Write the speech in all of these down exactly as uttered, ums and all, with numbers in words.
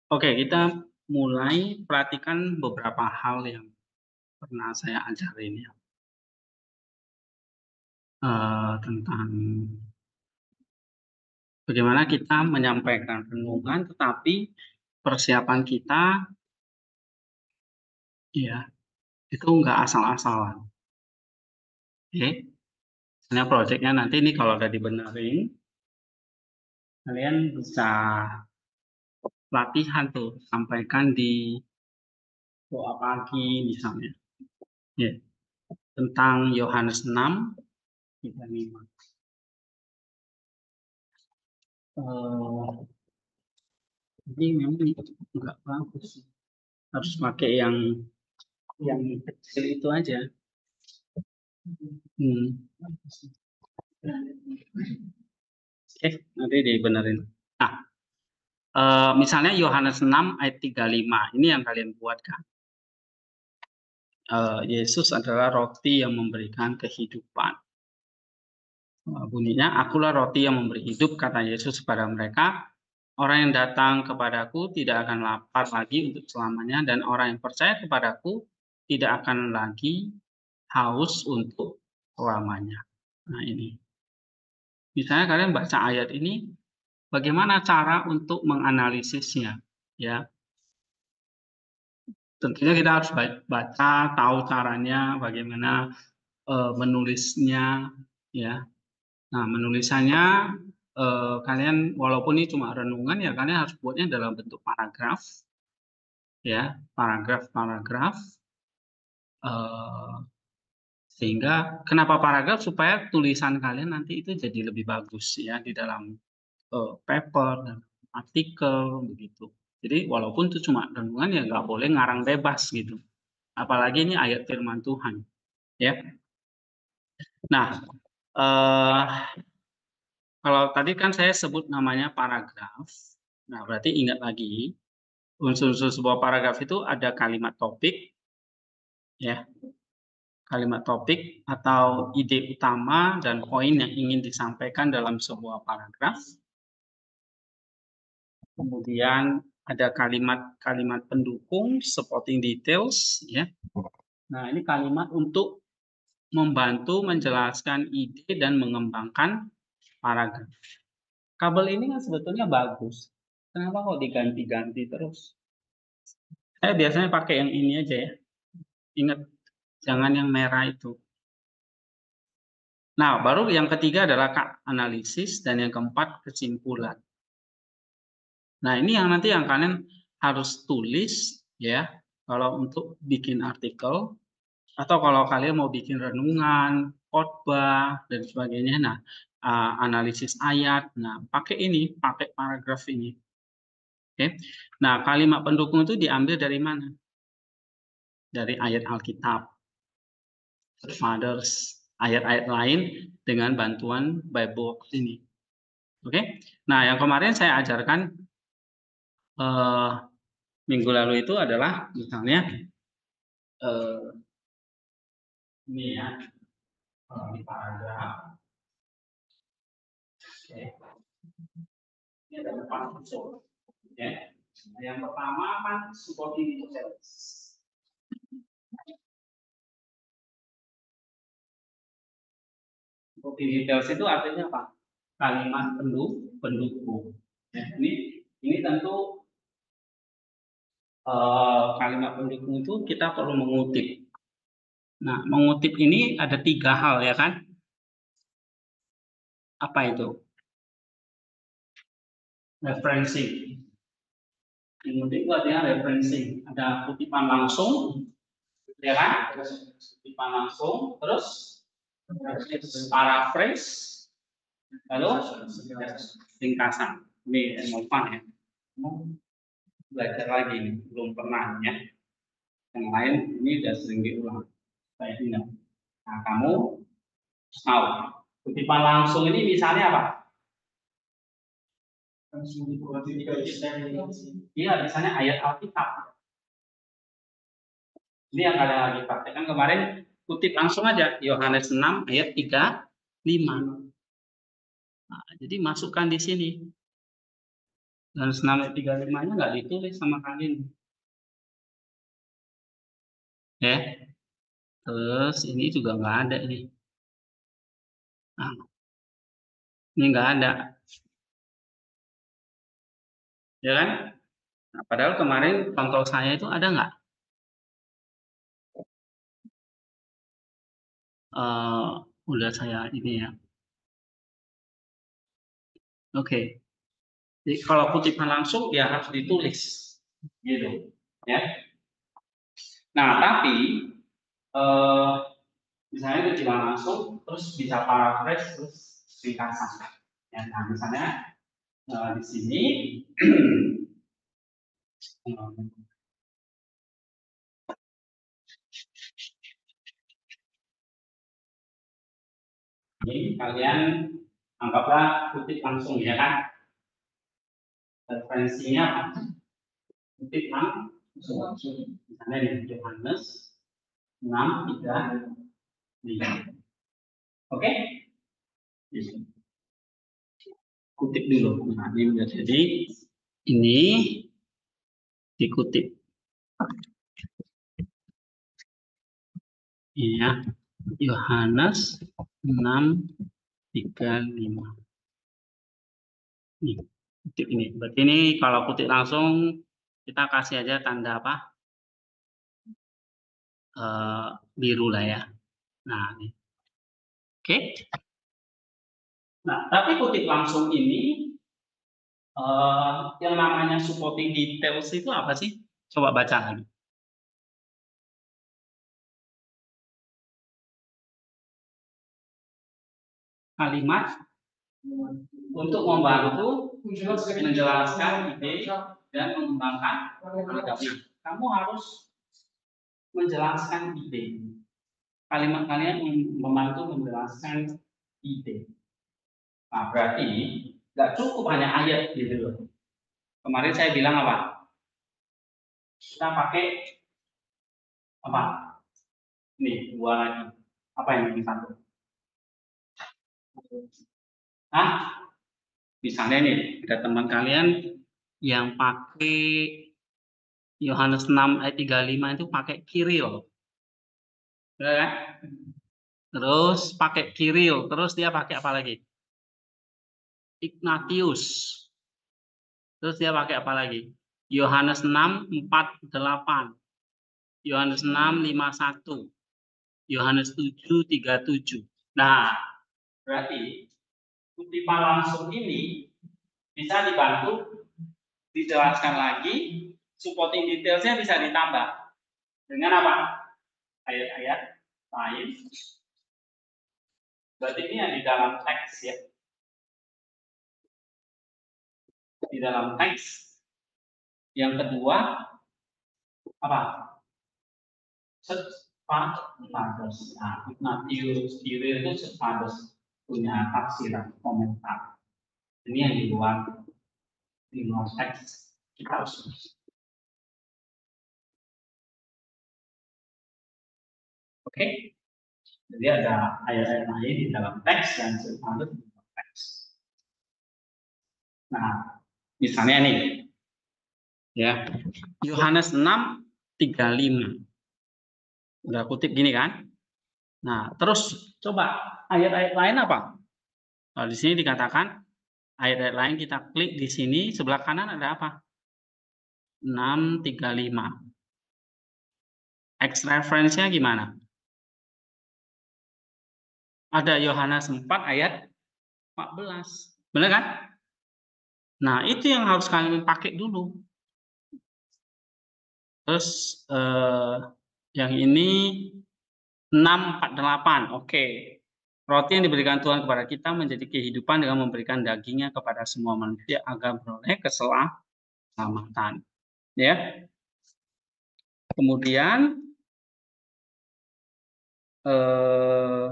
Oke, kita mulai perhatikan beberapa hal yang pernah saya ajarin ya. Eee, tentang bagaimana kita menyampaikan renungan, tetapi persiapan kita ya, itu nggak asal-asalan, oke. Misalnya projeknya nanti ini kalau udah dibenerin, kalian bisa latihan tuh, sampaikan di doa pagi misalnya, ya, tentang Yohanes enam, tiga puluh lima. Eee, ini memang nggak bagus, harus pakai yang yang kecil itu aja. Hmm. Oke, nanti dibenerin. Nah, eee, misalnya Yohanes enam ayat tiga puluh lima, ini yang kalian buat kan. Eee, Yesus adalah roti yang memberikan kehidupan. Eee, bunyinya, "Akulah roti yang memberi hidup," kata Yesus kepada mereka. "Orang yang datang kepadaku tidak akan lapar lagi untuk selamanya, dan orang yang percaya kepadaku tidak akan lagi haus untuk selamanya." Nah ini, misalnya kalian baca ayat ini, bagaimana cara untuk menganalisisnya, ya? Tentunya kita harus baca, tahu caranya, bagaimana, eee, menulisnya, ya. Nah, menulisannya, eee, kalian walaupun ini cuma renungan, ya kalian harus buatnya dalam bentuk paragraf, ya, paragraf-paragraf, eee, sehingga kenapa paragraf? Supaya tulisan kalian nanti itu jadi lebih bagus ya di dalam, eee, paper dan artikel, begitu. Jadi walaupun itu cuma renungan, ya nggak boleh ngarang bebas gitu. Apalagi ini ayat firman Tuhan, ya. Nah, eee, kalau tadi kan saya sebut namanya paragraf, nah berarti ingat lagi, unsur-unsur sebuah paragraf itu ada kalimat topik, ya, kalimat topik atau ide utama dan poin yang ingin disampaikan dalam sebuah paragraf. Kemudian ada kalimat-kalimat pendukung, supporting details, ya. Nah, ini kalimat untuk membantu menjelaskan ide dan mengembangkan paragraf. Kabel ini kan sebetulnya bagus, kenapa kok diganti-ganti terus? Saya biasanya pakai yang ini aja ya, ingat jangan yang merah itu. Nah, baru yang ketiga adalah analisis dan yang keempat kesimpulan. Nah, ini yang nanti yang kalian harus tulis ya, kalau untuk bikin artikel atau kalau kalian mau bikin renungan, khotbah dan sebagainya. Nah, uh, analisis ayat, nah pakai ini, pakai paragraf ini. Oke. Nah, kalimat pendukung itu diambil dari mana? Dari ayat Alkitab, Fathers, ayat-ayat lain dengan bantuan Bible ini. Oke. Nah, yang kemarin saya ajarkan eh, minggu lalu itu adalah misalnya eh, ini ya, di paragraf. Oke. Ini ada empat unsur. Ya. Yang pertama kan supporting details. Supporting details itu artinya apa? Kalimat pendukung, pendukung. Ya, ini ini tentu uh, kalimat pendukung itu kita perlu mengutip. Nah, mengutip ini ada tiga hal ya kan? Apa itu? Referencing. Mengutip itu artinya referencing. Ada kutipan langsung, ya kan? Kutipan langsung, terus paraphrase, lalu ringkasan. Ini mau ya. Belajar lagi nih, belum pernah ya. Yang lain ini udah sering diulang. Kayak ini. Nah, kamu tahu kutipan langsung ini misalnya apa? Iya, misalnya ayat Alkitab. Ini yang kalian lagi praktekkan kemarin, kutip langsung aja Yohanes enam ayat tiga puluh lima. Nah, jadi masukkan di sini. Yohanes enam ayat tiga puluh lima-nya nggak ditulis sama kalian. Ya. Terus ini juga nggak ada ini. Nah, ini nggak ada. Ya kan? Nah, padahal kemarin contoh saya itu ada nggak? Uh, udah saya ini ya. Oke. Okay. Jadi kalau kutipan langsung ya harus ditulis. Gitu. Ya. Nah, tapi uh, misalnya kutipan langsung terus bisa paraphrase terus ringkasan. Ya, nah, misalnya uh, di sini ini kalian anggaplah kutip langsung ya kan, referensinya apa? Kutip langsung, misalnya di Yohanes enam tiga lima. Oke, kutip dulu. Nah, ini udah jadi, ini dikutip. Ini ya, Yohanes enam tiga lima. Nih, kutip ini. Berarti ini kalau kutip langsung kita kasih aja tanda apa? Uh, biru lah ya. Nah, ini. Oke. Nah, tapi kutip langsung ini uh, yang namanya supporting details itu apa sih? Coba baca lagi. Kalimat untuk membantu menjelaskan ide dan mengembangkan anggapnya. Kamu harus menjelaskan ide. Kalimat kalian membantu menjelaskan ide. Nah, berarti nggak cukup hanya ayat gitu loh. Kemarin saya bilang apa? Kita pakai apa? Nih, dua lagi. Apa yang ini satu? Hah? Misalnya nih, ada teman kalian yang pakai Yohanes enam ayat tiga puluh lima itu pakai Kiril. Ya kan? Terus pakai Kiril, terus dia pakai apa lagi? Ignatius. Terus dia pakai apa lagi? Yohanes enam empat delapan. Yohanes enam lima satu. Yohanes tujuh tiga tujuh. Nah, berarti kutipan langsung ini bisa dibantu dijelaskan lagi, supporting detailsnya bisa ditambah dengan apa? Ayat-ayat lain. Berarti ini yang di dalam teks ya. Di dalam teks. Yang kedua apa? Sepados. Nah, Ignatius Kiril itu sepados punya tafsiran komentar. Ini yang di luar di luar teks kita harus. Oke, jadi ada ayat-ayat lain di dalam teks yang sepados di luar teks. Nah, misalnya nih, ya Yohanes enam tiga puluh lima. Udah kutip gini kan? Nah, terus coba ayat-ayat lain apa? Nah, di sini dikatakan ayat-ayat lain kita klik di sini sebelah kanan ada apa? enam tiga lima. X reference-nya gimana? Ada Yohanes empat ayat empat belas. Benar kan? Nah, itu yang harus kalian pakai dulu. Terus eh, yang ini enam empat delapan. Oke. Roti yang diberikan Tuhan kepada kita menjadi kehidupan dengan memberikan dagingnya kepada semua manusia agar beroleh keselamatan. Ya. Kemudian eh,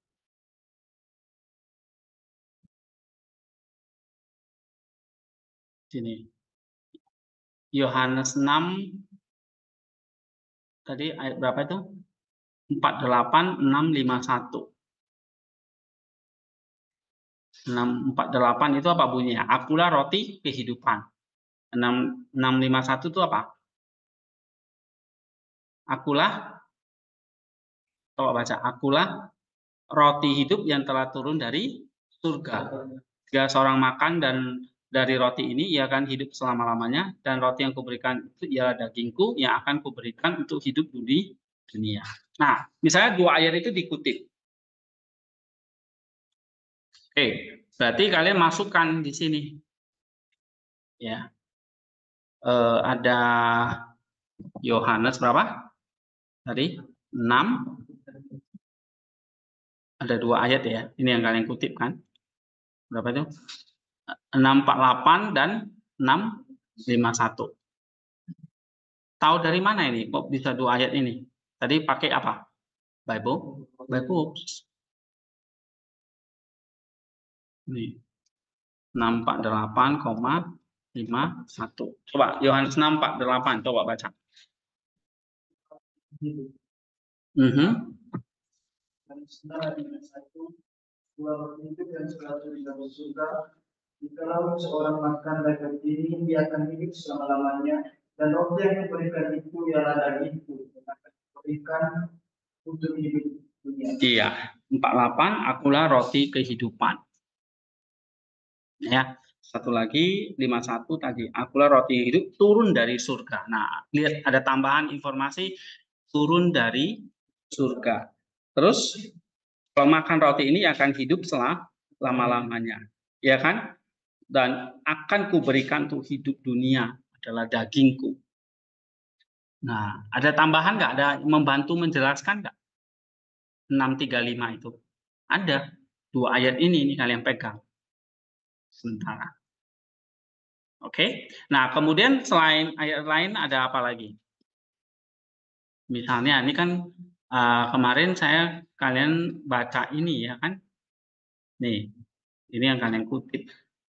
sini Yohanes enam tadi ayat berapa itu? empat delapan enam lima satu. enam empat delapan itu apa bunyinya? Akulah roti kehidupan. enam enam lima satu itu apa? Akulah, coba baca, akulah roti hidup yang telah turun dari surga. Jika seorang makan dan dari roti ini ia akan hidup selama-lamanya, dan roti yang kuberikan itu ialah dagingku yang akan kuberikan untuk hidup di dunia. Nah, misalnya dua ayat itu dikutip. Oke, berarti kalian masukkan di sini. Ya. Eh, ada Yohanes berapa? Tadi enam. Ada dua ayat ya. Ini yang kalian kutip kan? Berapa itu? enam empat delapan dan enam lima satu. Tahu dari mana ini? Kok bisa dua ayat ini? Tadi pakai apa? Bible? Bible. Nih. enam empat delapan, lima satu. Coba Yohanes enam empat delapan, coba baca. Mm -hmm. Jikalau seorang makan daging ini, dia akan hidup selama-lamanya, dan roti yang diberikan itu ialah dagingku, yang akan diberikan untuk hidup dunia. Iya, empat puluh delapan, akulah roti kehidupan. Ya, satu lagi, lima puluh satu tadi, akulah roti hidup turun dari surga. Nah, lihat ada tambahan informasi turun dari surga. Terus, kalau makan roti ini akan hidup selama-lamanya. Ya kan? Dan akan kuberikan untuk hidup dunia adalah dagingku. Nah, ada tambahan nggak? Ada membantu menjelaskan nggak? enam tiga lima itu. Ada. Dua ayat ini, ini kalian pegang. Sementara. Oke. Nah, kemudian selain ayat lain ada apa lagi? Misalnya, ini kan uh, kemarin saya kalian baca ini ya kan? Nih, ini yang kalian kutip.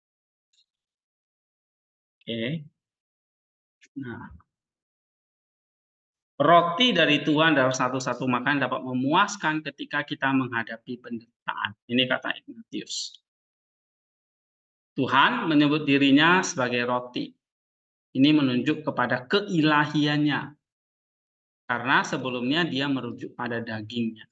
Oke. Nah, roti dari Tuhan adalah satu-satu makan dapat memuaskan ketika kita menghadapi penderitaan. Ini kata Ignatius. Tuhan menyebut dirinya sebagai roti. Ini menunjuk kepada keilahiannya. Karena sebelumnya dia merujuk pada dagingnya.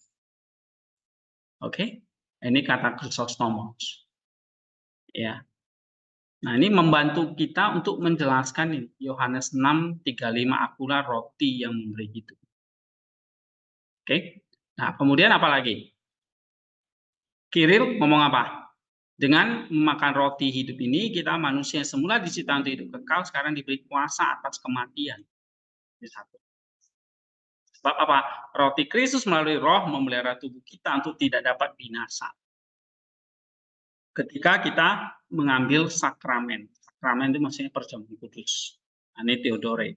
Oke? Ini kata Chrysostomos. Ya. Nah, ini membantu kita untuk menjelaskan ini. Yohanes enam tiga puluh lima, akulah roti yang memberi hidup. Oke. Nah, kemudian apa lagi? Kiril ngomong apa? Dengan memakan roti hidup ini, kita manusia yang semula diciptakan untuk hidup kekal, sekarang diberi kuasa atas kematian. Ini satu. Sebab apa? Roti Kristus melalui roh memelihara tubuh kita untuk tidak dapat binasa. Ketika kita mengambil sakramen. Sakramen itu maksudnya perjamuan kudus. Ini Theodore.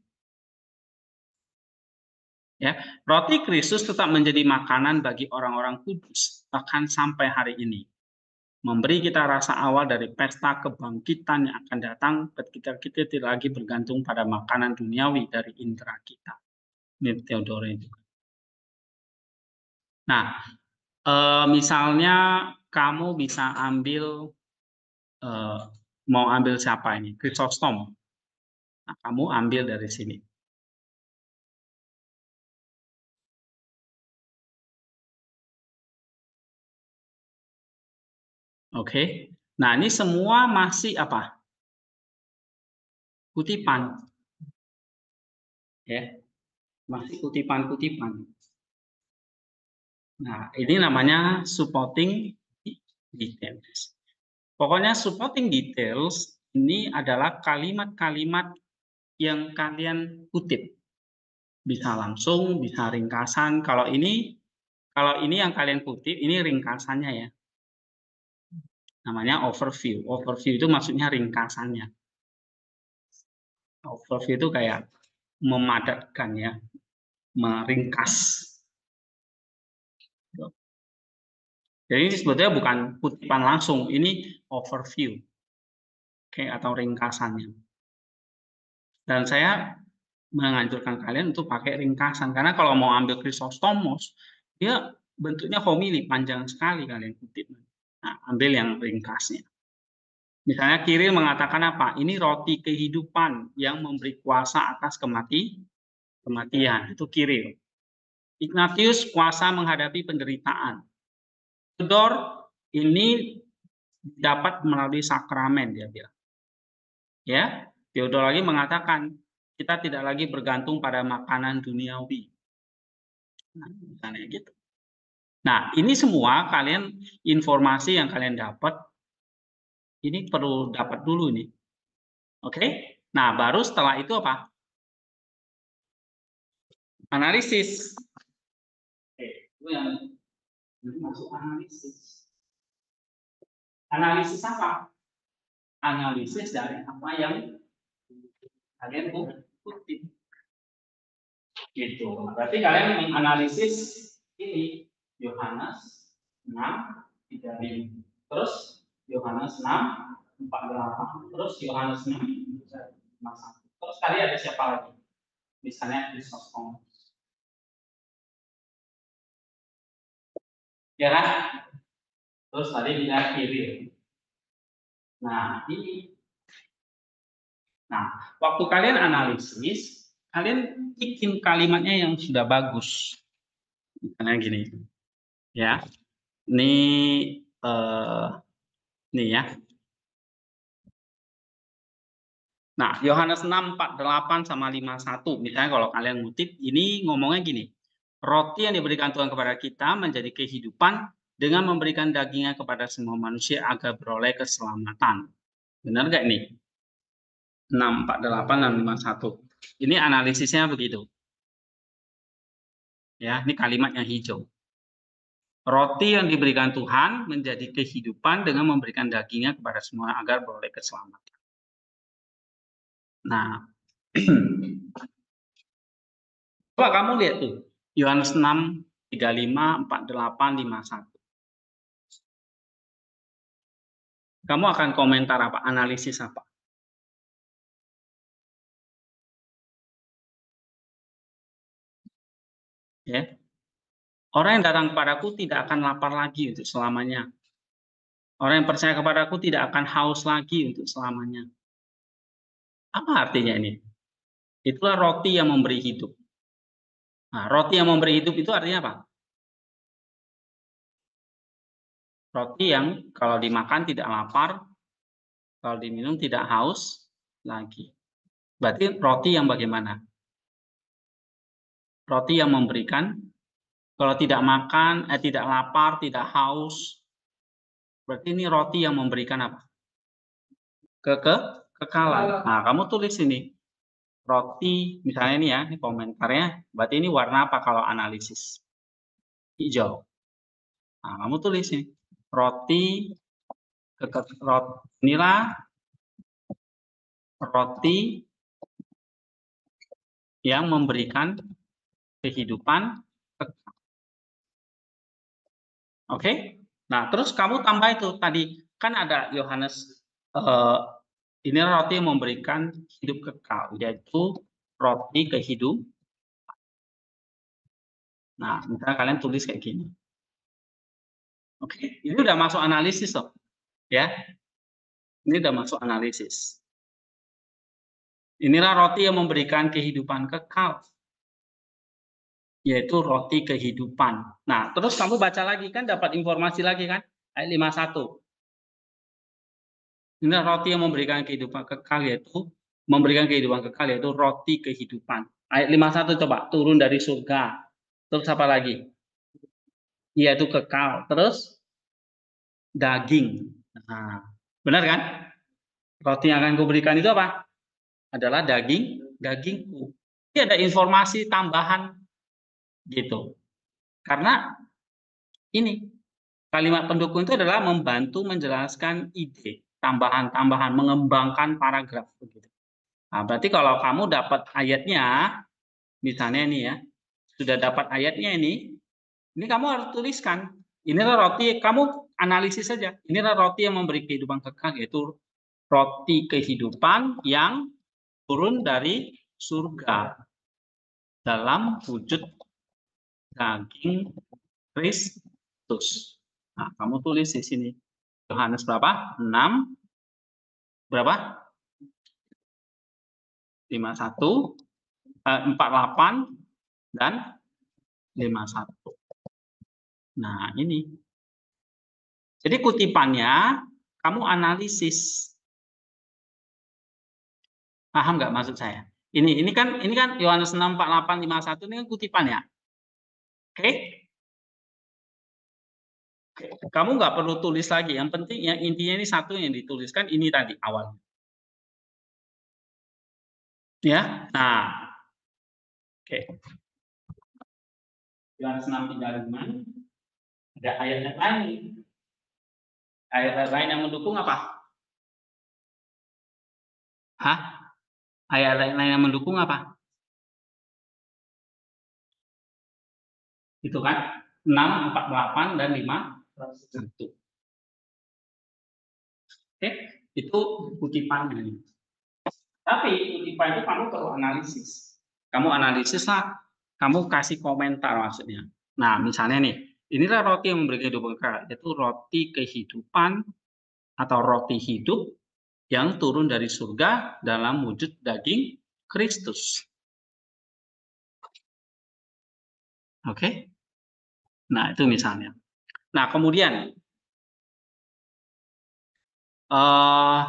Ya, roti Kristus tetap menjadi makanan bagi orang-orang kudus bahkan sampai hari ini. Memberi kita rasa awal dari pesta kebangkitan yang akan datang ketika kita tidak lagi bergantung pada makanan duniawi dari indera kita. Ini Theodore juga. Nah, e, misalnya kamu bisa ambil, e, mau ambil siapa ini? Chrysostom. Nah, kamu ambil dari sini. Oke. Nah, ini semua masih apa? Kutipan. Ya. Masih kutipan-kutipan. Nah, ini namanya supporting details. Pokoknya supporting details ini adalah kalimat-kalimat yang kalian kutip. Bisa langsung, bisa ringkasan. Kalau ini kalau ini yang kalian kutip, ini ringkasannya ya. Namanya overview. Overview itu maksudnya ringkasannya. Overview itu kayak memadatkan ya, meringkas. Jadi ini sebetulnya bukan kutipan langsung, ini overview. Oke, atau ringkasannya. Dan saya menganjurkan kalian untuk pakai ringkasan, karena kalau mau ambil Chrysostomos, dia bentuknya homili, panjang sekali kalian kutip. Nah, ambil yang ringkasnya. Misalnya Kiril mengatakan apa? Ini roti kehidupan yang memberi kuasa atas kemati, kematian. Itu Kiril. Ignatius kuasa menghadapi penderitaan. Theodor ini dapat melalui sakramen, dia bilang. Ya, Theodor lagi mengatakan kita tidak lagi bergantung pada makanan duniawi. Nah, misalnya gitu. Nah, ini semua kalian informasi yang kalian dapat ini perlu dapat dulu nih. Oke? Nah, baru setelah itu apa? Analisis. Oke, itu yang masuk analisis. Analisis apa? Analisis dari apa yang kalian kutip. Gitu. Berarti kalian menganalisis ini Yohanes enam tiga puluh lima. Terus Yohanes enam empat puluh delapan. Terus Yohanes enam lima puluh satu. Terus tadi ada siapa lagi? Misalnya Krisostom. Ya kan? Terus tadi kita Kiril. Nah, ini. Nah, waktu kalian analisis, kalian bikin kalimatnya yang sudah bagus. Misalnya gini. Ya. Ini eh, nih ya. Nah, Yohanes enam empat puluh delapan sama lima puluh satu. Misalnya kalau kalian ngutip, ini ngomongnya gini. Roti yang diberikan Tuhan kepada kita menjadi kehidupan dengan memberikan dagingnya kepada semua manusia agar beroleh keselamatan. Benar nggak ini? enam empat puluh delapan dan lima puluh satu. Ini analisisnya begitu. Ya, ini kalimat yang hijau. Roti yang diberikan Tuhan menjadi kehidupan dengan memberikan dagingnya kepada semua agar beroleh keselamatan. Nah, coba kamu lihat tuh, Yohanes enam, tiga puluh lima, empat puluh delapan, lima puluh satu. Kamu akan komentar apa? Analisis apa? Ya. Orang yang datang kepadaku tidak akan lapar lagi untuk selamanya. Orang yang percaya kepadaku tidak akan haus lagi untuk selamanya. Apa artinya ini? Itulah roti yang memberi hidup. Nah, roti yang memberi hidup itu artinya apa? Roti yang kalau dimakan tidak lapar, kalau diminum tidak haus lagi. Berarti roti yang bagaimana? Roti yang memberikan, kalau tidak makan, eh, tidak lapar, tidak haus, berarti ini roti yang memberikan apa? Ke, ke kekalan. Nah, kamu tulis ini. Roti, misalnya ini ya, ini komentarnya, berarti ini warna apa kalau analisis? Hijau. Nah, kamu tulis ini. Roti, ke, ke, roti, inilah roti yang memberikan kehidupan. Oke? Okay? Nah, terus kamu tambah itu tadi kan ada Yohanes eh, ini roti yang memberikan hidup kekal, yaitu roti kehidupan. Nah, misalnya kalian tulis kayak gini. Oke, okay? Ini udah masuk analisis loh, ya. Ini udah masuk analisis. Inilah roti yang memberikan kehidupan kekal, yaitu roti kehidupan. Nah, terus kamu baca lagi kan, dapat informasi lagi kan, ayat lima puluh satu. Ini roti yang memberikan kehidupan kekal, yaitu memberikan kehidupan kekal, yaitu roti kehidupan. Ayat lima puluh satu coba, turun dari surga. Terus apa lagi? Yaitu kekal. Terus daging. Nah, benar kan? Roti yang akan kuberikan itu apa? Adalah daging, dagingku. Ini ada informasi tambahan gitu. Karena ini kalimat pendukung itu adalah membantu menjelaskan ide, tambahan-tambahan, mengembangkan paragraf begitu. Nah, berarti kalau kamu dapat ayatnya, misalnya ini ya, sudah dapat ayatnya ini, ini kamu harus tuliskan. Inilah roti, kamu analisis saja. Inilah roti yang memberi kehidupan kekal, yaitu roti kehidupan yang turun dari surga dalam wujud daging Kristus. Nah, kamu tulis di sini. Yohanes berapa? enam berapa? lima puluh satu, eh, empat puluh delapan, dan lima puluh satu. Nah, ini. Jadi kutipannya, kamu analisis. Paham nggak maksud saya? Ini ini kan ini kan Yohanes enam, empat puluh delapan, lima puluh satu ini kan kutipan ya. Oke? Kamu nggak perlu tulis lagi. Yang penting yang intinya ini satu yang dituliskan ini tadi awal. Ya. Nah. Oke. Yohanes enam tiga puluh lima. Ada ayat-ayat lain. Ayat-ayat lain yang mendukung apa? Hah? Ayat-ayat lain yang mendukung apa? Itu kan enam, empat puluh delapan, dan lima puluh satu. Oke, itu kutipannya. Tapi kutipan itu kamu perlu analisis. Kamu analisis lah, kamu kasih komentar maksudnya. Nah, misalnya nih, inilah roti yang memberi kehidupan kekal, yaitu roti kehidupan atau roti hidup yang turun dari surga dalam wujud daging Kristus. Oke? Nah, itu misalnya. Nah, kemudian uh,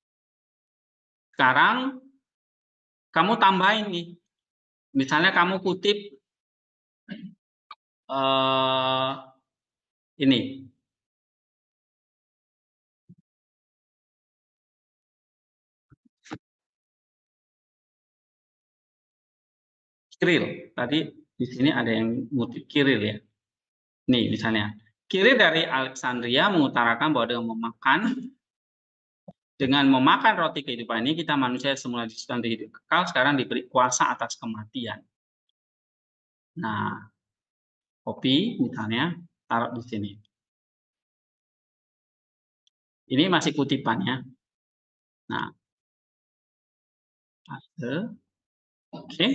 sekarang kamu tambahin nih. Misalnya kamu kutip uh, ini. Kiril. Tadi di sini ada yang ngutip Kiril ya. Nih misalnya. Kiril dari Alexandria mengutarakan bahwa dengan memakan dengan memakan roti kehidupan ini kita manusia semula diciptakan hidup kekal, sekarang diberi kuasa atas kematian. Nah, kopi misalnya taruh di sini. Ini masih kutipannya. Nah, oke. Okay.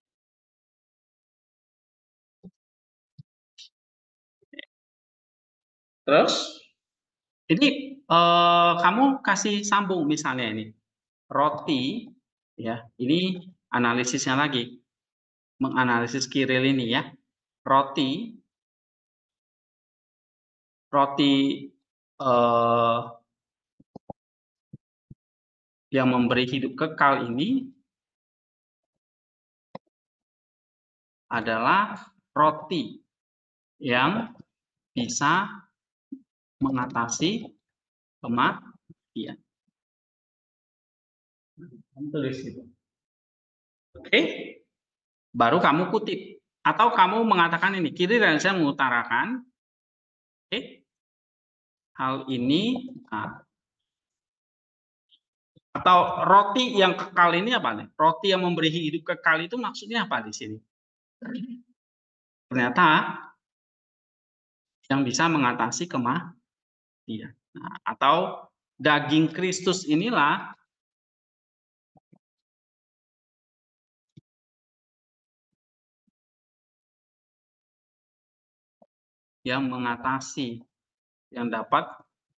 Terus, ini eh, kamu kasih sambung misalnya ini roti, ya. Ini analisisnya lagi, menganalisis Kiril ini ya. Roti, roti eh, yang memberi hidup kekal ini adalah roti yang bisa mengatasi kematian. Kamu tulis itu. Oke, baru kamu kutip atau kamu mengatakan ini kiri dan saya mengutarakan. Oke, hal ini nah, atau roti yang kekal ini apa nih? Roti yang memberi hidup kekal itu maksudnya apa di sini? Ternyata yang bisa mengatasi kematian. Nah, atau daging Kristus inilah yang mengatasi, yang dapat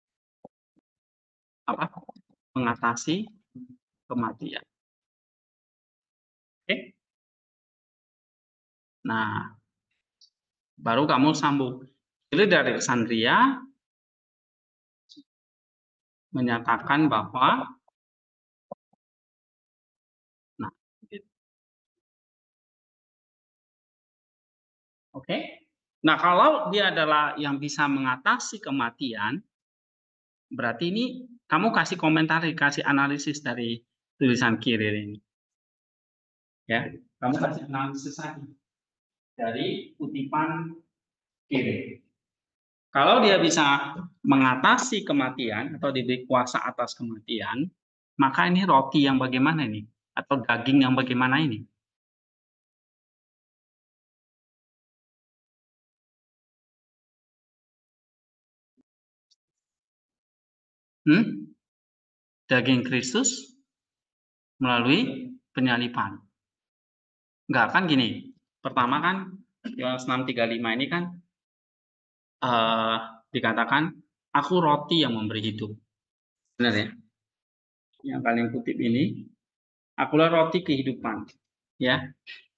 apa? Mengatasi kematian. Oke. Nah, baru kamu sambung. Jadi dari Alexandria menyatakan bahwa nah, gitu. Oke. Nah, kalau dia adalah yang bisa mengatasi kematian, berarti ini kamu kasih komentar, kasih analisis dari tulisan Kiril ini. Ya, kamu kasih analisis lagi dari kutipan Kiril. Kalau dia bisa mengatasi kematian atau diberi kuasa atas kematian, maka ini roti yang bagaimana ini? Atau daging yang bagaimana ini? Hmm? Daging Kristus melalui penyalipan. Enggak, kan gini. Pertama kan Yohanes enam tiga puluh lima ini kan uh, dikatakan aku roti yang memberi hidup. Benar ya? yang kalian kutip ini, akulah roti kehidupan, ya.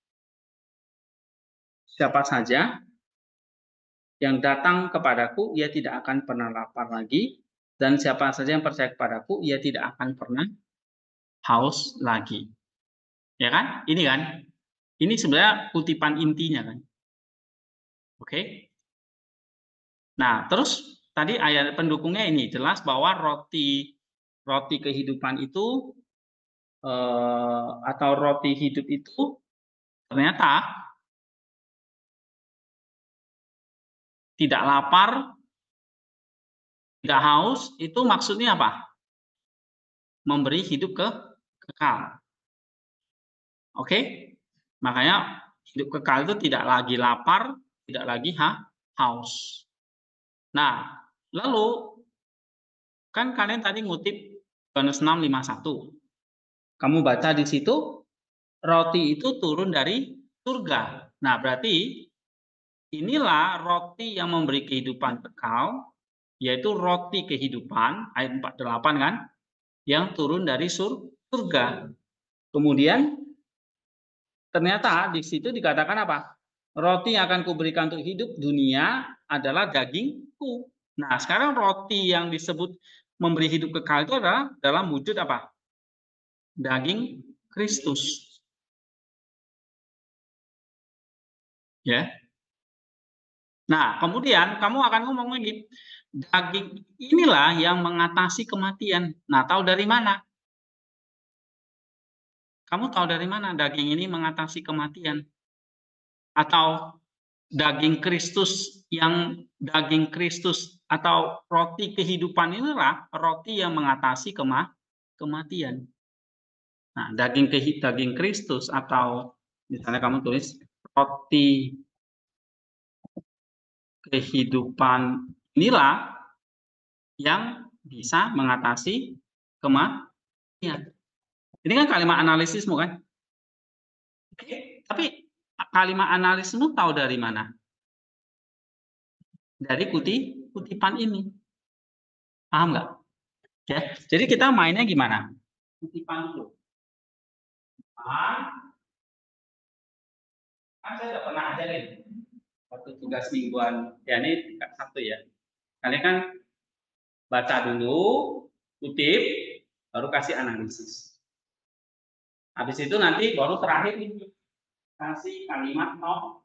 Siapa saja yang datang kepadaku, ia tidak akan pernah lapar lagi, dan siapa saja yang percaya kepadaku, ia tidak akan pernah haus lagi. Ya kan? Ini kan? Ini sebenarnya kutipan intinya kan. Oke? Nah, terus tadi ayat pendukungnya ini jelas bahwa roti roti kehidupan itu eh, atau roti hidup itu ternyata tidak lapar, tidak haus, itu maksudnya apa? Memberi hidup ke kekal. Oke? Makanya hidup kekal itu tidak lagi lapar, tidak lagi ha haus. Nah, lalu kan kalian tadi ngutip Yohanes enam lima puluh satu. Kamu baca di situ roti itu turun dari surga. Nah, berarti inilah roti yang memberi kehidupan kekal, yaitu roti kehidupan ayat empat puluh delapan kan, yang turun dari sur surga. Kemudian ternyata di situ dikatakan apa? Roti yang akan kuberikan untuk hidup dunia adalah dagingku. Nah, sekarang roti yang disebut memberi hidup kekal itu adalah dalam wujud apa? Daging Kristus. Ya. Nah, kemudian kamu akan ngomong lagi, daging inilah yang mengatasi kematian. Nah, tahu dari mana? Kamu tahu dari mana daging ini mengatasi kematian? Atau daging Kristus yang daging Kristus atau roti kehidupan inilah roti yang mengatasi kema kematian. Nah, daging daging Kristus atau misalnya kamu tulis roti kehidupan inilah yang bisa mengatasi kematian. Ini kan kalimat analisismu kan? Oke, tapi kalimat analisismu tahu dari mana? Dari kuti, kutipan ini. Paham nggak? Ya, jadi kita mainnya gimana? Kutipan dulu. Ah, kan saya udah pernah ajarin waktu tugas mingguan. Ya ini tingkat satu ya. Kalian kan baca dulu, kutip, baru kasih analisis. Habis itu nanti baru terakhir ini kasih kalimat no.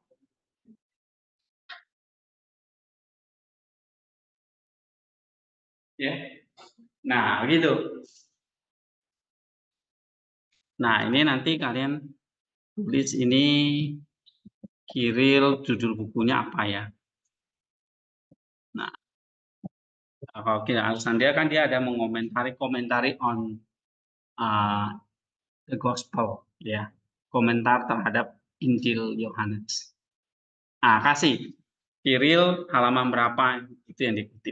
Ya. Nah, begitu. Nah, ini nanti kalian tulis ini Kiril judul bukunya apa ya. Nah, kalau kita Alexandria kan dia ada mengomentari komentari on uh, the gospel ya. Komentar terhadap Injil Yohanes. Nah, kasih Kiril halaman berapa itu yang dikutip.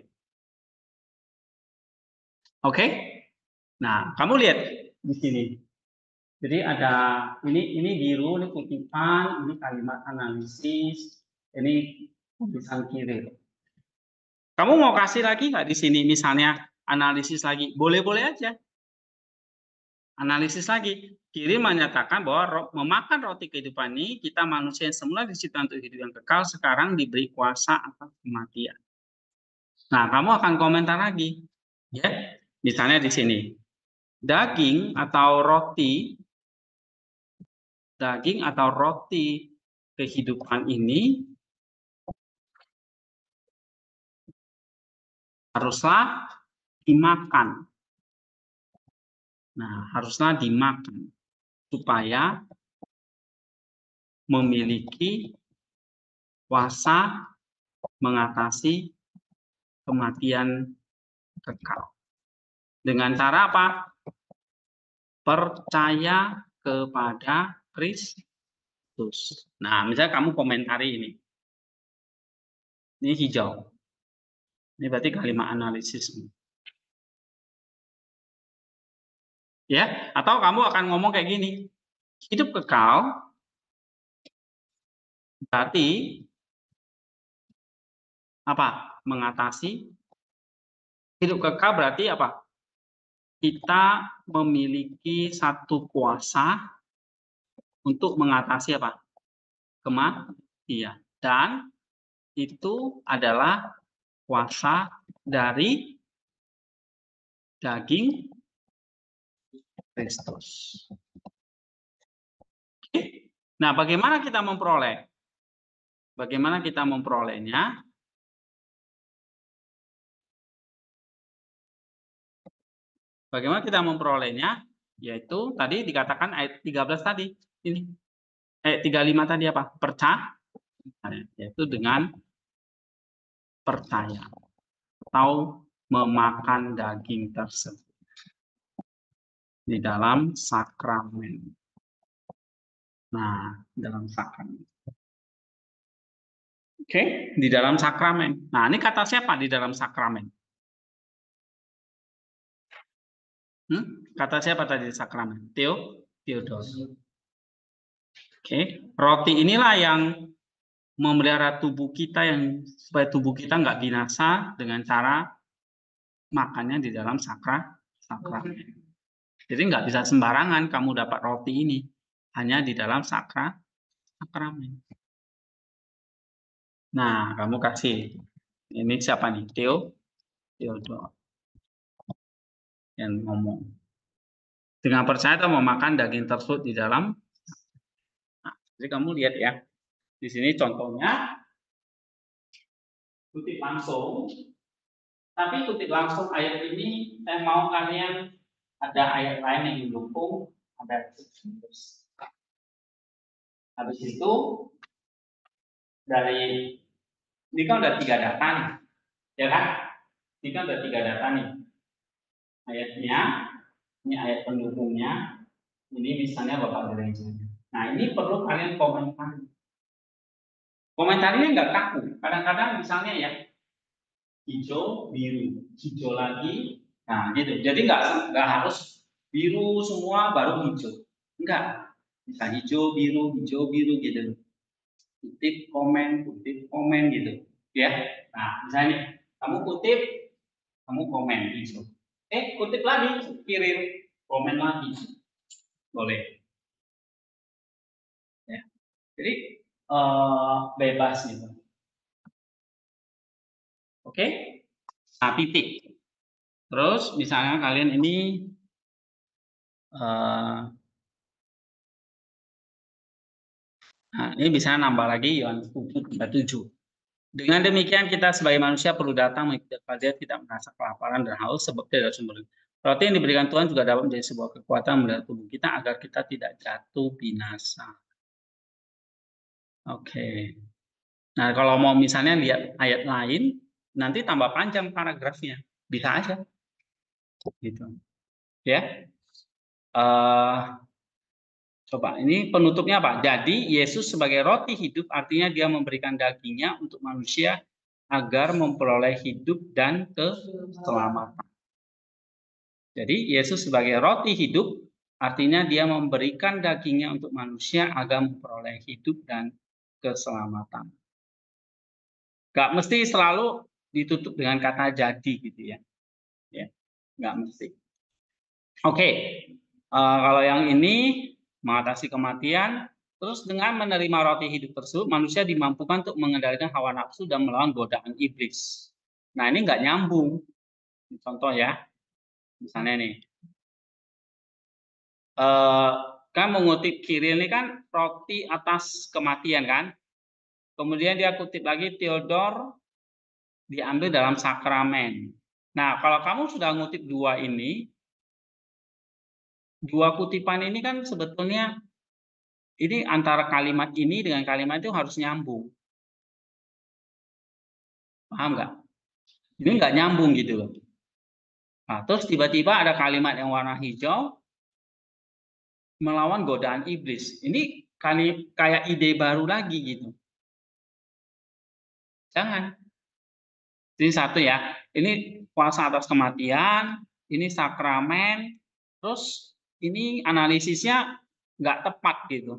Oke? Okay? Nah, kamu lihat di sini. Jadi ada ini ini biru, ini kutipan, ini kalimat analisis, ini tulisan Kiril. Kamu mau kasih lagi nggak di sini misalnya analisis lagi? Boleh-boleh aja. Analisis lagi. Kiri menyatakan bahwa memakan roti kehidupan ini, kita manusia yang semula diciptakan untuk hidup yang kekal, sekarang diberi kuasa atas kematian. Nah, kamu akan komentar lagi. Ya, misalnya di sini. Daging atau roti, daging atau roti kehidupan ini haruslah dimakan. Nah, haruslah dimakan supaya memiliki kuasa mengatasi kematian kekal. Dengan cara apa? Percaya kepada Kristus. Nah, misalnya kamu komentari ini. Ini hijau. Ini berarti kalimat analisis. Ya, atau kamu akan ngomong kayak gini. Hidup kekal berarti apa? Mengatasi. Hidup kekal berarti apa? kita memiliki satu kuasa untuk mengatasi apa? Kematian. Dan itu adalah kuasa dari daging Kristus. Oke. Nah, bagaimana kita memperoleh? Bagaimana kita memperolehnya? Bagaimana kita memperolehnya? Yaitu tadi dikatakan ayat tiga belas tadi. Ini. Ayat tiga puluh lima tadi apa? Percaya. Yaitu dengan percaya. Atau memakan daging tersebut. Di dalam sakramen. Nah, dalam sakramen. Oke, di dalam sakramen. Nah, ini kata siapa di dalam sakramen? Hmm? Kata siapa tadi di sakramen? Theo, Theodorus. Oke, roti inilah yang memelihara tubuh kita yang supaya tubuh kita nggak binasa dengan cara makannya di dalam sakra sakramen. Jadi nggak bisa sembarangan kamu dapat roti ini, hanya di dalam sakra sakramen. Nah, kamu kasih. Ini siapa nih? Theo? Theodor. Yang ngomong. Dengan percaya atau memakan daging tersebut di dalam. Nah, jadi kamu lihat ya. Di sini contohnya. Kutip langsung. Tapi kutip langsung ayat ini, saya mau kalian ada ayat lain yang mendukung. Ada terus. Habis itu, dari ini kan udah tiga data nih, ya kan? Ini kan udah tiga data nih. Ayatnya, ini ayat pendukungnya, ini misalnya Bapak gereja. Nah, ini perlu kalian komentar. Komentarnya nggak kaku. Kadang-kadang misalnya ya, hijau, biru, hijau lagi. Nah, gitu. Jadi nggak nggak harus biru semua baru hijau. Enggak. Bisa hijau, biru, hijau, biru gitu. Kutip, komen, kutip, komen gitu. Ya. Nah, misalnya kamu kutip, kamu komen hijau. Eh, kutip lagi, kirim, komen lagi. Boleh. Ya. Jadi uh, bebas gitu. Oke? Nah, titik. Terus misalnya kalian ini uh, nah, ini bisa nambah lagi Yohanes tujuh. Dengan demikian kita sebagai manusia perlu datang mengikuti dia tidak merasa kelaparan dan haus sebab tidak ada sumber. Roti yang diberikan Tuhan juga dapat menjadi sebuah kekuatan memelihara tubuh kita agar kita tidak jatuh binasa. Oke. Nah, kalau mau misalnya lihat ayat lain, nanti tambah panjang paragrafnya. Bisa aja. Gitu. Ya. Uh, Coba, ini penutupnya apa? Jadi, Yesus sebagai roti hidup artinya dia memberikan dagingnya untuk manusia agar memperoleh hidup dan keselamatan. Jadi, Yesus sebagai roti hidup artinya dia memberikan dagingnya untuk manusia agar memperoleh hidup dan keselamatan. Gak mesti selalu ditutup dengan kata jadi gitu ya. Ya, gak mesti. Oke, okay. uh, kalau yang ini mengatasi kematian, terus dengan menerima roti hidup tersebut, manusia dimampukan untuk mengendalikan hawa nafsu dan melawan godaan iblis. Nah, ini nggak nyambung. Contoh ya, misalnya nih, uh, kan mengutip kiri ini kan roti atas kematian kan, kemudian dia kutip lagi Theodor diambil dalam sakramen. Nah, kalau kamu sudah ngutip dua ini, dua kutipan ini kan sebetulnya ini antara kalimat ini dengan kalimat itu harus nyambung. Paham nggak? Ini nggak nyambung gitu loh. Nah, terus tiba-tiba ada kalimat yang warna hijau melawan godaan iblis. Ini kayak ide baru lagi gitu. Jangan. Ini satu ya. Ini kuasa atas kematian, ini sakramen, terus ini analisisnya nggak tepat gitu.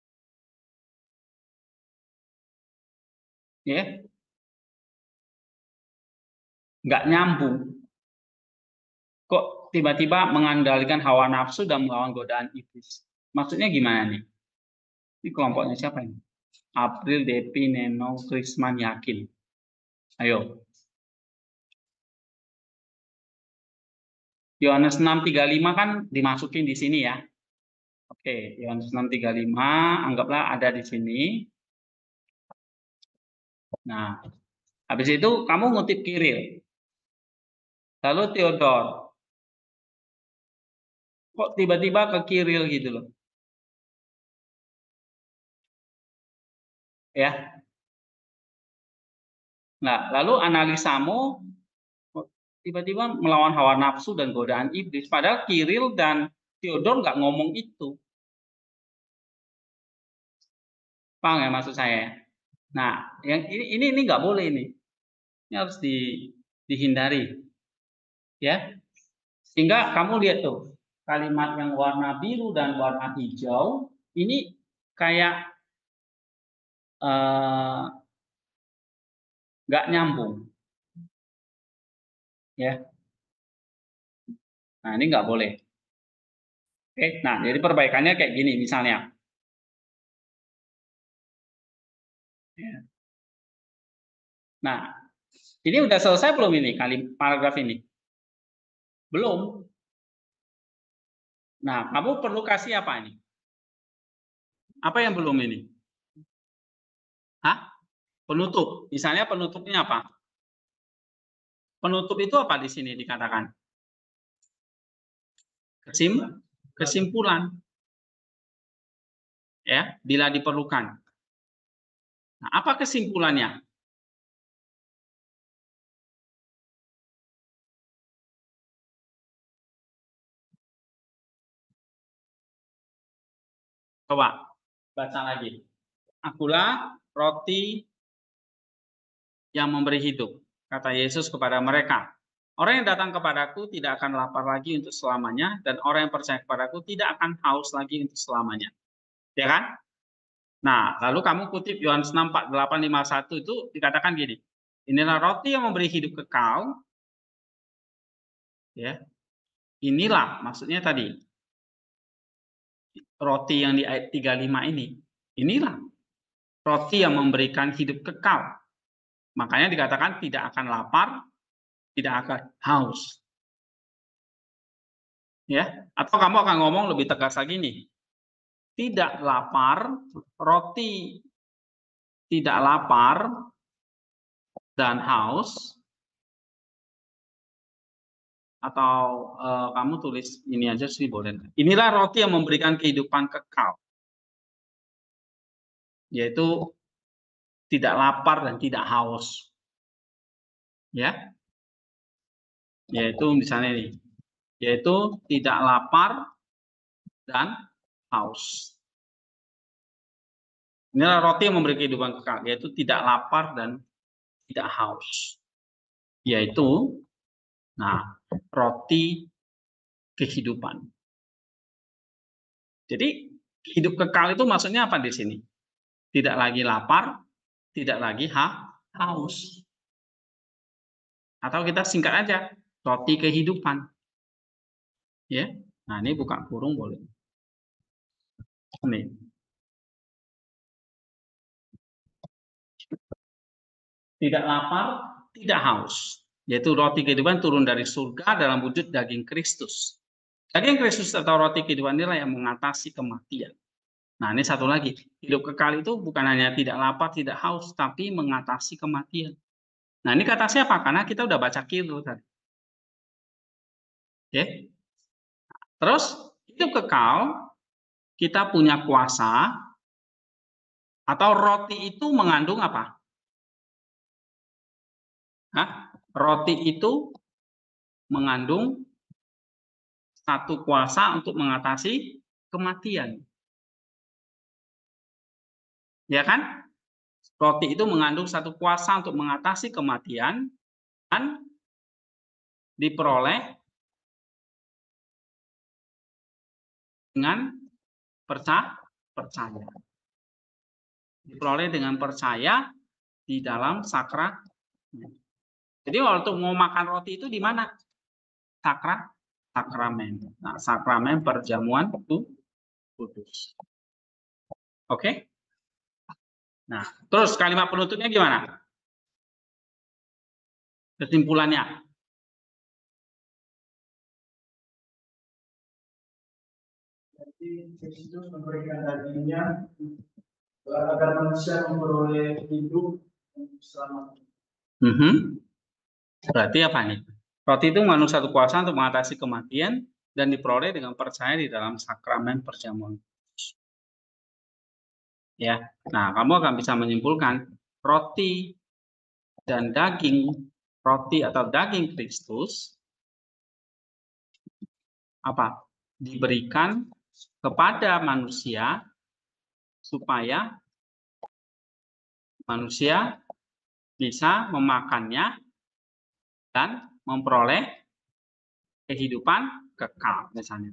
Ya. Nggak nyambung. kok tiba-tiba mengandalkan hawa nafsu dan melawan godaan iblis. Maksudnya gimana nih? Ini kelompoknya siapa ini? April, Depi, Neno, Krisman, Yakin. Ayo. Yohanes enam tiga puluh lima kan dimasukin di sini ya. Oke, Yohanes enam tiga puluh lima anggaplah ada di sini. Nah, habis itu kamu ngutip Kiril. Lalu Theodor. Kok tiba-tiba ke Kiril gitu loh. Ya. Nah, lalu analisamu tiba-tiba melawan hawa nafsu dan godaan iblis. Padahal Kiril dan Theodor nggak ngomong itu. Paham ya maksud saya? Nah, yang ini ini ini nggak boleh ini. Ini harus di, dihindari. Ya. Sehingga kamu lihat tuh, kalimat yang warna biru dan warna hijau ini kayak nggak uh, nyambung. Ya. Nah, ini nggak boleh. Oke, nah jadi perbaikannya kayak gini misalnya. Ya. Nah, ini udah selesai belum ini kali paragraf ini? Belum. Nah, kamu perlu kasih apa ini? Apa yang belum ini? Hah? Penutup. Misalnya penutupnya apa? Penutup itu apa di sini dikatakan? Kesim, kesimpulan. Ya, bila diperlukan. Nah, apa kesimpulannya? Coba baca lagi. Akulah roti yang memberi hidup, kata Yesus kepada mereka. Orang yang datang kepadaku tidak akan lapar lagi untuk selamanya, dan orang yang percaya kepadaku tidak akan haus lagi untuk selamanya. Ya kan? Nah, lalu kamu kutip Yohanes enam, empat, delapan, lima, satu itu dikatakan gini. Inilah roti yang memberi hidup kekal. Ya. Inilah maksudnya tadi. Roti yang di ayat tiga puluh lima ini. Inilah roti yang memberikan hidup kekal. Makanya dikatakan tidak akan lapar, tidak akan haus. Ya, atau kamu akan ngomong lebih tegas lagi nih. Tidak lapar, roti tidak lapar dan haus. Atau uh, kamu tulis ini aja sih boleh. Inilah roti yang memberikan kehidupan kekal. Yaitu tidak lapar dan tidak haus. Ya. Yaitu misalnya ini. Yaitu tidak lapar dan haus. Inilah roti yang memberi kehidupan kekal, yaitu tidak lapar dan tidak haus. Yaitu, nah, roti kehidupan. Jadi, hidup kekal itu maksudnya apa di sini? Tidak lagi lapar, tidak lagi ha haus. Atau kita singkat aja, roti kehidupan. Ya, nah ini buka kurung boleh. Nih. Tidak lapar, tidak haus. Yaitu roti kehidupan turun dari surga dalam wujud daging Kristus. Daging Kristus atau roti kehidupan inilah yang mengatasi kematian. Nah ini satu lagi. Hidup kekal itu bukan hanya tidak lapar, tidak haus, tapi mengatasi kematian. Nah ini kata siapa? Karena kita udah baca Kiril tadi. Oke. Terus hidup kekal, kita punya kuasa, atau roti itu mengandung apa? Hah? Roti itu mengandung satu kuasa untuk mengatasi kematian. Ya kan? Roti itu mengandung satu kuasa untuk mengatasi kematian dan diperoleh dengan percaya. percaya. Diperoleh dengan percaya di dalam sakra. Jadi waktu mau makan roti itu di mana? Sakra, sakramen. Nah, sakramen perjamuan itu kudus. Oke? Nah, terus kalimat penutupnya gimana? Kesimpulannya. Jadi Kristus memberikan dagingnya agar manusia memperoleh hidup selama. Mm-hmm. Berarti apa nih? Roti itu mengandung satu kuasa untuk mengatasi kematian dan diperoleh dengan percaya di dalam sakramen perjamuan. Ya, nah kamu akan bisa menyimpulkan roti dan daging, roti atau daging Kristus apa? Diberikan kepada manusia supaya manusia bisa memakannya dan memperoleh kehidupan kekal misalnya.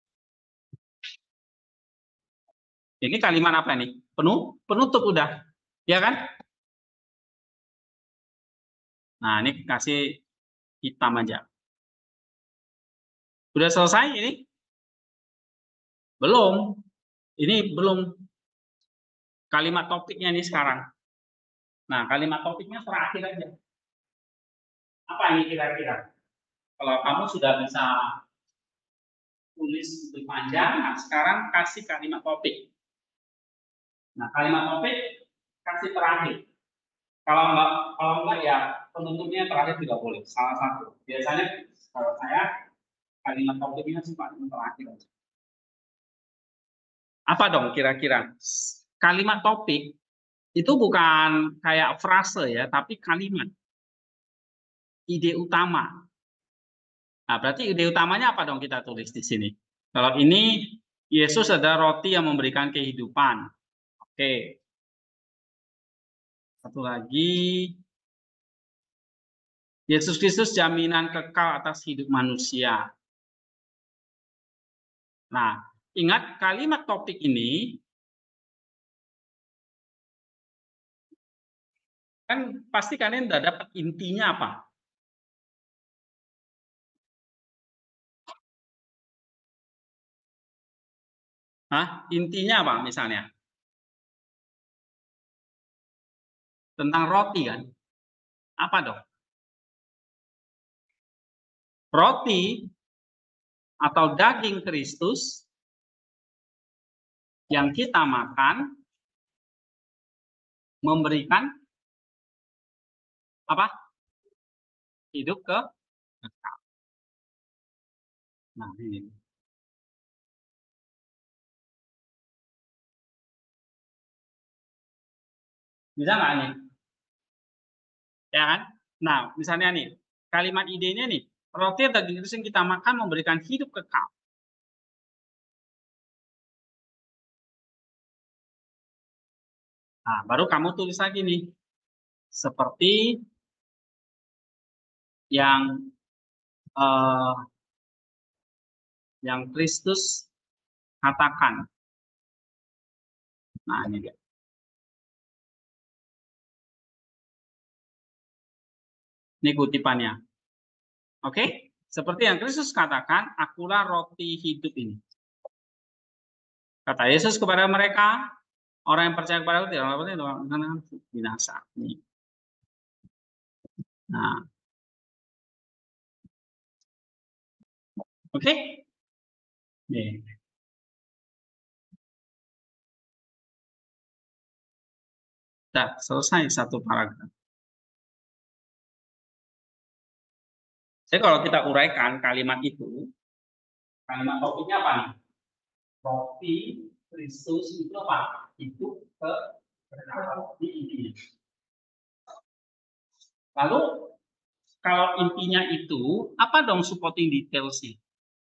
Ini kalimat apa nih? Penuh, penutup udah, ya kan? Nah, ini kasih hitam aja. Udah selesai ini? Belum. Ini belum kalimat topiknya nih sekarang. Nah, kalimat topiknya terakhir aja. Apa ini kira-kira? Kalau kamu sudah bisa tulis lebih panjang, nah sekarang kasih kalimat topik. Nah, kalimat topik kasih terakhir. Kalau enggak, kalau enggak ya penutupnya terakhir juga boleh. Salah satu. Biasanya kalau saya kalimat topiknya suka terakhir aja. Apa dong kira-kira? Kalimat topik itu bukan kayak frase ya, tapi kalimat. Ide utama. Nah, berarti ide utamanya apa dong kita tulis di sini? Kalau ini Yesus adalah roti yang memberikan kehidupan. Oke. Satu lagi. Yesus Kristus jaminan kekal atas hidup manusia. Nah, ingat kalimat topik ini kan pasti kalian udah dapat intinya apa? Hah? Intinya apa misalnya? Tentang roti kan? Apa dong? Roti atau daging Kristus yang kita makan memberikan apa? Hidup ke kekal. Nah, ini. Bisa nggak nih? Ya kan? Nah, misalnya nih, kalimat idenya nih, roti dan daging Kristus yang kita makan memberikan hidup kekal. Nah, baru kamu tulis lagi nih, seperti yang eh, yang Kristus katakan. Nah, ini dia. Ini kutipannya. Oke? Seperti yang Kristus katakan, akulah roti hidup ini. Kata Yesus kepada mereka, orang yang percaya kepada aku tidak akan binasa. Nah, oke? Okay? Nih. Nah, selesai satu paragraf. Jadi kalau kita uraikan kalimat itu, kalimat topiknya apa nih? Roti Kristus itu apa? Itu ke di intinya. Lalu kalau intinya itu, apa dong supporting details-nya?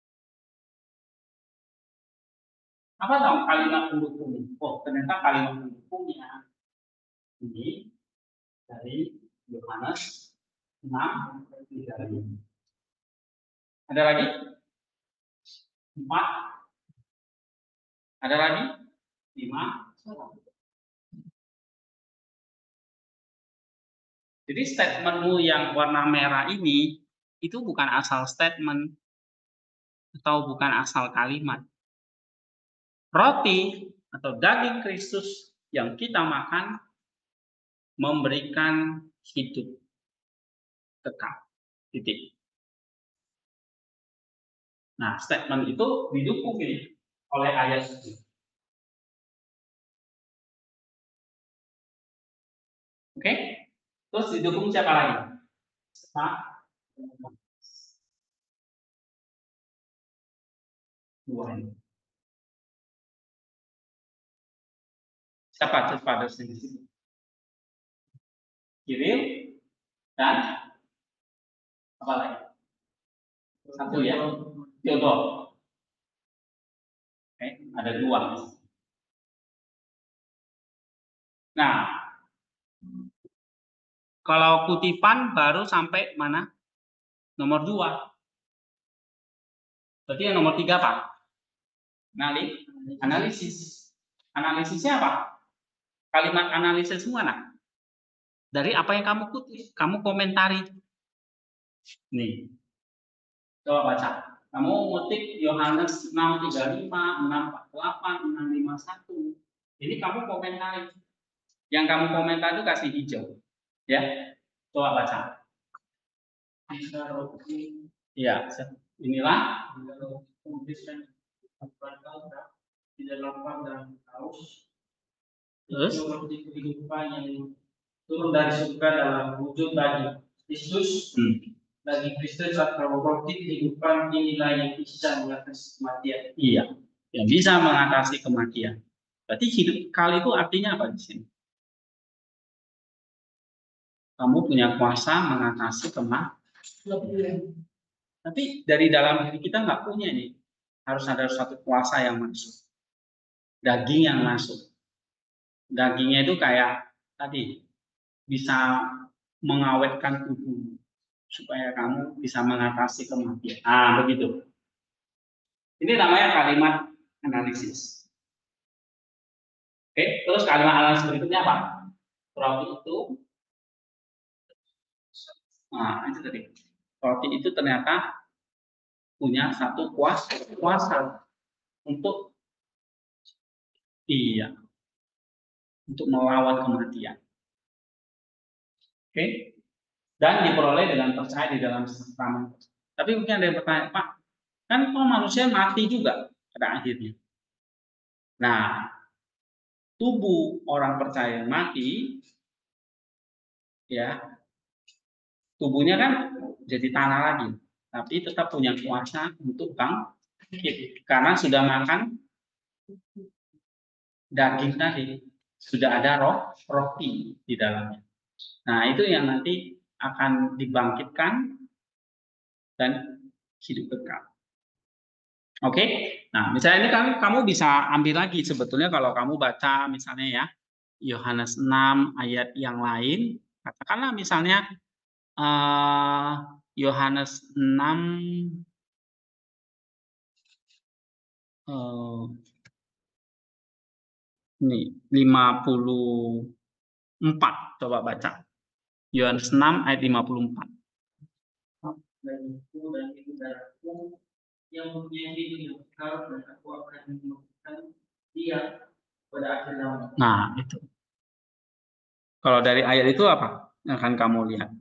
Apa dong kalimat pendukung? Oh, ternyata kalimat pendukungnya ini dari Yohanes enam tiga lima. Ada lagi? Empat. Ada lagi? Lima. Jadi statementmu yang warna merah ini itu bukan asal statement. atau bukan asal kalimat. Roti atau daging Kristus yang kita makan memberikan hidup kekal. Titik. Nah, statement itu didukung ini oleh ayat itu. Oke? Terus didukung siapa lagi? Pak. Dua ini. Siapa cepat ada di sini? Kiril dan apa lagi? Satu ya, Theodor. Oke, ada dua. Nah, kalau kutipan baru sampai mana? Nomor dua. Berarti yang nomor tiga Pak? Analisis. Analisisnya apa? Kalimat analisis semua nah. Dari apa yang kamu kutip, kamu komentari. Nih. Coba baca. Kamu ngutip Yohanes enam tiga puluh lima, enam empat puluh delapan, enam lima satu. Ini kamu komentari. Yang kamu komentar itu kasih hijau. Ya. Coba baca. Iya, inilah di dalam dan haus. Terus kehidupan yang turun dari surga dalam wujud daging Kristus. Hmm. Daging Kristus atau roti kehidupan inilah yang bisa mengatasi kematian. Iya, yang bisa mengatasi kematian. Berarti hidup kekal itu artinya apa di sini? Kamu punya kuasa mengatasi kematian. Tapi dari dalam diri kita nggak punya nih. Harus ada satu kuasa yang masuk. Daging yang masuk. Dagingnya itu kayak tadi bisa mengawetkan tubuh supaya kamu bisa mengatasi kematian. Ah, begitu. Ini namanya kalimat analisis. Oke, terus kalimat analisis berikutnya apa? Roti itu, nah itu tadi. Roti itu ternyata punya satu kuasa, kuasa untuk iya, untuk melawan kematian. Oke, dan diperoleh dengan percaya di dalam sakramen. Tapi mungkin ada yang bertanya, Pak, kan kok manusia mati juga pada akhirnya. Nah, tubuh orang percaya mati, ya, tubuhnya kan jadi tanah lagi, tapi tetap punya kuasa untuk bangkit karena sudah makan daging tadi, sudah ada roh roti di dalamnya. Nah, itu yang nanti akan dibangkitkan dan hidup kekal. Oke, okay? Nah misalnya ini kan kamu bisa ambil lagi sebetulnya kalau kamu baca misalnya ya Yohanes enam ayat yang lain, katakanlah misalnya Yohanes uh, enam uh, ini lima puluh empat, coba baca Yohanes enam ayat lima puluh empat. Yang mempunyai hidup yang kekal dan aku akan memberikan dia pada akhir zaman. Nah, itu. Kalau dari ayat itu apa yang akan kamu lihat?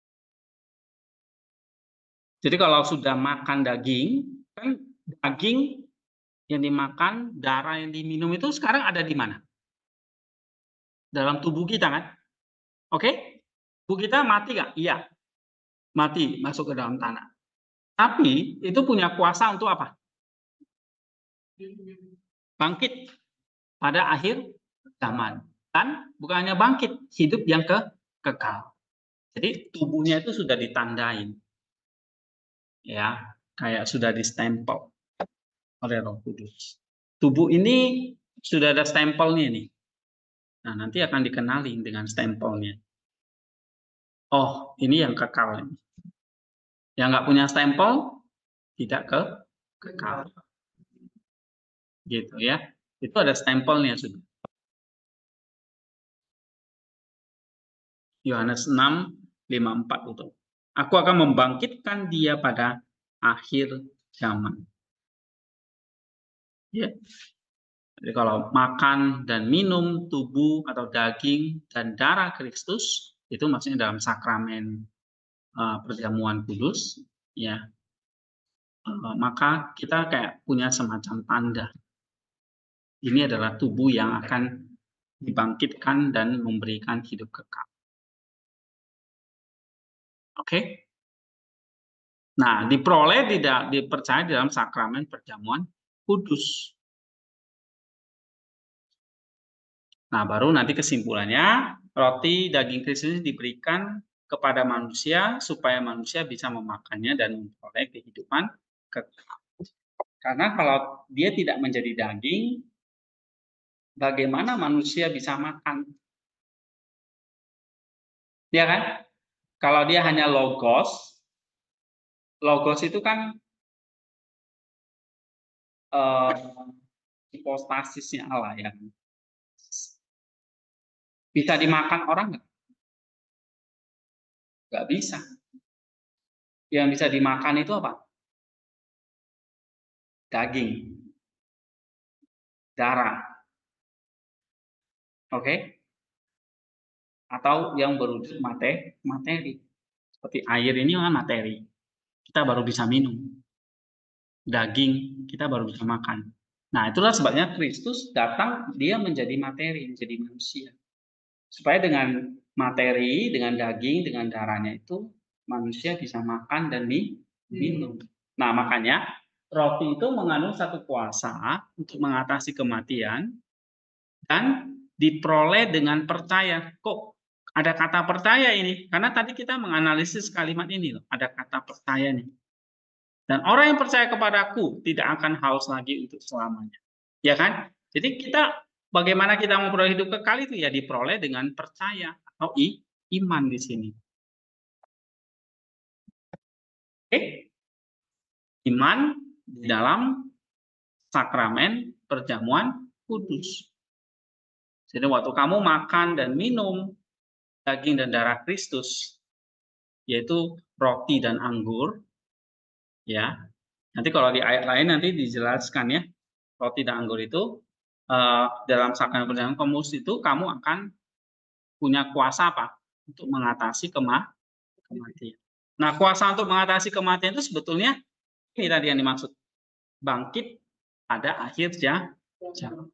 Jadi kalau sudah makan daging, kan daging yang dimakan, darah yang diminum itu sekarang ada di mana? Dalam tubuh kita kan? Oke? Tubuh kita mati nggak? Iya. Mati, masuk ke dalam tanah. Tapi itu punya kuasa untuk apa? Bangkit pada akhir zaman. Dan bukan hanya bangkit, hidup yang ke kekal. Jadi tubuhnya itu sudah ditandain. Ya, kayak sudah distempel oleh Roh Kudus. Tubuh ini sudah ada stempelnya nih. Nah, nanti akan dikenali dengan stempelnya. Oh, ini yang kekal. Yang nggak punya stempel, tidak ke kekal. Gitu ya. Itu ada stempelnya sudah. Yohanes enam lima puluh empat itu. Aku akan membangkitkan dia pada akhir zaman. Ya. Jadi kalau makan dan minum tubuh atau daging dan darah Kristus itu maksudnya dalam sakramen uh, perjamuan kudus, ya, uh, maka kita kayak punya semacam tanda. Ini adalah tubuh yang akan dibangkitkan dan memberikan hidup kekal. Oke? Okay? Nah, diperoleh tidak dipercaya dalam sakramen perjamuan kudus. Nah, baru nanti kesimpulannya, roti daging Kristus diberikan kepada manusia supaya manusia bisa memakannya dan memperoleh kehidupan kekal. Karena kalau dia tidak menjadi daging, bagaimana manusia bisa makan? Ya kan? Kalau dia hanya logos, logos itu kan uh, hipostasisnya Allah ya. Bisa dimakan orang nggak? Nggak bisa. Yang bisa dimakan itu apa? Daging, darah, oke? Okay? Atau yang berwujud materi, materi. Seperti air ini kan materi. Kita baru bisa minum. Daging kita baru bisa makan. Nah, itulah sebabnya Kristus datang, dia menjadi materi, menjadi manusia. Supaya dengan materi, dengan daging, dengan darahnya itu manusia bisa makan dan minum. Nah, makanya roti itu mengandung satu kuasa untuk mengatasi kematian dan diperoleh dengan percaya. Kok ada kata percaya ini? Karena tadi kita menganalisis kalimat ini loh, ada kata percaya nih. Dan orang yang percaya kepadaku tidak akan haus lagi untuk selamanya. Ya kan? Jadi kita bagaimana kita memperoleh hidup kekal itu ya diperoleh dengan percaya atau i, iman di sini. Oke? Iman di dalam sakramen perjamuan kudus. Jadi waktu kamu makan dan minum daging dan darah Kristus, yaitu roti dan anggur, ya. Nanti kalau di ayat lain nanti dijelaskan ya, roti dan anggur itu uh, dalam sakramen perjamuan kudus itu kamu akan punya kuasa apa? Untuk mengatasi kema kematian. Nah, kuasa untuk mengatasi kematian itu sebetulnya ini tadi yang dimaksud, bangkit pada akhir zaman.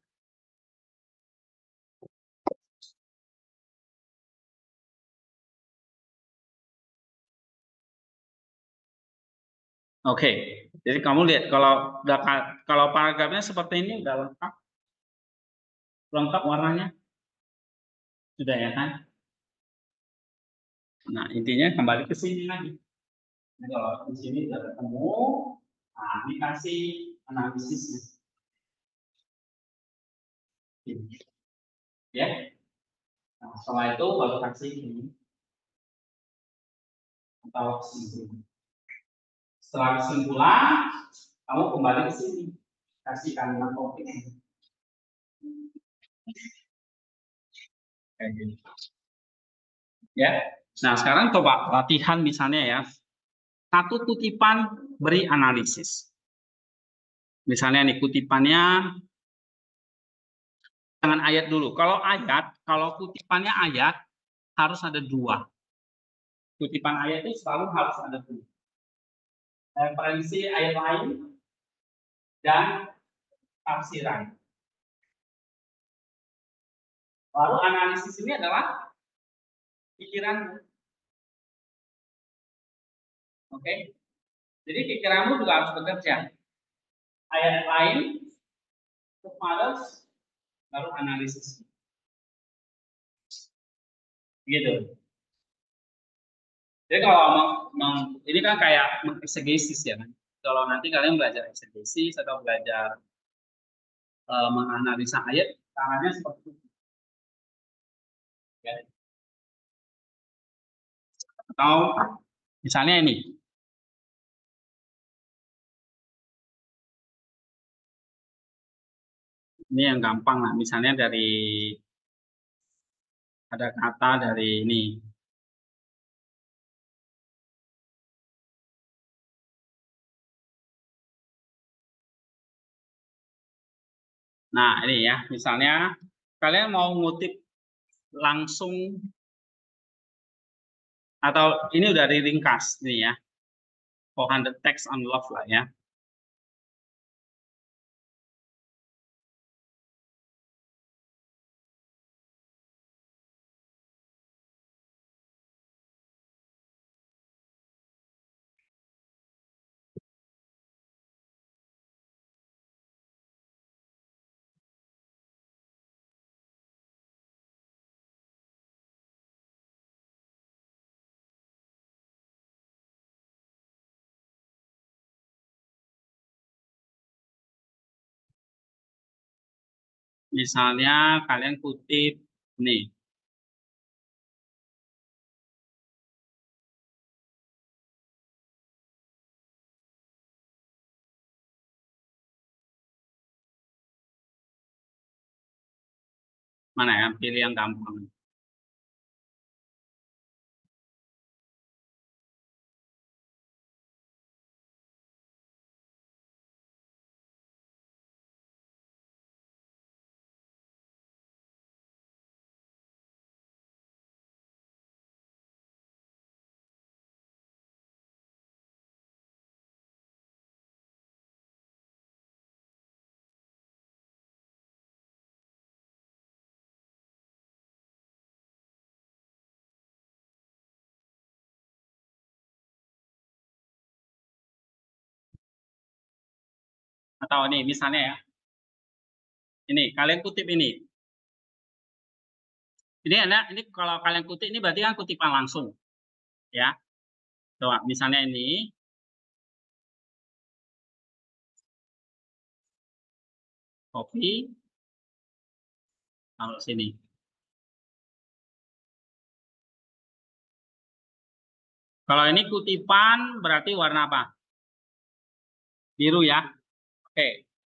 Oke, jadi kamu lihat kalau kalau paragrafnya seperti ini udah lengkap, lengkap warnanya, sudah ya kan? Nah intinya kembali ke sini lagi. Nah, kalau di sini sudah ketemu, nah ini kasih analisisnya. Ya, nah, setelah itu baru kasih ini atau kesimpulan. Setelah kesimpulan, kamu kembali ke sini, kasih kalimat topik. Kayak gini. Ya, nah sekarang coba latihan misalnya ya, satu kutipan beri analisis. Misalnya nih kutipannya jangan ayat dulu. Kalau ayat, kalau kutipannya ayat harus ada dua. Kutipan ayat itu selalu harus ada dua. Referensi ayat lain dan tafsiran. Lalu analisis ini adalah pikiran. Oke. Jadi pikiranmu juga harus bekerja. Ayat lain, terus baru analisis. Gitu. Jadi kalau meng, meng, ini kan kayak mengeksegesis ya kan. Kalau nanti kalian belajar eksegesis atau belajar uh, menganalisa ayat, caranya seperti itu. Ya. Atau misalnya ini. Ini yang gampang lah. Misalnya dari ada kata dari ini. Nah, ini ya, misalnya kalian mau ngutip langsung atau ini udah diringkas nih ya, four hundred text on love lah ya. Misalnya kalian kutip nih, mana ya, pilih yang gampang. Atau ini misalnya ya, ini kalian kutip ini. Ini ada, ini kalau kalian kutip ini berarti kan kutipan langsung, ya. Coba misalnya ini, copy, taruh sini. Kalau ini kutipan berarti warna apa? Biru ya. Oke.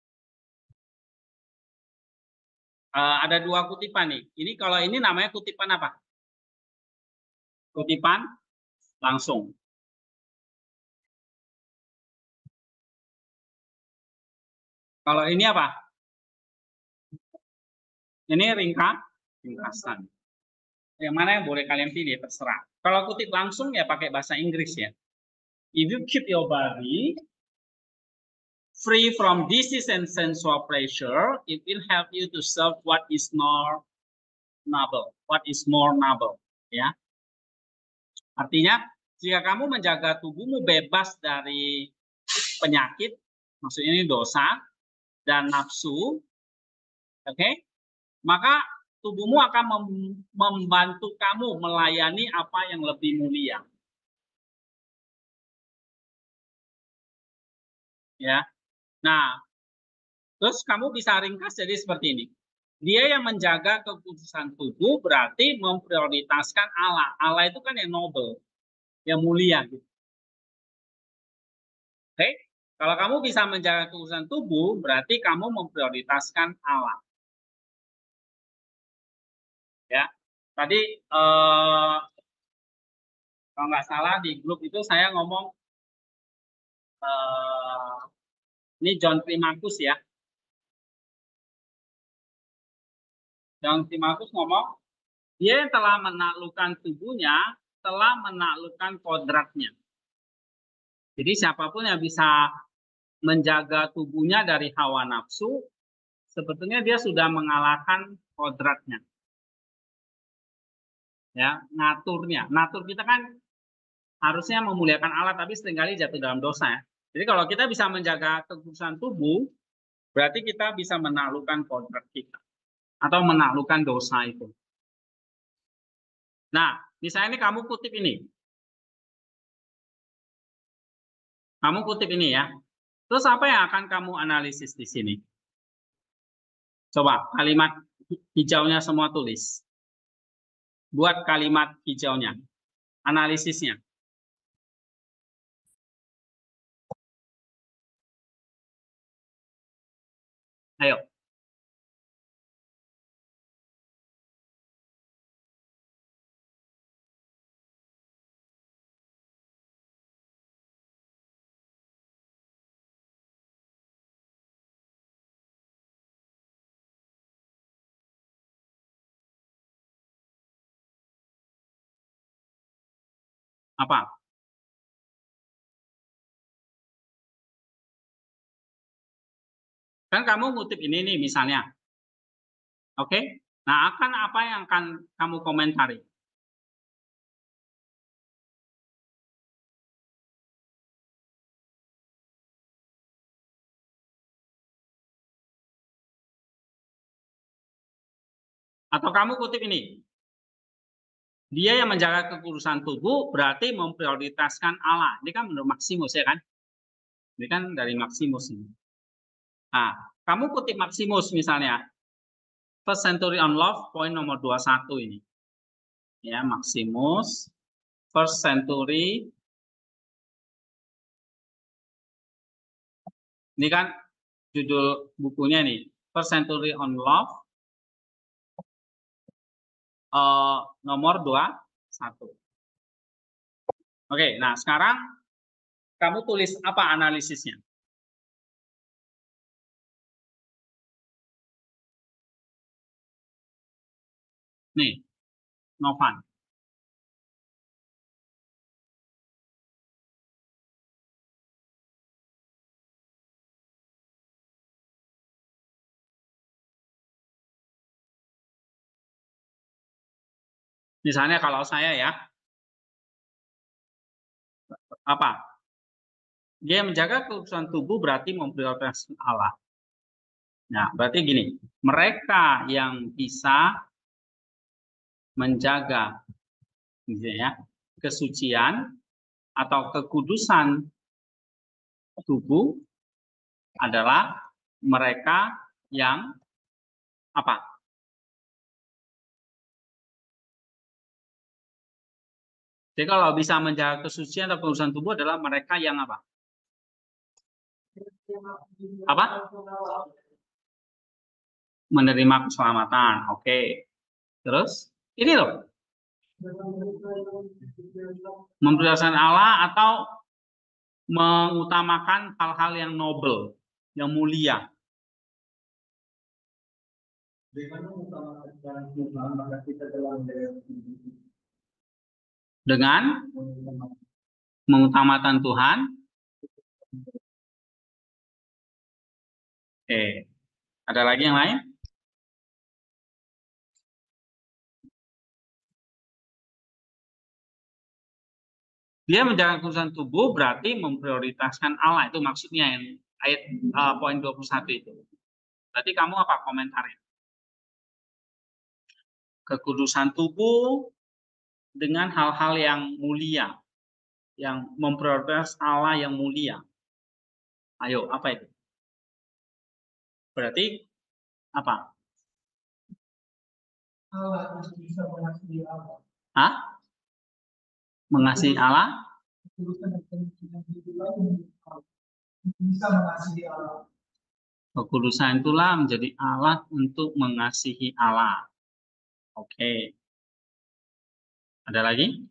Uh, ada dua kutipan nih. Ini kalau ini namanya kutipan apa? Kutipan langsung. Kalau ini apa? Ini ringkas, ringkasan. Yang mana yang boleh kalian pilih, terserah. Kalau kutip langsung ya pakai bahasa Inggris ya. If you keep your body free from disease and sensual pleasure, it will help you to serve what is more noble, what is more noble, ya. Artinya, jika kamu menjaga tubuhmu bebas dari penyakit, maksudnya ini dosa dan nafsu, oke, okay? Maka tubuhmu akan mem membantu kamu melayani apa yang lebih mulia. Ya. Nah, terus kamu bisa ringkas jadi seperti ini. Dia yang menjaga kekudusan tubuh berarti memprioritaskan Allah. Allah itu kan yang noble, yang mulia gitu. Oke? Okay? Kalau kamu bisa menjaga kekudusan tubuh berarti kamu memprioritaskan Allah. Ya. Tadi eh, kalau nggak salah di grup itu saya ngomong eh, ini John Climacus ya. John Climacus ngomong, dia yang telah menaklukkan tubuhnya, telah menaklukkan kodratnya. Jadi siapapun yang bisa menjaga tubuhnya dari hawa nafsu, sebetulnya dia sudah mengalahkan kodratnya. Ya, ngaturnya. Natur kita kan harusnya memuliakan Allah, tapi seringkali jatuh dalam dosa ya. Jadi kalau kita bisa menjaga kekudusan tubuh, berarti kita bisa menaklukkan kodrat kita. Atau menaklukkan dosa itu. Nah, misalnya ini kamu kutip ini. Kamu kutip ini ya. Terus apa yang akan kamu analisis di sini? Coba kalimat hijaunya semua tulis. Buat kalimat hijaunya. Analisisnya. Ayo. Apa? Kan kamu ngutip ini nih misalnya. Oke? Nah, akan apa yang akan kamu komentari? Atau kamu kutip ini. Dia yang menjaga kekudusan tubuh berarti memprioritaskan Allah. Ini kan menurut Maximus ya kan? Ini kan dari Maximus ini. Nah, kamu kutip Maximus misalnya. First Century on Love, poin nomor dua puluh satu ini. Ya, Maximus, First Century. Ini kan judul bukunya nih, First Century on Love, uh, nomor dua puluh satu. Oke, nah sekarang kamu tulis apa analisisnya? Nih, Novan. Misalnya kalau saya ya, apa? Dia menjaga kekudusan tubuh berarti memprioritaskan Allah. Nah, berarti gini, mereka yang bisa menjaga ya, kesucian atau kekudusan tubuh adalah mereka yang apa? Jadi kalau bisa menjaga kesucian atau kekudusan tubuh adalah mereka yang apa? Apa? Menerima keselamatan. Oke. Terus ini loh. Memprioritaskan Allah atau mengutamakan hal-hal yang noble, yang mulia. Dengan mengutamakan Tuhan. Oke. Ada lagi yang lain? Dia menjaga kekudusan tubuh berarti memprioritaskan Allah. Itu maksudnya yang ayat uh, poin dua puluh satu itu. Berarti kamu apa komentarnya? Kekudusan tubuh dengan hal-hal yang mulia, yang memprioritaskan Allah yang mulia. Ayo, apa itu? Berarti apa? Allah bisa mengasihi Allah. Hah? Mengasihi Allah? Bisa mengasihi Allah. Kekudusan itulah menjadi alat untuk mengasihi Allah. Oke. Ada lagi?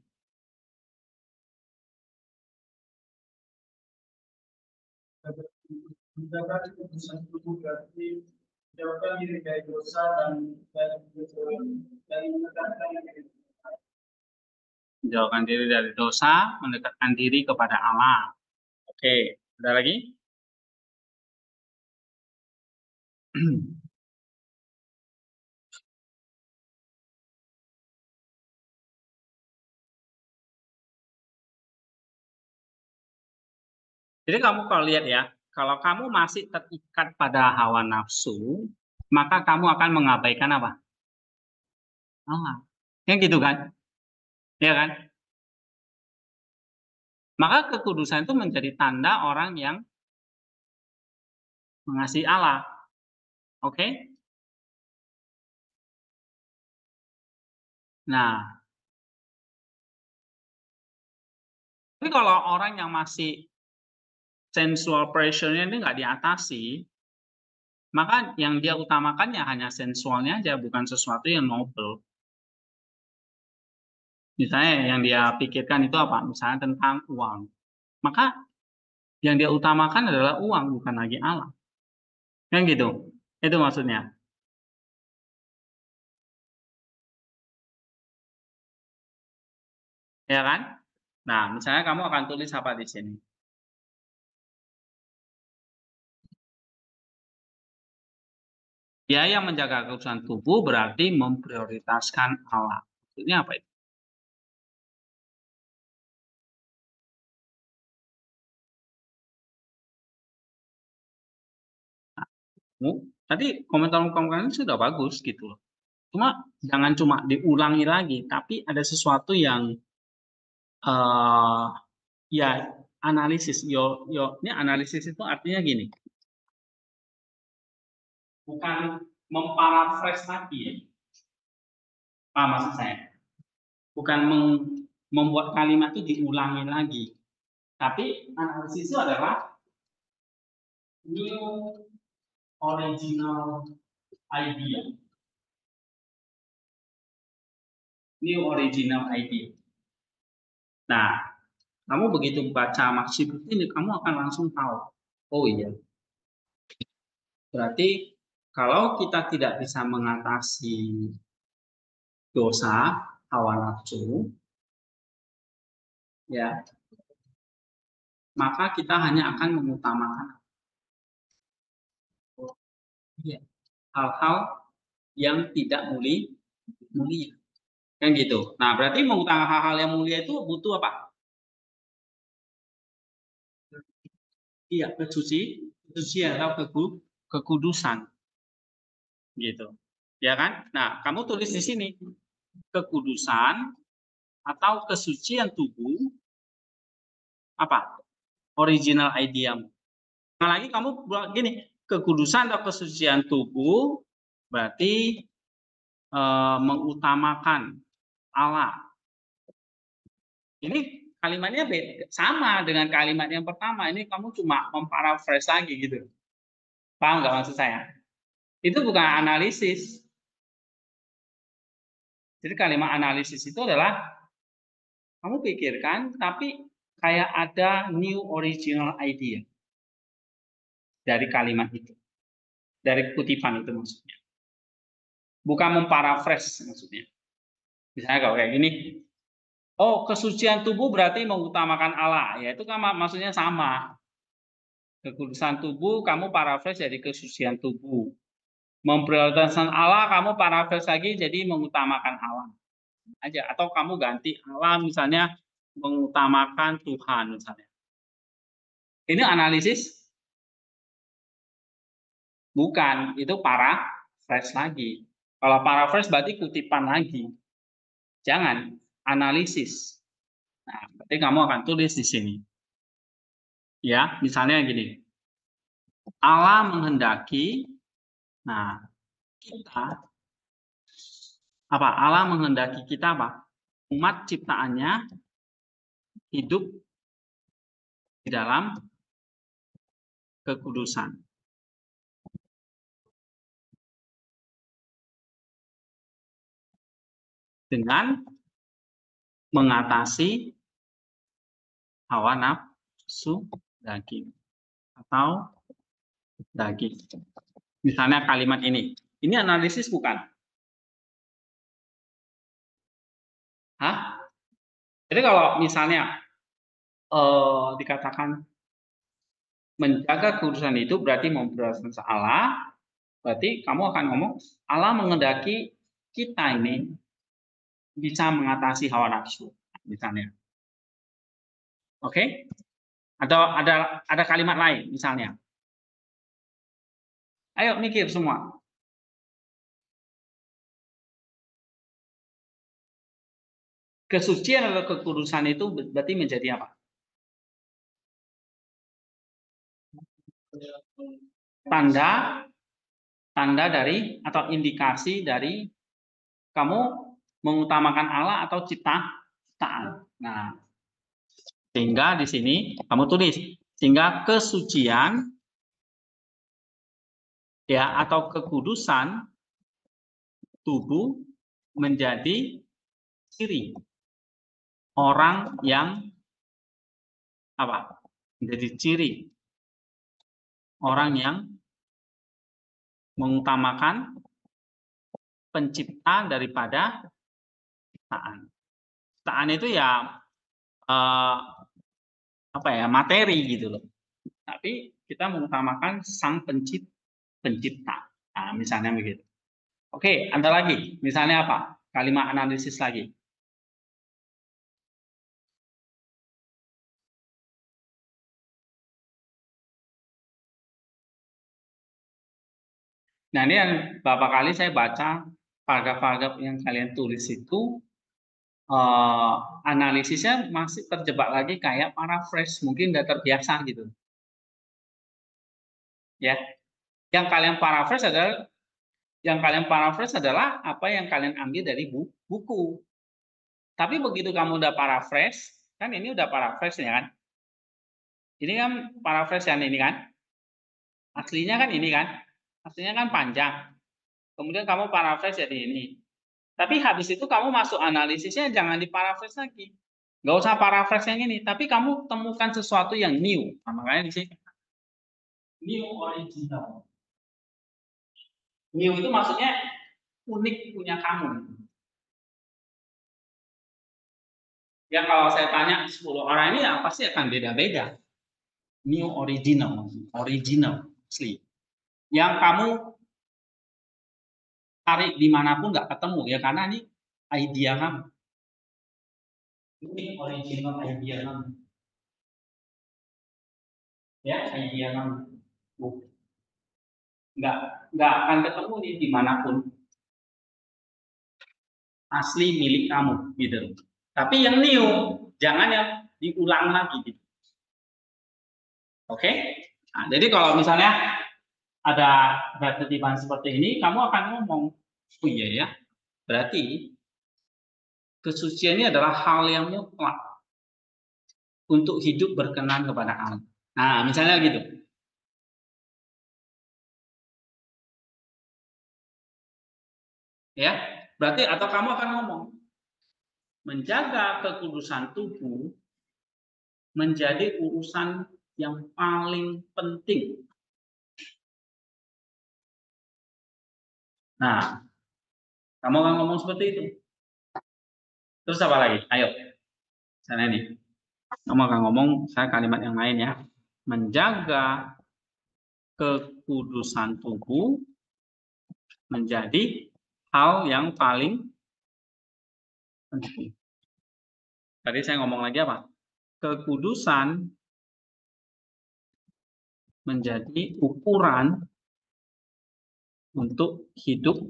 Menjaga kekudusan tubuh berarti menjauhkan diri dari dosa dan dari dari mendekatkan diri. Menjauhkan diri dari dosa, mendekatkan diri kepada Allah. Oke, ada lagi? Jadi kamu kalau lihat ya, kalau kamu masih terikat pada hawa nafsu, maka kamu akan mengabaikan apa? Allah. Yang gitu kan? Ya kan? Maka kekudusan itu menjadi tanda orang yang mengasihi Allah. Oke? Nah, tapi kalau orang yang masih sensual pressure-nya ini nggak diatasi, maka yang dia utamakannya hanya sensualnya aja, bukan sesuatu yang noble. Misalnya yang dia pikirkan itu apa? Misalnya tentang uang. Maka yang dia utamakan adalah uang, bukan lagi Allah. Kan gitu. Itu maksudnya. Ya kan? Nah, misalnya kamu akan tulis apa di sini? Dia yang menjaga keutuhan tubuh berarti memprioritaskan Allah. Maksudnya apa itu? Nah, tadi komentar kamu sudah bagus gitu loh. Cuma jangan cuma diulangi lagi, tapi ada sesuatu yang uh, ya analisis. Yo, yo, ini analisis itu artinya gini, bukan memparaphrase lagi ya. Apa maksud saya? Bukan mem membuat kalimat itu diulangi lagi, tapi analisis itu adalah new original idea. New original idea. Nah, kamu begitu baca maksud ini, kamu akan langsung tahu. Oh iya. Berarti kalau kita tidak bisa mengatasi dosa, hawa nafsu, ya, maka kita hanya akan mengutamakan hal-hal yang tidak mulia, mulia. Kan gitu. Nah, berarti mengutamakan hal-hal yang mulia itu butuh apa? Iya, kesuci, kesucian atau kekudusan. Gitu. Ya kan? Nah, kamu tulis di sini kekudusan atau kesucian tubuh apa? Original ideamu. Nah, lagi kamu buat gini, kekudusan atau kesucian tubuh berarti e, mengutamakan Allah. Ini kalimatnya beda, sama dengan kalimat yang pertama. Ini kamu cuma memparaphrase lagi gitu. Paham nggak maksud saya? Itu bukan analisis. Jadi kalimat analisis itu adalah kamu pikirkan, tapi kayak ada new original idea dari kalimat itu, dari kutipan itu maksudnya. Bukan memparaphrase maksudnya. Misalnya kalau kayak gini, oh kesucian tubuh berarti mengutamakan Allah, ya itu kan maksudnya sama. Kekudusan tubuh kamu paraphrase jadi kesucian tubuh. Memprioritaskan Allah kamu paraphrase lagi jadi mengutamakan Allah aja, atau kamu ganti Allah misalnya mengutamakan Tuhan misalnya. Ini analisis? Bukan, itu paraphrase lagi. Kalau paraphrase berarti kutipan lagi. Jangan, analisis. Nah, berarti kamu akan tulis di sini. Ya, misalnya gini. Allah menghendaki, nah, kita, apa? Allah menghendaki kita apa? Umat ciptaannya hidup di dalam kekudusan. Dengan mengatasi hawa nafsu daging atau daging. Misalnya kalimat ini. Ini analisis bukan? Hah? Jadi kalau misalnya eh, dikatakan menjaga kekudusan itu berarti memprioritaskan Allah, berarti kamu akan ngomong Allah menghendaki kita ini bisa mengatasi hawa nafsu, misalnya. Oke? Okay? Atau ada ada kalimat lain, misalnya. Ayo mikir semua. Kesucian atau kekudusan itu berarti menjadi apa? Tanda tanda dari atau indikasi dari kamu mengutamakan Allah atau ciptaan. Nah, sehingga di sini kamu tulis sehingga kesucian ya atau kekudusan tubuh menjadi ciri orang yang apa? Menjadi ciri orang yang mengutamakan pencipta daripada ciptaan. Ciptaan itu ya uh, apa ya, materi gitu loh. Tapi kita mengutamakan sang pencipta. pencipta. Nah, misalnya begitu. Oke, ada lagi. Misalnya apa? Kalimat analisis lagi. Nah, ini yang beberapa kali saya baca paragraf-paragraf yang kalian tulis itu, uh, analisisnya masih terjebak lagi kayak paraphrase, mungkin udah terbiasa gitu. Ya, yang kalian paraphrase adalah yang kalian paraphrase adalah apa yang kalian ambil dari bu buku. Tapi begitu kamu udah paraphrase, kan ini udah paraphrase ya kan? Ini kan paraphrase yang ini kan? Aslinya kan ini kan? Aslinya kan panjang. Kemudian kamu paraphrase jadi ini. Tapi habis itu kamu masuk analisisnya jangan di paraphrase lagi. Nggak usah paraphrase yang ini, tapi kamu temukan sesuatu yang new. Nah, makanya di sini new original. New itu maksudnya unik punya kamu. Ya kalau saya tanya sepuluh orang ini ya pasti akan beda-beda. New original, original, asli. Yang kamu cari dimanapun nggak ketemu ya karena ini idea kamu. Ini original idea kamu. Ya, idea kamu. Nggak, nggak akan ketemu nih dimanapun. Asli milik kamu gitu. Tapi yang new jangan yang diulang lagi gitu. Oke? Nah, jadi kalau misalnya ada ada ketiban seperti ini, kamu akan ngomong, oh iya ya, berarti kesucian ini adalah hal yang mutlak untuk hidup berkenan kepada Allah. Nah, misalnya gitu. Ya, berarti atau kamu akan ngomong, menjaga kekudusan tubuh menjadi urusan yang paling penting. Nah, kamu akan ngomong seperti itu. Terus apa lagi? Ayo, sana ini. Kamu akan ngomong, saya kalimat yang lain ya. Menjaga kekudusan tubuh menjadi hal yang paling penting. Tadi saya ngomong lagi apa? Kekudusan menjadi ukuran untuk hidup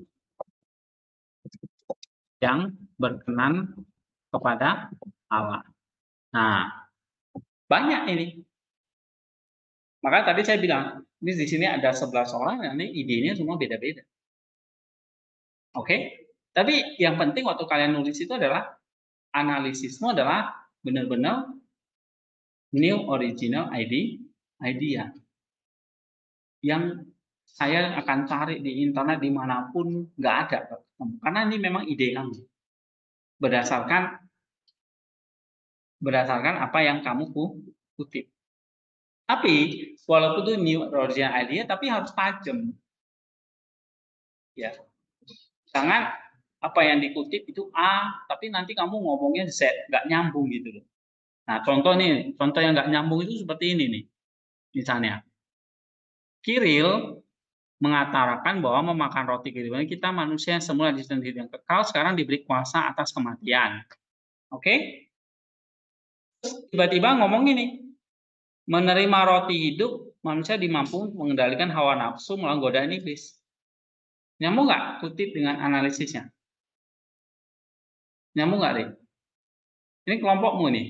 yang berkenan kepada Allah. Nah, banyak ini. Maka tadi saya bilang, ini di sini ada sebelas orang, ini idenya semua beda-beda. Oke? Okay? Tapi yang penting waktu kalian nulis itu adalah analisismu adalah benar-benar new original ide, idea yang saya akan cari di internet dimanapun nggak ada, karena ini memang ide kamu berdasarkan berdasarkan apa yang kamu kutip. Tapi walaupun itu new original idea, tapi harus tajam, ya. Jangan apa yang dikutip itu A, tapi nanti kamu ngomongnya Z, nggak nyambung gitu loh. Nah, contoh nih, contoh yang nggak nyambung itu seperti ini nih. Misalnya, Kiril mengatakan bahwa memakan roti kehidupan kita manusia yang semula disembelih yang kekal sekarang diberi kuasa atas kematian. Oke? Okay? Tiba-tiba ngomong ini, menerima roti hidup manusia dimampu mengendalikan hawa nafsu melawan godaan iblis. Nyambung nggak kutip dengan analisisnya? Nyambung nggak, deh? Ini kelompokmu nih.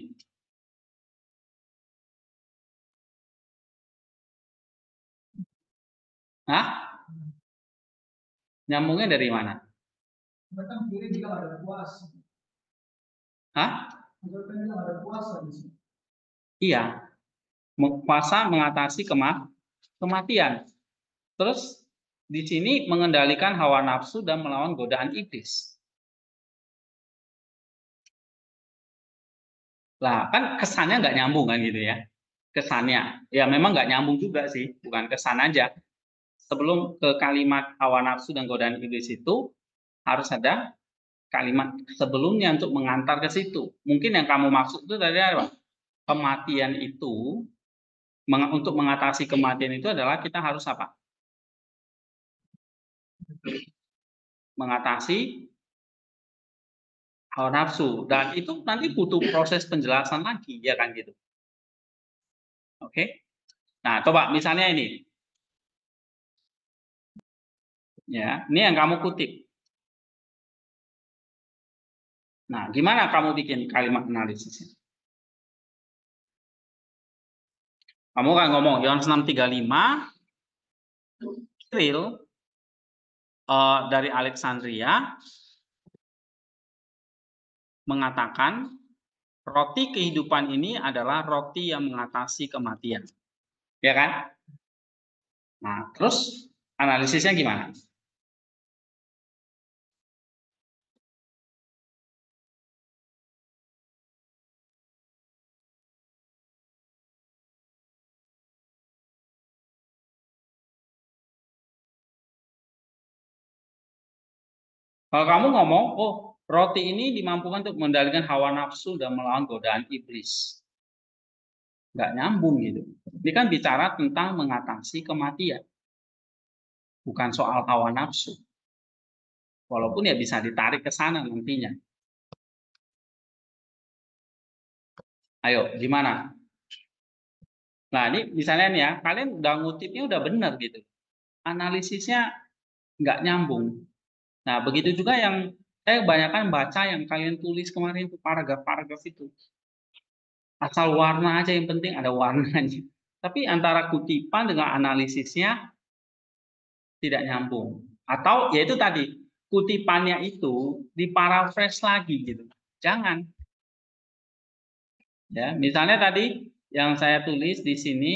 Hah? Nyambungnya dari mana? Hah? Iya. Puasa mengatasi kema kematian. Terus di sini mengendalikan hawa nafsu dan melawan godaan iblis. Lah, kan kesannya nggak nyambung kan gitu ya. Kesannya. Ya memang nggak nyambung juga sih, bukan kesan aja. Sebelum ke kalimat hawa nafsu dan godaan iblis itu harus ada kalimat sebelumnya untuk mengantar ke situ. Mungkin yang kamu maksud itu dari apa? Kematian itu, meng untuk mengatasi kematian itu adalah kita harus apa? Mengatasi hawa nafsu. Dan itu nanti butuh proses penjelasan lagi, ya kan gitu. Oke. Nah, coba misalnya ini. Ya, ini yang kamu kutip. Nah, gimana kamu bikin kalimat analisisnya? Kamu kan ngomong Yohanes enam tiga puluh lima, Kiril uh, dari Alexandria mengatakan roti kehidupan ini adalah roti yang mengatasi kematian. Ya kan? Nah, terus analisisnya gimana? Kalau kamu ngomong, oh roti ini dimampukan untuk mengendalikan hawa nafsu dan melawan godaan iblis. Nggak nyambung gitu. Ini kan bicara tentang mengatasi kematian. Bukan soal hawa nafsu. Walaupun ya bisa ditarik ke sana nantinya. Ayo, gimana? Nah, ini misalnya nih ya, kalian udah ngutipnya udah benar gitu. Analisisnya nggak nyambung. Nah, begitu juga yang saya kebanyakan baca yang kalian tulis kemarin itu paragraf-paragraf itu. Asal warna aja yang penting ada warnanya. Tapi antara kutipan dengan analisisnya tidak nyambung. Atau ya itu tadi, kutipannya itu diparaphrase lagi gitu. Jangan. Ya, misalnya tadi yang saya tulis di sini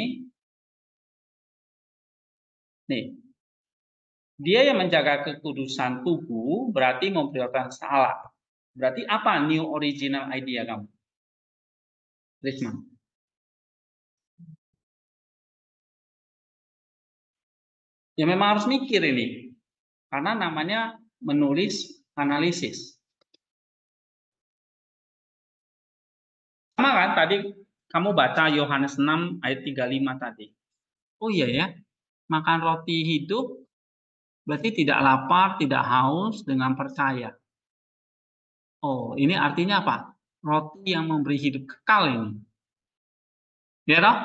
nih. Dia yang menjaga kekudusan tubuh berarti memprioritaskan salah. Berarti apa new original idea kamu? Risma. Ya memang harus mikir ini. Karena namanya menulis analisis. Sama kan tadi kamu baca Yohanes enam ayat tiga puluh lima tadi. Oh iya ya, makan roti hidup berarti tidak lapar, tidak haus dengan percaya. Oh, ini artinya apa? Roti yang memberi hidup kekal ini. Ya toh?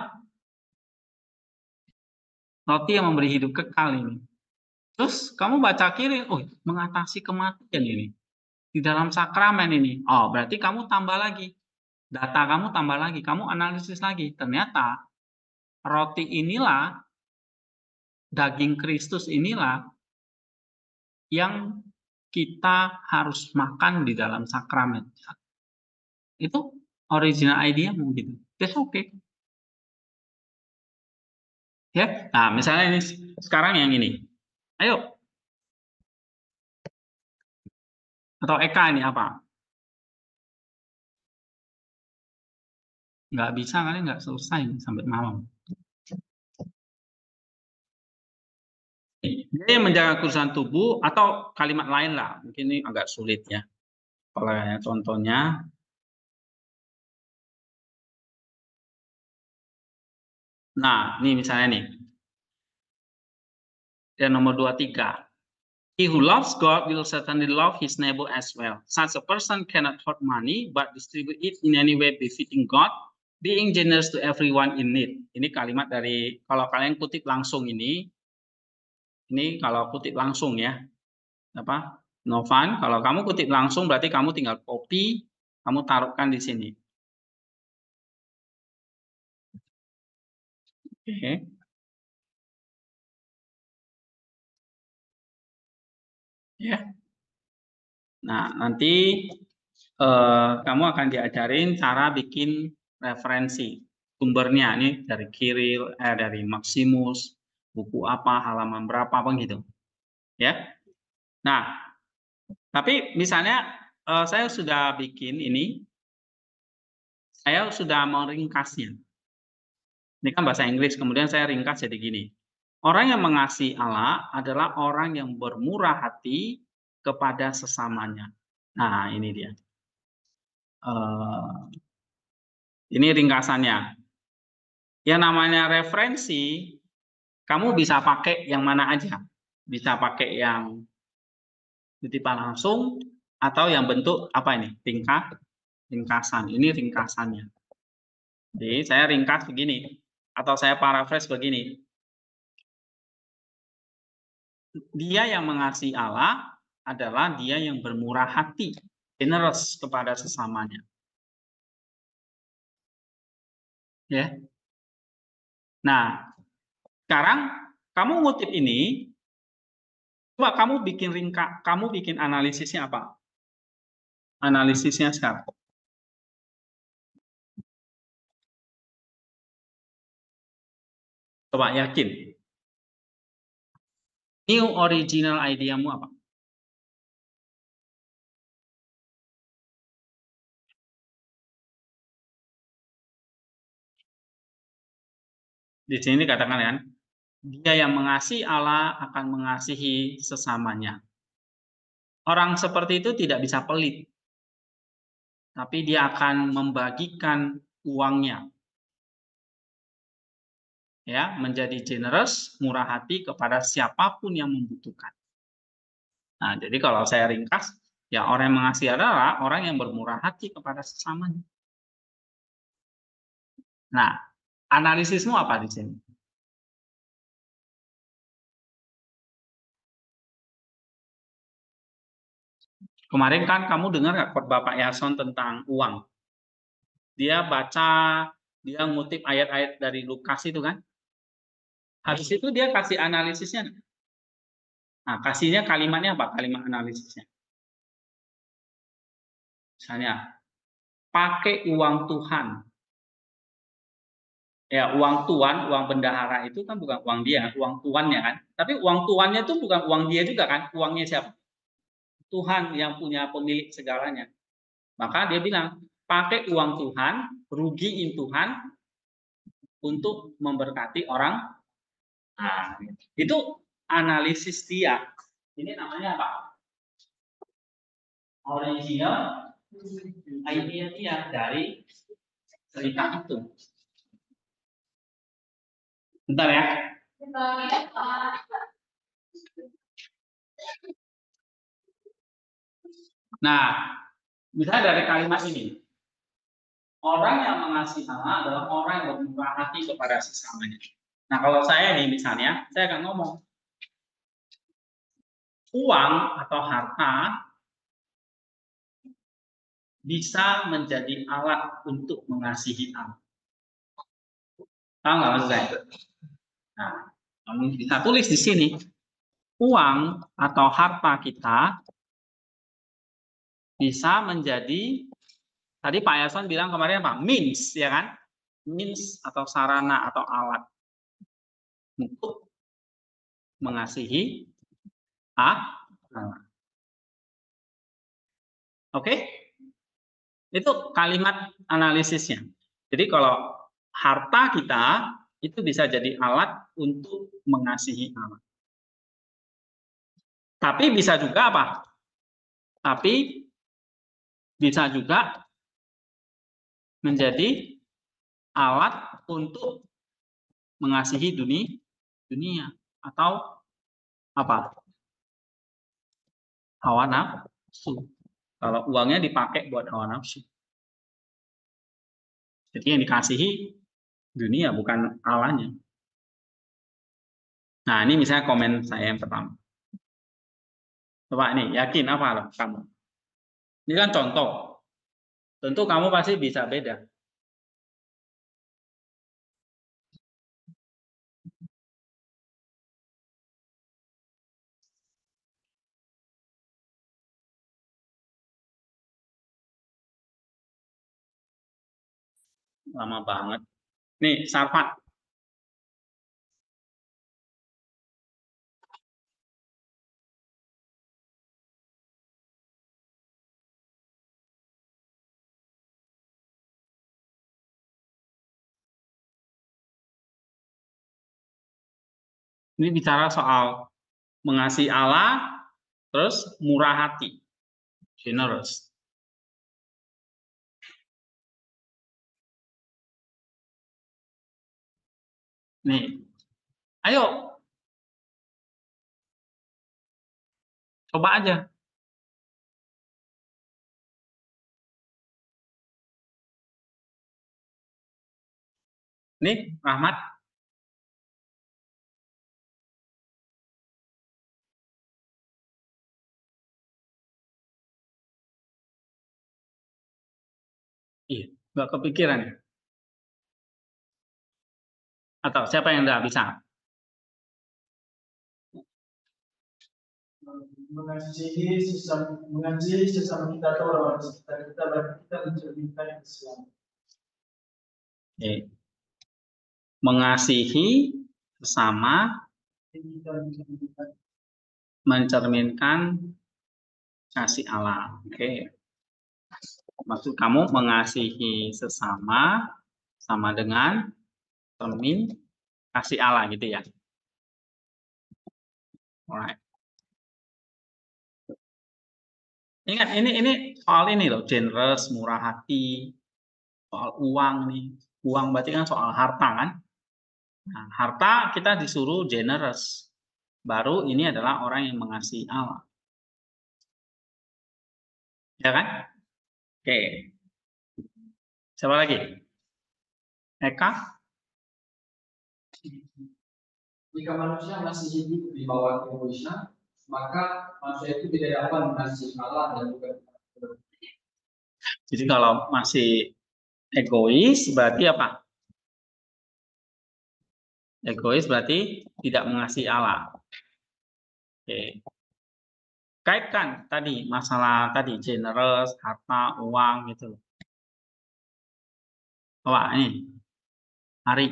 Roti yang memberi hidup kekal ini. Terus kamu baca kiri, oh mengatasi kematian ini. Di dalam sakramen ini. Oh, berarti kamu tambah lagi. Data kamu tambah lagi. Kamu analisis lagi. Ternyata roti inilah, daging Kristus inilah yang kita harus makan di dalam sakramen. Itu original idea gitu. That's okay. Ya, nah misalnya ini sekarang yang ini. Ayo. Atau Eka ini apa? Nggak bisa kali nggak selesai sampai malam. Dia yang menjaga kekudusan tubuh atau kalimat lain lah. Mungkin ini agak sulit ya. Kalau contohnya. Nah, ini misalnya nih. Yang nomor dua puluh tiga. He who loves God will certainly love his neighbor as well. Such a person cannot hoard money, but distribute it in any way befitting God, being generous to everyone in need. Ini kalimat dari, kalau kalian kutip langsung ini, ini kalau kutip langsung ya. Apa? Novan, kalau kamu kutip langsung berarti kamu tinggal copy, kamu taruhkan di sini. Oke. Okay. Ya. Nah, nanti eh, kamu akan diajarin cara bikin referensi sumbernya ini dari Kiril, eh dari Maximus, buku apa, halaman berapa, apa gitu. Ya. Nah, tapi misalnya eh, saya sudah bikin ini, saya sudah meringkasnya. Ini kan bahasa Inggris, kemudian saya ringkas jadi gini. Orang yang mengasihi Allah adalah orang yang bermurah hati kepada sesamanya. Nah, ini dia. Uh, ini ringkasannya. Yang namanya referensi, kamu bisa pakai yang mana aja. Bisa pakai yang titipan langsung, atau yang bentuk apa ini? Ringkas, ringkasan. Ini ringkasannya. Jadi saya ringkas begini, atau saya paraphrase begini. Dia yang mengasihi Allah adalah dia yang bermurah hati, generous kepada sesamanya. Ya. Nah, sekarang kamu ngutip ini, coba kamu bikin ringkas, kamu bikin analisisnya apa? Analisisnya sekarang. Coba yakin. New original idea-mu apa? Di sini dikatakan kan, dia yang mengasihi Allah akan mengasihi sesamanya. Orang seperti itu tidak bisa pelit, tapi dia akan membagikan uangnya, ya, menjadi generous, murah hati kepada siapapun yang membutuhkan. Nah, jadi kalau saya ringkas, ya orang yang mengasihi adalah orang yang bermurah hati kepada sesamanya. Nah, analisismu apa di sini? Kemarin kan kamu dengar nggak khotbah Pak Yason tentang uang? Dia baca, dia ngutip ayat-ayat dari Lukas itu kan? Habis itu dia kasih analisisnya. Nah, kasihnya kalimatnya apa? Kalimat analisisnya. Misalnya, pakai uang Tuhan. Ya, uang tuan, uang bendahara itu kan bukan uang dia, uang tuannya kan. Tapi uang tuannya itu bukan uang dia juga kan, uangnya siapa? Tuhan yang punya pemilik segalanya. Maka dia bilang, pakai uang Tuhan, rugiin Tuhan untuk memberkati orang. Nah, itu analisis dia. Ini namanya apa? Original idea dia dari cerita itu. Bentar ya. Nah, misalnya dari kalimat ini, orang yang mengasihi Allah adalah orang yang bermurah hati kepada sesamanya. Nah, kalau saya nih misalnya, saya akan ngomong, uang atau harta bisa menjadi alat untuk mengasihi Allah. Tahu nggak maksud saya? Nah, kamu bisa tulis di sini, uang atau harta kita bisa menjadi, tadi Pak Yason bilang kemarin apa? Means, ya kan? Means atau sarana atau alat untuk mengasihi Allah. Oke? Itu kalimat analisisnya. Jadi kalau harta kita itu bisa jadi alat untuk mengasihi Allah. Tapi bisa juga apa? Tapi bisa juga menjadi alat untuk mengasihi dunia, dunia atau apa? Hawa nafsu. Kalau uangnya dipakai buat hawa nafsu. Jadi yang dikasihi dunia bukan Allahnya. Nah, ini misalnya komen saya yang pertama. Coba nih, yakin apa loh kamu? Ini kan contoh. Tentu kamu pasti bisa beda. Lama banget. Nih, Sarfat. Ini bicara soal mengasihi Allah, terus murah hati. Generous. Nih, ayo. Coba aja. Nih, Rahmat. Iya, nggak kepikiran ya? Atau siapa yang nggak bisa? Mengasihi sesama, mengasihi sesama kita atau orang sekitar kita, berarti kita mencerminkan Islam. Oke. Mengasihi sesama Kita mencerminkan mencerminkan kasih Allah. Oke. Maksud kamu mengasihi sesama sama dengan cermin kasih Allah gitu ya. Alright. Ingat ini ini soal ini loh, generous, murah hati, soal uang nih. Uang berarti kan soal harta kan? Nah, harta kita disuruh generous. Baru ini adalah orang yang mengasihi Allah. Ya kan? Oke. Siapa lagi? Eka? jika manusia masih hidup di bawah egoisme, maka manusia itu tidak dapat mengasihi Allah dan juga Jadi kalau masih egois berarti apa? Egois berarti tidak mengasihi Allah. Oke. Kaitkan tadi masalah tadi generous, harta, uang gitu. Wah, ini. Hari.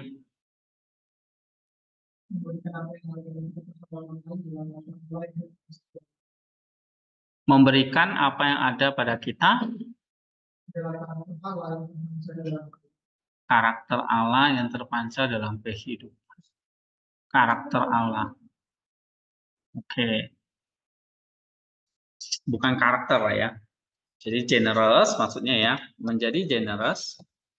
Memberikan apa yang ada pada kita. Karakter Allah yang terpancar dalam kehidupan. Karakter Allah. Oke. Bukan karakter lah ya. Jadi generous maksudnya ya, menjadi generous,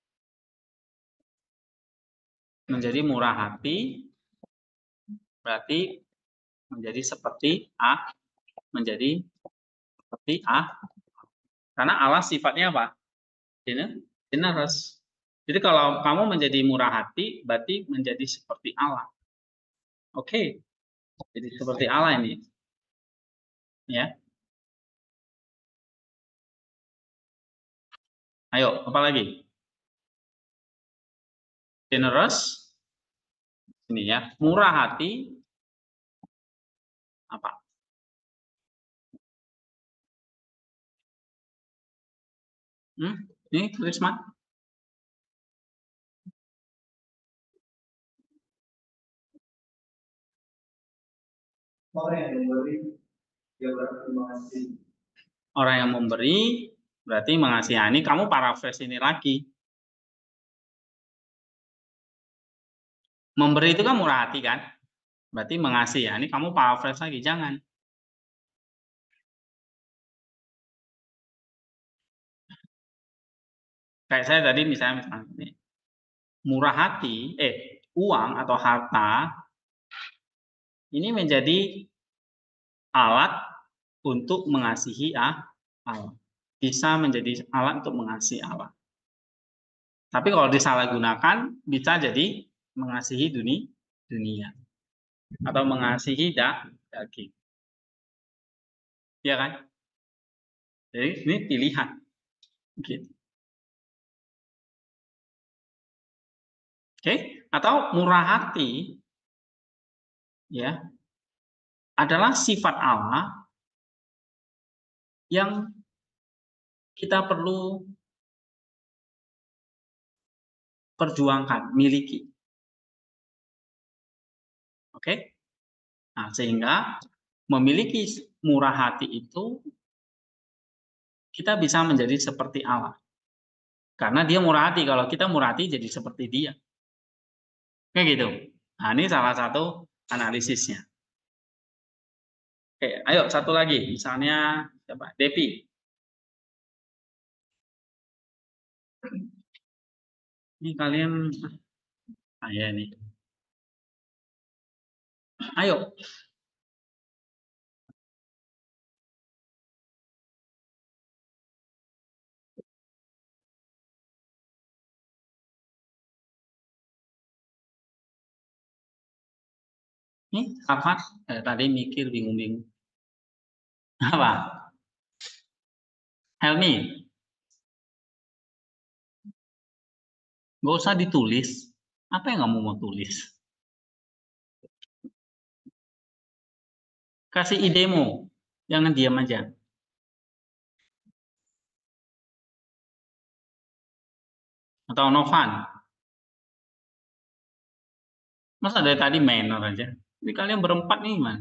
menjadi murah hati, berarti menjadi seperti A, menjadi seperti A. Karena Allah sifatnya apa? Generous. Jadi kalau kamu menjadi murah hati, berarti menjadi seperti Allah. Oke. Jadi seperti Allah ini. Ya. Ayo, apa lagi? Generous. Ini ya, murah hati. Apa? Hmm? Ini Risma. orang yang memberi, dia berarti mengasihi. Orang yang memberi berarti mengasihani. Kamu paraphrase ini lagi. Memberi itu kan murah hati kan? Berarti mengasihani. Kamu paraphrase lagi, jangan. Kayak saya tadi misalnya, misalnya ini. Murah hati, eh uang atau harta ini menjadi alat untuk mengasihi Allah. Bisa menjadi alat untuk mengasihi Allah. Tapi kalau disalahgunakan bisa jadi mengasihi dunia, dunia atau mengasihi daging. Ya kan? Jadi ini pilihan. Gitu. Oke, atau murah hati ya adalah sifat Allah yang kita perlu perjuangkan, miliki. Oke? Nah, sehingga memiliki murah hati itu kita bisa menjadi seperti Allah. Karena dia murah hati, kalau kita murah hati jadi seperti dia. Kayak gitu. Nah, ini salah satu analisisnya. Oke, ayo satu lagi. Misalnya siapa? Devi. Ini kalian, saya nih. Ayo. Nih, apa? Eh, tadi mikir bingung-bingung. Apa? Helmi. Gak usah ditulis. Apa yang kamu mau tulis? Kasih idemu. Jangan diam aja. Atau Novan. Masa dari tadi manner aja? Ini kalian berempat nih, man.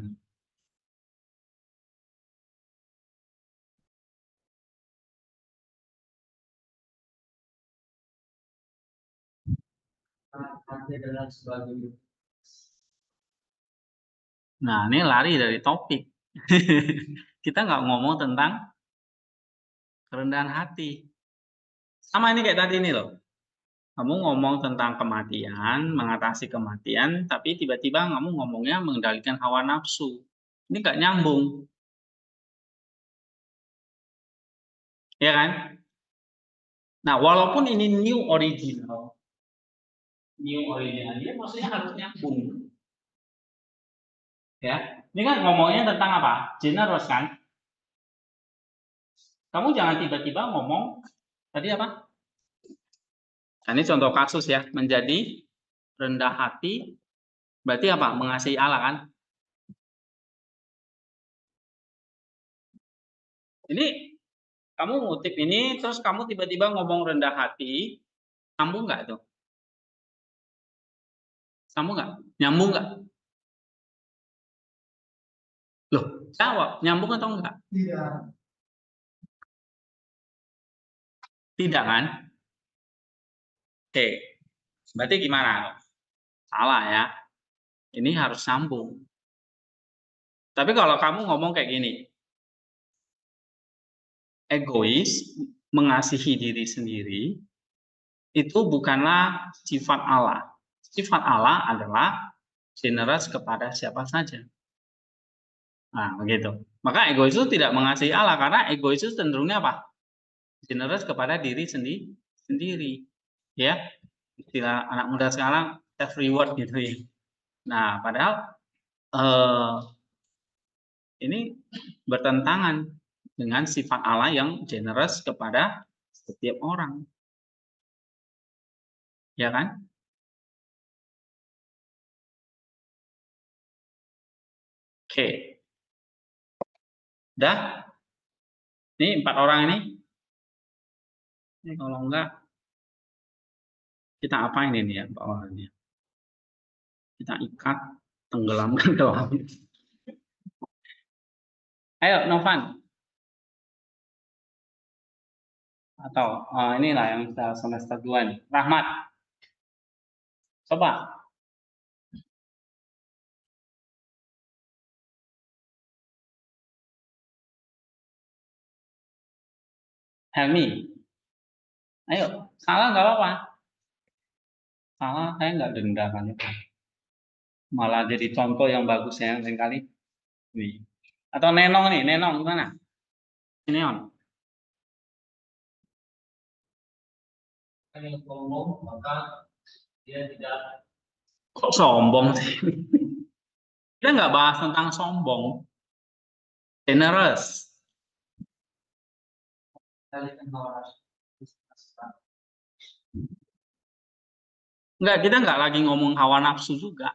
Nah, ini lari dari topik. Kita nggak ngomong tentang kerendahan hati. Sama ini kayak tadi ini loh. Kamu ngomong tentang kematian, mengatasi kematian, tapi tiba-tiba kamu ngomongnya mengendalikan hawa nafsu. Ini nggak nyambung. Ya kan? Nah, walaupun ini new original, new original, dia maksudnya harus nyambung. Ya, ini kan ngomongnya tentang apa? Generous kan? Kamu jangan tiba-tiba ngomong tadi apa? Nah, ini contoh kasus ya, menjadi rendah hati, berarti apa? Mengasihi Allah kan? Ini kamu ngutip ini, terus kamu tiba-tiba ngomong rendah hati, nyambung nggak tuh? Nyambung nggak? Nyambung nggak? Loh, jawab, nyambung atau enggak? Tidak. Tidak kan? Oke, berarti gimana? Salah ya. Ini harus sambung. Tapi kalau kamu ngomong kayak gini, egois, mengasihi diri sendiri, itu bukanlah sifat Allah. Sifat Allah adalah generous kepada siapa saja. Nah, begitu. Maka egois itu tidak mengasihi Allah, karena egois itu cenderungnya apa? Generous kepada diri sendiri. sendiri. Ya, istilah anak muda sekarang self reward gitu ya. Nah, padahal eh, ini bertentangan dengan sifat Allah yang generous kepada setiap orang. Ya kan? Oke. Udah? Ini empat orang ini. Ini kalau enggak, kita apain ini ya empat orang ini? Kita ikat, tenggelamkan ke laut. Ayo, Novan. Atau uh, inilah yang semester dua nih. Rahmat. Coba. Helmi. Ayo, salah nggak apa-apa. Salah, saya nggak denda kan itu. Malah jadi contoh yang bagus ya lain kali. Nih. Atau Nenong nih, Nenong gimana? Neon. Kalau sombong maka dia tidak. Kok sombong sih? Kita nggak bahas tentang sombong. Generous. Enggak, kita nggak lagi ngomong hawa nafsu juga.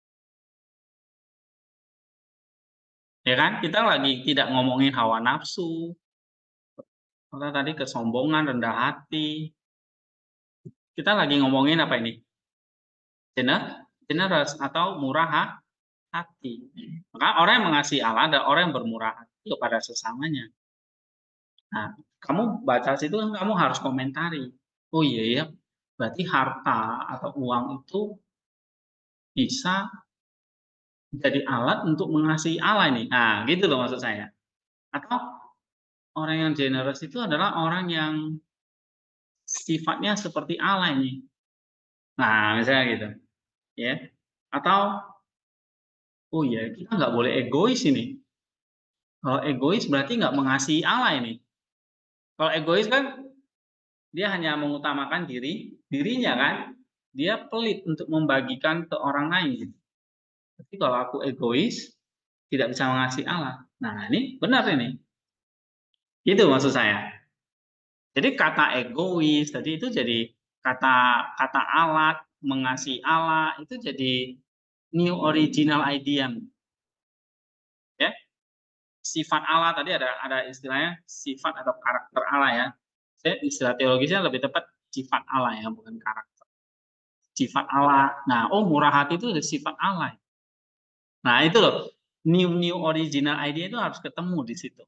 Ya kan? Kita lagi tidak ngomongin hawa nafsu. Karena tadi kesombongan, rendah hati. Kita lagi ngomongin apa ini? Generous atau murah hati. Maka orang yang mengasihi Allah ada orang yang bermurah hati kepada sesamanya. Nah, kamu baca situ kan kamu harus komentari. Oh iya ya, berarti harta atau uang itu bisa jadi alat untuk mengasihi Allah ini. Nah, gitu loh maksud saya. Atau orang yang generous itu adalah orang yang sifatnya seperti Allah ini. Nah, misalnya gitu. Ya. Atau, oh ya, kita nggak boleh egois ini. Kalau egois berarti nggak mengasihi Allah ini. Kalau egois kan dia hanya mengutamakan diri, dirinya kan. Dia pelit untuk membagikan ke orang lain gitu. Tapi kalau aku egois, tidak bisa mengasihi Allah. Nah, ini benar ini. Itu maksud saya. Jadi kata egois tadi itu jadi kata kata alat, mengasihi Allah itu jadi new original idea. Ya. Sifat Allah tadi ada ada istilahnya sifat atau karakter Allah ya. Saya istilah teologisnya lebih tepat sifat Allah ya, bukan karakter. Sifat Allah. Nah, oh murah hati itu sifat Allah. Nah, itu loh. New new original idea itu harus ketemu di situ.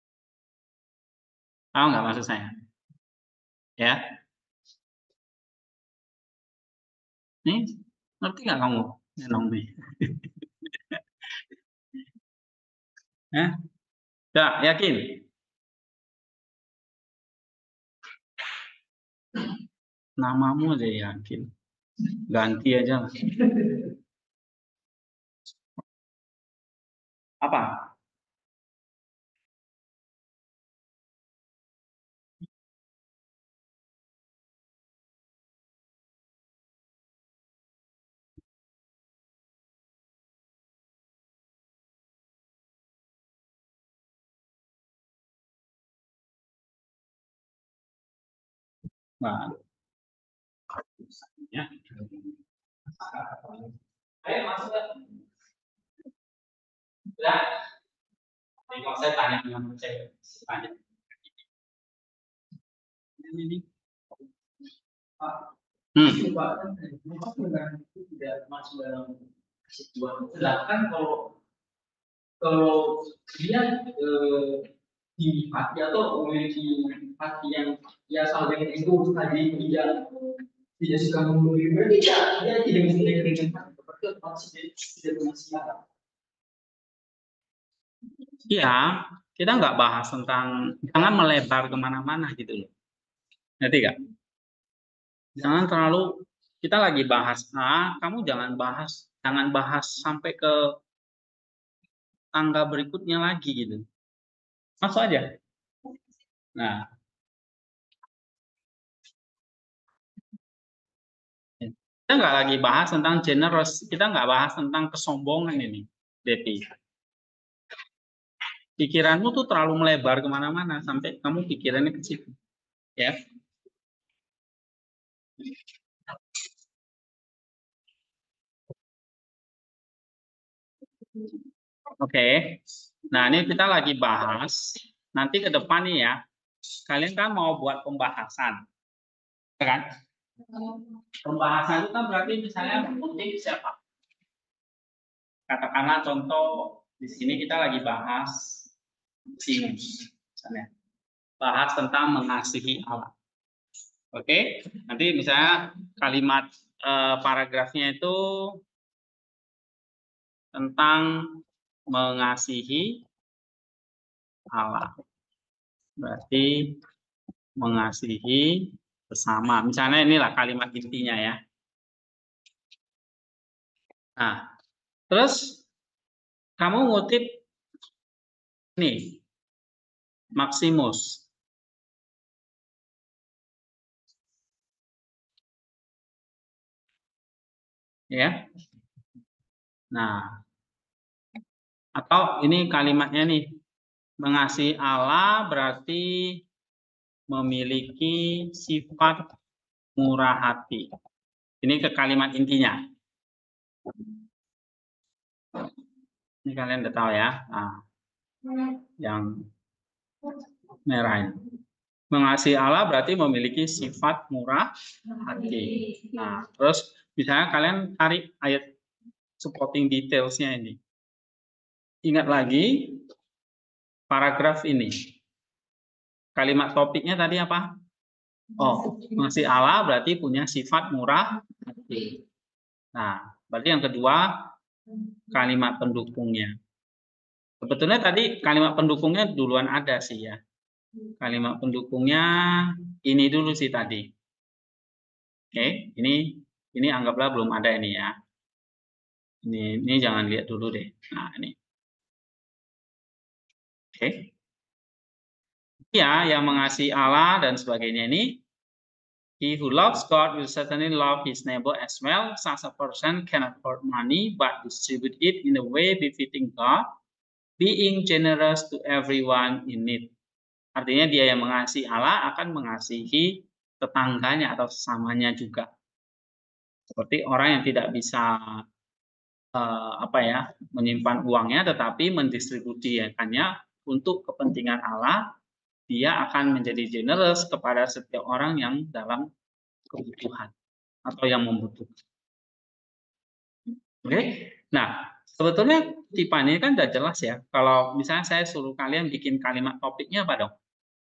Tahu nggak maksud saya? Ya. Nih, ngerti nggak kamu? Nenong nih. Hah? Nggak, yakin? Namamu aja yakin. Ganti aja lah. Apa? Nah, ya. Ayo masuk ya. Udah. Jadi kalau saya tanya dengan saya tanya. Ini. Hmm. Tidak masuk dalam sebuah. Sedangkan kalau kalau dia eh, di hati atau memiliki hati yang ya saling ego tadi dia tidak suka membunuh berarti dia dia tidak memiliki dengan seperti tidak tidak bermasalah. Iya, kita nggak bahas tentang jangan melebar kemana-mana gitu loh. Ngerti nggak? Jangan terlalu kita lagi bahas A, kamu jangan bahas jangan bahas sampai ke tangga berikutnya lagi gitu. Masuk aja. Nah, kita nggak lagi bahas tentang generous, kita nggak bahas tentang kesombongan ini, Depi. Pikiranmu tuh terlalu melebar kemana-mana sampai kamu pikirannya ke situ, ya. Oke, nah ini kita lagi bahas nanti ke depan nih ya. Kalian kan mau buat pembahasan, kan? Pembahasan itu kan berarti misalnya mengutip siapa? Katakanlah contoh di sini kita lagi bahas Simus, misalnya bahas tentang mengasihi Allah. Oke, nanti misalnya kalimat eh, paragrafnya itu tentang mengasihi Allah. Berarti mengasihi bersama. Misalnya inilah kalimat intinya ya. Nah, terus kamu ngutip nih Maximus. Ya. Nah, atau ini kalimatnya nih. Mengasihi Allah berarti memiliki sifat murah hati. Ini ke kalimat intinya. Ini kalian udah tahu ya. Nah, yang merah ini. Mengasihi Allah berarti memiliki sifat murah hati. Nah, terus misalnya kalian tarik ayat supporting details-nya ini. Ingat lagi paragraf ini. Kalimat topiknya tadi apa? Oh, mengasihi Allah berarti punya sifat murah hati. Nah, berarti yang kedua kalimat pendukungnya. Sebetulnya tadi kalimat pendukungnya duluan ada sih ya. Kalimat pendukungnya ini dulu sih tadi. Oke, ini ini anggaplah belum ada ini ya. Ini ini jangan lihat dulu deh. Nah, ini. Oke. Ya, yang mengasihi Allah dan sebagainya ini, he who loves God will certainly love his neighbor as well. Such a person cannot hoard money but distribute it in a way befitting God, being generous to everyone in need. Artinya dia yang mengasihi Allah akan mengasihi tetangganya atau sesamanya juga. Seperti orang yang tidak bisa uh, apa ya, menyimpan uangnya tetapi mendistribusikannya untuk kepentingan Allah, dia akan menjadi generous kepada setiap orang yang dalam kebutuhan atau yang membutuhkan. Oke, okay? Nah sebetulnya kutipan ini kan sudah jelas ya. Kalau misalnya saya suruh kalian bikin kalimat topiknya apa dong?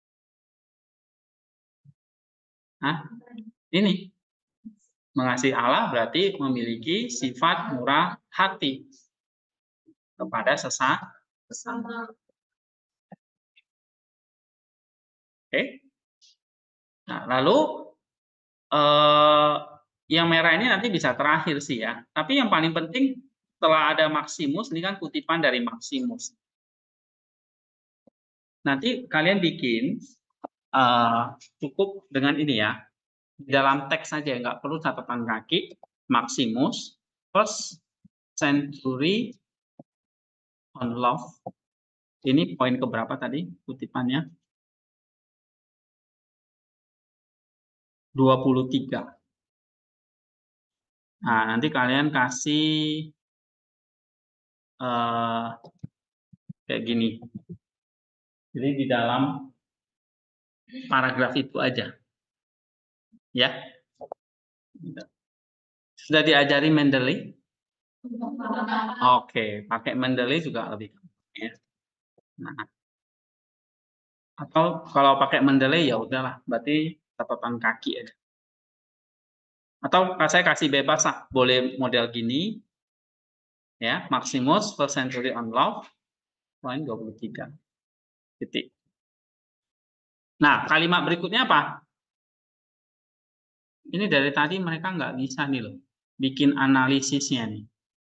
Hah? Ini mengasihi Allah berarti memiliki sifat murah hati kepada sesama. Oke, okay? Nah lalu eh, yang merah ini nanti bisa terakhir sih ya. Tapi yang paling penting setelah ada Maximus, ini kan kutipan dari Maximus. Nanti kalian bikin uh, cukup dengan ini ya, di dalam teks saja, nggak perlu catatan kaki. Maximus first century on love. Ini poin keberapa tadi kutipannya? dua puluh tiga. Nah, nanti kalian kasih uh, kayak gini. Jadi di dalam paragraf itu aja. Ya. Sudah diajari Mendeley? Oke, pakai Mendeley juga lebih gampang ya. Nah, atau kalau pakai Mendeley ya udahlah, berarti catatan kaki aja. Atau saya kasih bebas lah, boleh model gini. Ya, Maximus first century on love, poin dua puluh tiga. Titik. Nah, kalimat berikutnya apa? Ini dari tadi mereka nggak bisa nih loh, bikin analisisnya nih.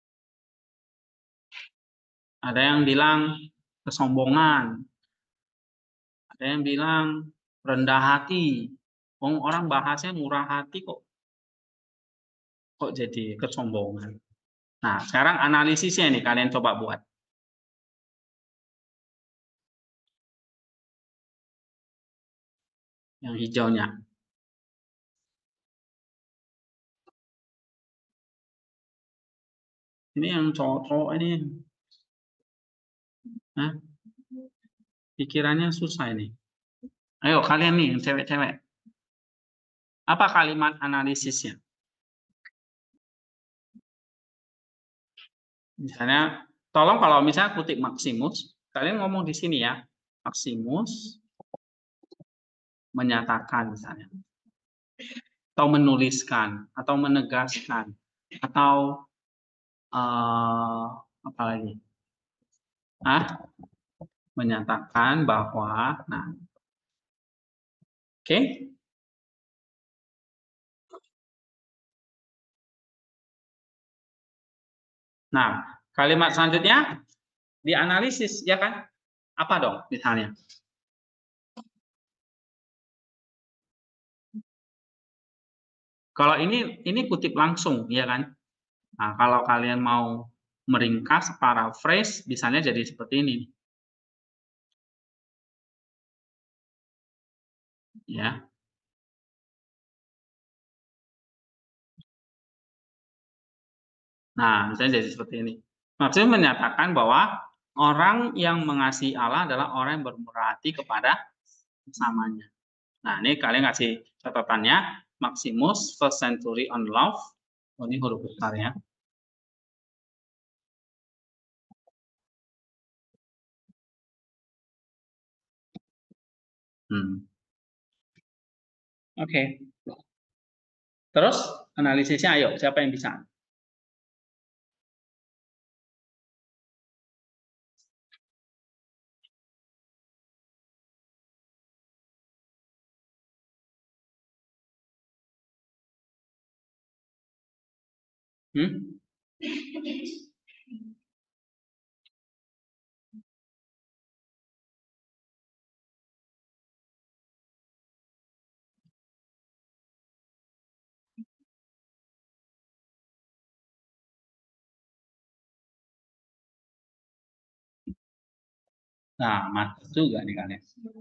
Ada yang bilang kesombongan, ada yang bilang rendah hati. Oh, orang bahasnya murah hati kok, kok jadi kesombongan. Nah, sekarang analisisnya nih kalian coba buat. Yang hijaunya. Ini yang cowok-cowok ini. Nah, pikirannya susah ini. Ayo kalian nih, yang cewek-cewek. Apa kalimat analisisnya? Misalnya, tolong kalau misalnya kutip Maximus, kalian ngomong di sini ya. Maximus menyatakan misalnya. Atau menuliskan, atau menegaskan, atau uh, apa lagi? Ah, menyatakan bahwa, nah, oke. Okay? Nah, kalimat selanjutnya dianalisis, ya kan? Apa dong misalnya? Kalau ini ini kutip langsung, ya kan? Nah, kalau kalian mau meringkas, paraphrase, misalnya jadi seperti ini. Ya. Nah, misalnya jadi seperti ini. Maksudnya menyatakan bahwa orang yang mengasihi Allah adalah orang yang bermurah hati kepada sesamanya. Nah, ini kalian kasih catatannya. Maximus, first century on love. Oh, ini huruf besar ya. Hmm. Oke. Okay. Terus analisisnya ayo, siapa yang bisa? Hmm? Nah, mantap juga nih kalian.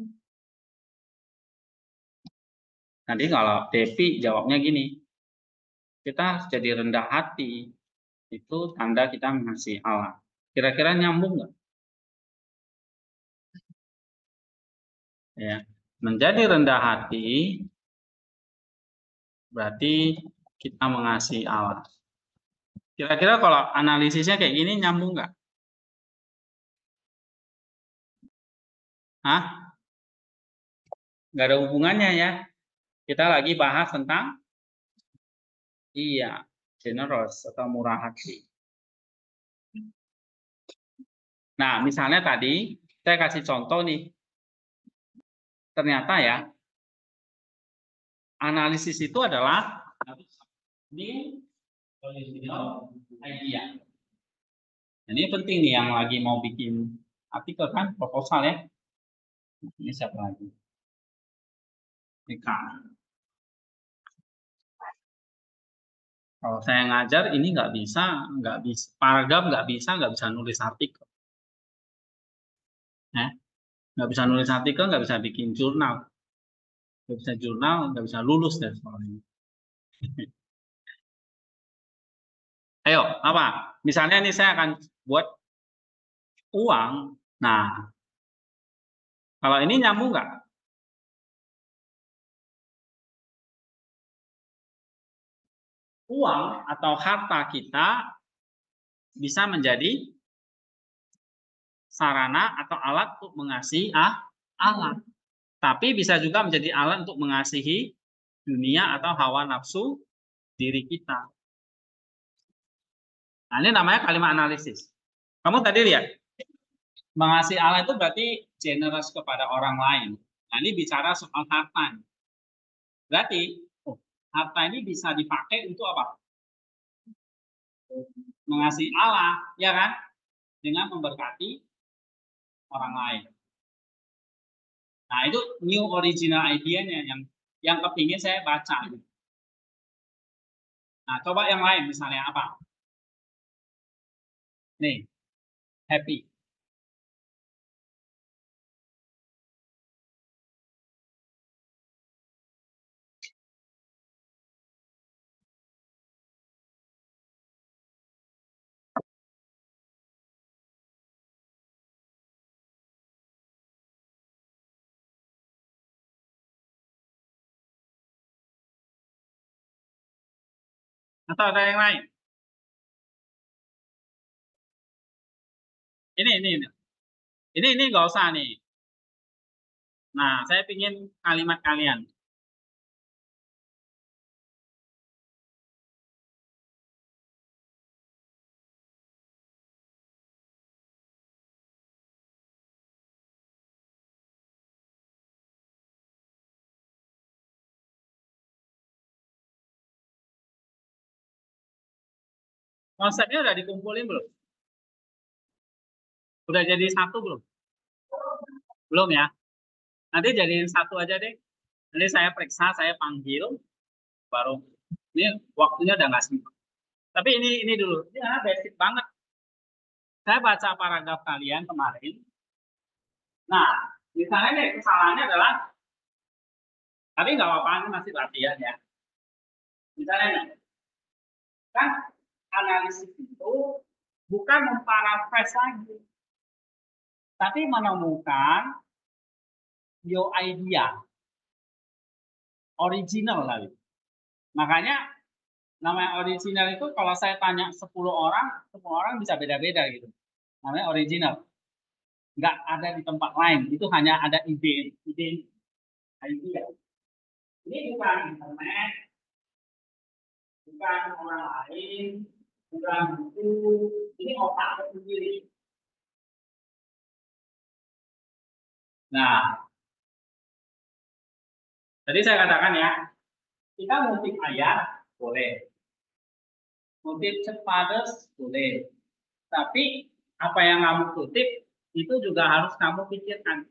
Nanti kalau Devi jawabnya gini, kita harus jadi rendah hati, itu tanda kita mengasihi Allah. Kira-kira nyambung nggak? Ya, menjadi rendah hati berarti kita mengasihi Allah. Kira-kira kalau analisisnya kayak gini nyambung nggak? Hah? Nggak ada hubungannya ya. Kita lagi bahas tentang iya, generous atau murah hati. Nah, misalnya tadi saya kasih contoh nih. Ternyata ya, analisis itu adalah ini original idea. Ini penting nih yang lagi mau bikin artikel kan, proposal ya. Ini siapa lagi? Eka. Kalau saya ngajar ini nggak bisa, nggak bisa paragraf nggak bisa, nggak bisa nulis artikel. Ya. Nggak bisa nulis artikel, nggak bisa bikin jurnal. Nggak bisa jurnal, nggak bisa lulus dari sekolah ini. Ayo, apa? Misalnya ini saya akan buat uang. Nah, kalau ini nyambung nggak? Uang atau harta kita bisa menjadi sarana atau alat untuk mengasihi Allah. Tapi bisa juga menjadi alat untuk mengasihi dunia atau hawa nafsu diri kita. Nah, ini namanya kalimat analisis. Kamu tadi lihat, mengasihi Allah itu berarti generous kepada orang lain. Nah, ini bicara soal harta. Berarti, oh, harta ini bisa dipakai untuk apa? Mengasihi Allah, ya kan? Dengan memberkati orang lain. Nah, itu new original idea-nya yang yang kepingin saya baca. Nah, coba yang lain misalnya apa? Nih, happy. Atau ada yang lain? Ini, ini, ini. Ini, ini nggak usah nih. Nah, saya pingin kalimat kalian. Konsepnya udah dikumpulin belum? Udah jadi satu belum? Belum ya? Nanti jadiin satu aja deh. Nanti saya periksa, saya panggil, baru ini waktunya udah nggak sempat. Tapi ini ini dulu, ya basic banget. Saya baca paragraf kalian kemarin. Nah, misalnya nih kesalahannya adalah, tapi nggak apa-apa, ini masih latihan ya. Misalnya nih, kan analisis itu bukan memparaphrase lagi, tapi menemukan your idea, original lagi. Makanya namanya original itu kalau saya tanya sepuluh orang, semua orang bisa beda-beda gitu. Namanya original. Nggak ada di tempat lain, itu hanya ada ide, ide, idea. Ini bukan internet, bukan orang lain, bukan buku, ini otak sendiri. Nah, tadi saya katakan ya, kita ngutip ayat boleh, Kutip cepat boleh. Tapi apa yang kamu kutip itu juga harus kamu pikirkan.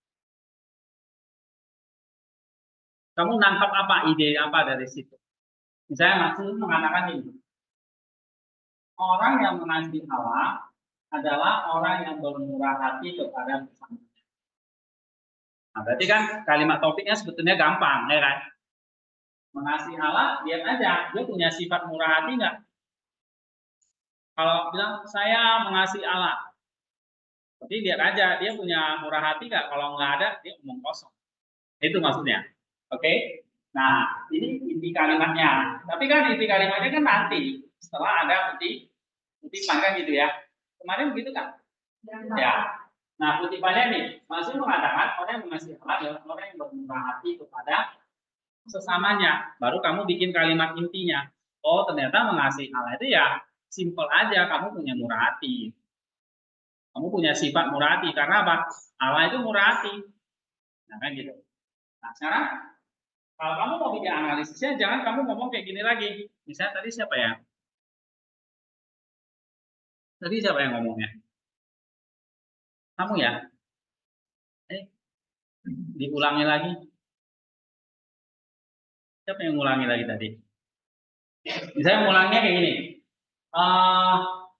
Kamu nangkap apa, ide apa dari situ? Misalnya Maksud mengatakan ini, orang yang mengasihi Allah adalah orang yang bermurah hati kepada sesama. Nah, berarti kan kalimat topiknya sebetulnya gampang, ya kan? Mengasihi Allah, lihat aja, dia punya sifat murah hati nggak? Kalau bilang saya mengasihi Allah, tapi lihat aja dia punya murah hati nggak? Kalau nggak ada, dia omong kosong. Itu maksudnya. Oke? Okay? Nah, ini inti kalimatnya. Tapi kan inti kalimatnya kan nanti setelah ada putih kutipan kan gitu ya. Kemarin begitu kan? Ya. Nah, kutipannya nih, masih mengatakan orang yang mengasihi Allah adalah orang yang bermurah hati kepada sesamanya. Baru kamu bikin kalimat intinya. Oh, ternyata mengasihi Allah itu ya simple aja, kamu punya murah hati. Kamu punya sifat murah hati karena apa? Allah itu murah hati. Nah, kan gitu. Nah, sekarang kalau kamu mau bikin analisisnya, jangan kamu ngomong kayak gini lagi. Misalnya tadi siapa ya? Tadi siapa yang ngomongnya? Kamu ya? Eh, diulangi lagi. Siapa yang ngulangi lagi tadi? Misalnya ngulangnya kayak gini. Uh,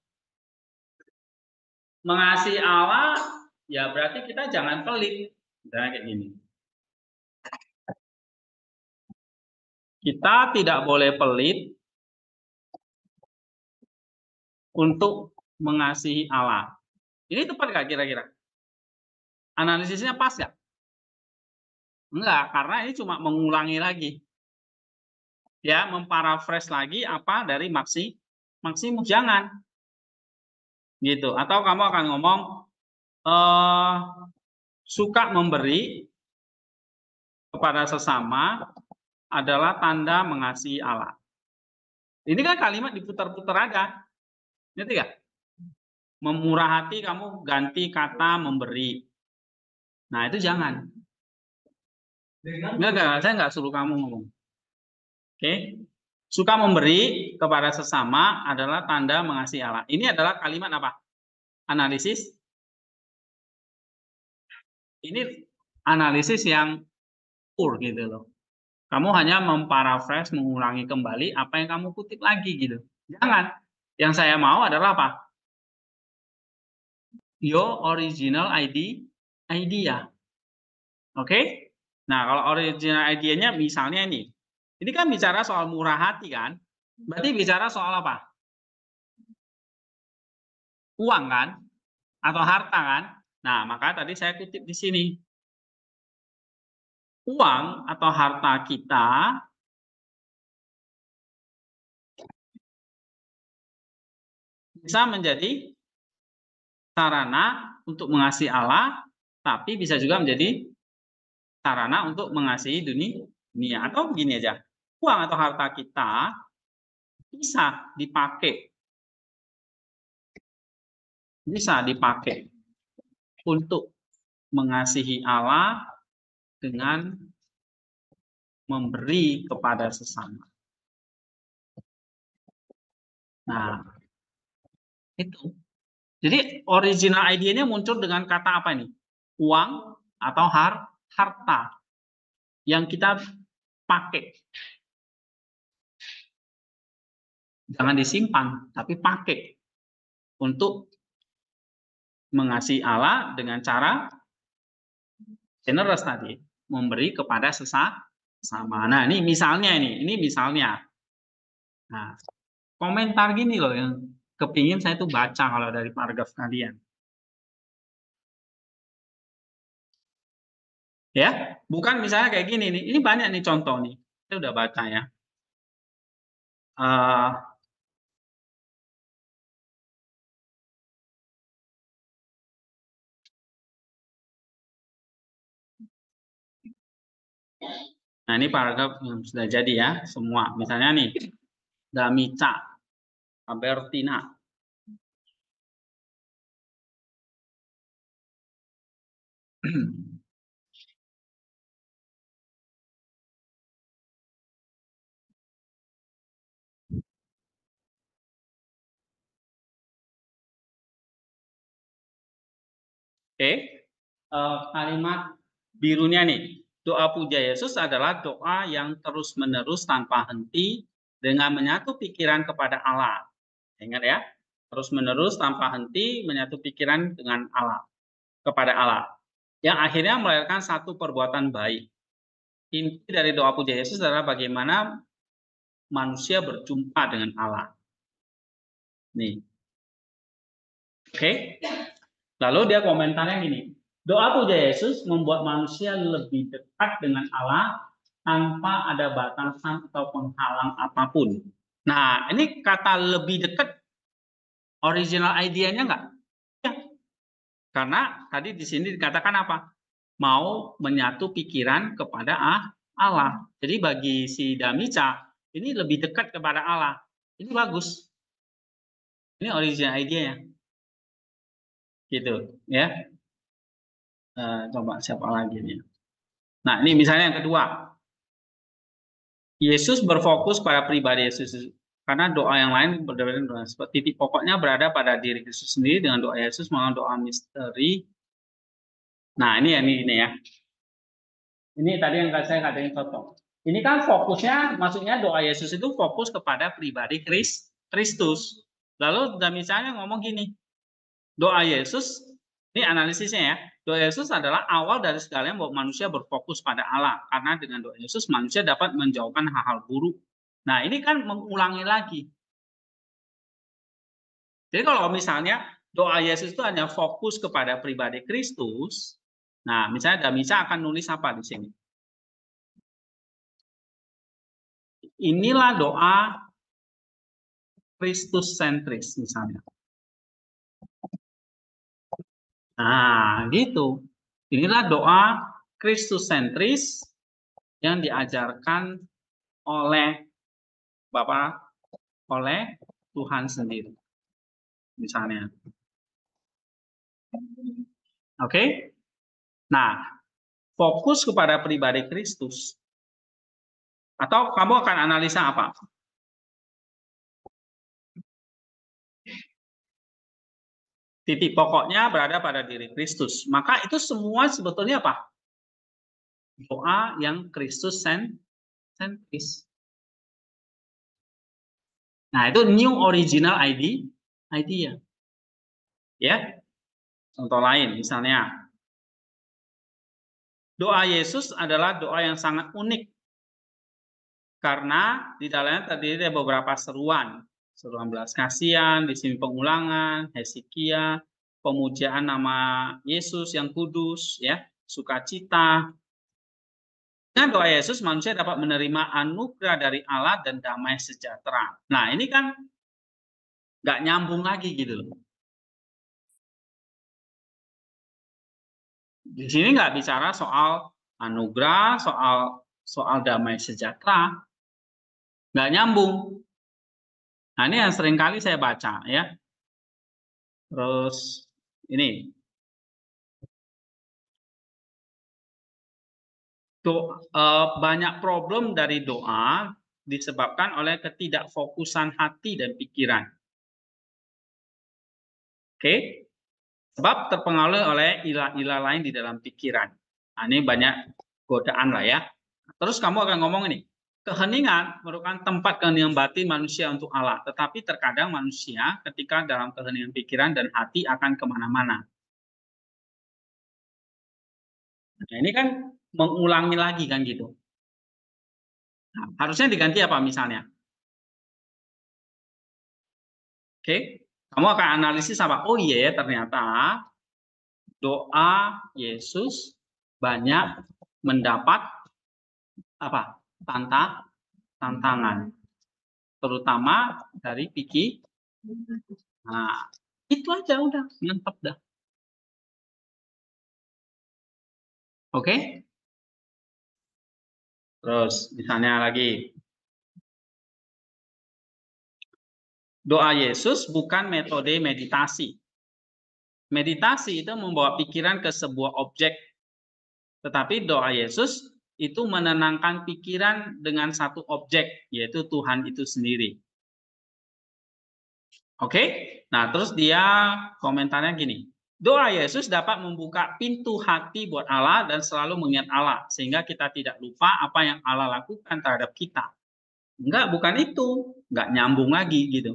mengasihi Allah, ya berarti kita jangan pelit. Misalnya kayak gini. Kita tidak boleh pelit untuk mengasihi Allah. Ini tepat nggak kira-kira? Analisisnya pas nggak? Enggak, karena ini cuma mengulangi lagi. Ya, memparaphrase lagi apa dari maksi Maksimus. Jangan. Gitu. Atau kamu akan ngomong eh, suka memberi kepada sesama adalah tanda mengasihi Allah. Ini kan kalimat diputar-putar aja. Ngerti nggak? Memurah hati kamu ganti kata memberi. Nah, itu jangan. Enggak, enggak, saya nggak suruh kamu ngomong. Oke. Suka memberi kepada sesama adalah tanda mengasihi Allah. Ini adalah kalimat apa? Analisis. Ini analisis yang pur gitu loh. Kamu hanya memparaphrase, mengulangi kembali apa yang kamu kutip lagi gitu. Jangan. Yang saya mau adalah apa? Your original I D idea. Oke? Okay? Nah, kalau original idea-nya misalnya ini. Ini kan bicara soal murah hati kan? Berarti bicara soal apa? Uang kan? Atau harta kan? Nah, maka tadi saya kutip di sini. Uang atau harta kita bisa menjadi sarana untuk mengasihi Allah, tapi bisa juga menjadi sarana untuk mengasihi dunia. Atau begini aja, uang atau harta kita bisa dipakai, bisa dipakai untuk mengasihi Allah dengan memberi kepada sesama. Nah, itu. Jadi original idenya muncul dengan kata apa ini? Uang atau har harta yang kita pakai. Jangan disimpan, tapi pakai untuk mengasihi Allah dengan cara generous tadi, memberi kepada sesama. Nah, ini misalnya ini, ini misalnya. Nah, komentar gini loh yang kepingin saya tuh baca kalau dari paragraf kalian. Ya, bukan misalnya kayak gini nih. Ini banyak nih contoh nih. Saya udah baca ya. Uh, nah, ini paragraf yang sudah jadi ya, semua. Misalnya nih, Damica, Albertina. Oke, uh, kalimat birunya nih, doa puja Yesus adalah doa yang terus-menerus tanpa henti dengan menyatu pikiran kepada Allah. Ingat ya, terus-menerus tanpa henti menyatu pikiran dengan Allah, kepada Allah. Yang akhirnya melahirkan satu perbuatan baik. Inti dari doa puja Yesus adalah bagaimana manusia berjumpa dengan Allah. Nih. Oke. Lalu dia komentarnya gini. Doa puja Yesus membuat manusia lebih dekat dengan Allah tanpa ada batasan atau penghalang apapun. Nah, ini kata lebih dekat, original idea-nya enggak? Ya. Karena tadi di sini dikatakan apa? Mau menyatu pikiran kepada Allah. Jadi bagi si Damica, ini lebih dekat kepada Allah. Ini bagus. Ini original idea-nya. Gitu, ya. Uh, coba siapa lagi nih? Nah, ini misalnya yang kedua. Yesus berfokus pada pribadi Yesus. Karena doa yang lain berbeda dengan seperti titik pokoknya berada pada diri Kristus sendiri dengan doa Yesus melalui doa misteri. Nah, ini ya, ini, ini ya. Ini tadi yang saya katakan contoh. Ini kan fokusnya, maksudnya doa Yesus itu fokus kepada pribadi Kristus. Lalu misalnya ngomong gini, doa Yesus, ini analisisnya ya, doa Yesus adalah awal dari segalanya bahwa manusia berfokus pada Allah. Karena dengan doa Yesus manusia dapat menjauhkan hal-hal buruk. Nah, ini kan mengulangi lagi. Jadi kalau misalnya doa Yesus itu hanya fokus kepada pribadi Kristus, nah misalnya Damisa akan nulis apa di sini? Inilah doa Kristus sentris misalnya. Nah, gitu. Inilah doa Kristus sentris yang diajarkan oleh Bapak, oleh Tuhan sendiri. Misalnya. Oke? Okay? Nah, fokus kepada pribadi Kristus. Atau kamu akan analisa apa? Titik pokoknya berada pada diri Kristus. Maka itu semua sebetulnya apa? Doa yang Kristus sentris. Nah, itu new original idea. idea. Ya. Contoh lain misalnya. Doa Yesus adalah doa yang sangat unik. Karena di dalamnya terdiri dari beberapa seruan. Seruan belas kasihan, di sini pengulangan, Hezekia, pemujaan nama Yesus yang kudus, ya, sukacita. Dengan doa Yesus, manusia dapat menerima anugerah dari Allah dan damai sejahtera. Nah, ini kan nggak nyambung lagi gitu loh. Di sini nggak bicara soal anugerah, soal soal damai sejahtera, nggak nyambung. Nah, ini yang sering kali saya baca ya. Terus ini. Do, uh, banyak problem dari doa disebabkan oleh ketidakfokusan hati dan pikiran. Oke, okay? Sebab terpengaruh oleh ilah-ilah lain di dalam pikiran. Nah, ini banyak godaan lah ya. Terus kamu akan ngomong ini, keheningan merupakan tempat keheningan batin manusia untuk Allah. Tetapi terkadang manusia ketika dalam keheningan pikiran dan hati akan kemana-mana. Nah, ini kan mengulangi lagi kan gitu. Nah, harusnya diganti apa misalnya? Oke, okay. Kamu akan analisis apa? Oh iya, ternyata doa Yesus banyak mendapat apa? Tantang, tantangan, terutama dari pikir. Nah, itu aja udah, mantap dah. Oke? Okay? Terus misalnya lagi. Doa Yesus bukan metode meditasi. Meditasi itu membawa pikiran ke sebuah objek. Tetapi doa Yesus itu menenangkan pikiran dengan satu objek, yaitu Tuhan itu sendiri. Oke? Okay? Nah, terus dia komentarnya gini. Doa Yesus dapat membuka pintu hati buat Allah dan selalu mengingat Allah, sehingga kita tidak lupa apa yang Allah lakukan terhadap kita. Enggak, bukan itu. Enggak nyambung lagi gitu.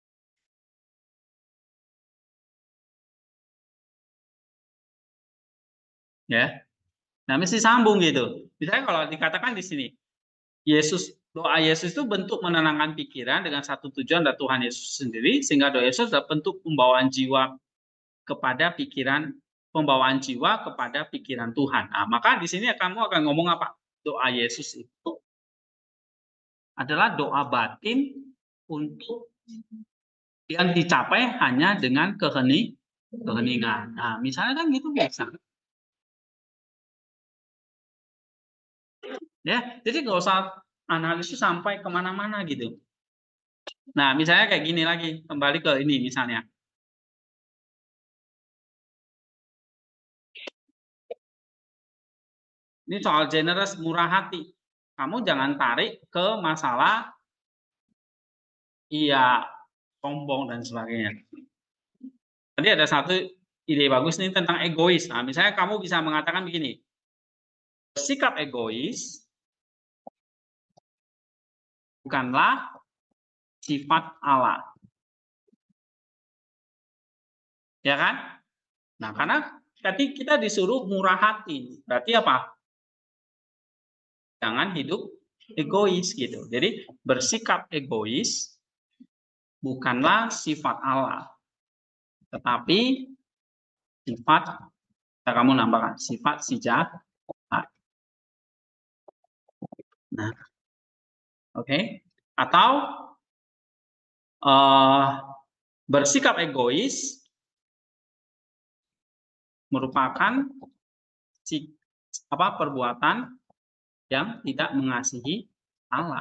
Ya. Nah, mesti sambung gitu. Misalnya kalau dikatakan di sini, Yesus, doa Yesus itu bentuk menenangkan pikiran dengan satu tujuan dari Tuhan Yesus sendiri, sehingga doa Yesus adalah bentuk pembawaan jiwa kepada pikiran, pembawaan jiwa kepada pikiran Tuhan. Nah, maka di sini kamu akan ngomong apa? Doa Yesus itu adalah doa batin untuk yang dicapai hanya dengan kehening, keheningan. Nah, misalnya kan gitu biasa. Ya, jadi nggak usah analisis sampai kemana-mana gitu. Nah, misalnya kayak gini lagi, kembali ke ini misalnya. Ini soal generous, murah hati. Kamu jangan tarik ke masalah iya, sombong dan sebagainya. Tadi ada satu ide bagus nih tentang egois. Nah, misalnya kamu bisa mengatakan begini, sikap egois bukanlah sifat Allah. Ya kan? Nah, karena tadi kita disuruh murah hati. Berarti apa? Jangan hidup egois gitu. Jadi bersikap egois bukanlah sifat Allah, tetapi sifat, kamu nambahkan sifat si jahat. Nah, oke. Okay. Atau uh, bersikap egois merupakan si, apa perbuatan yang tidak mengasihi Allah.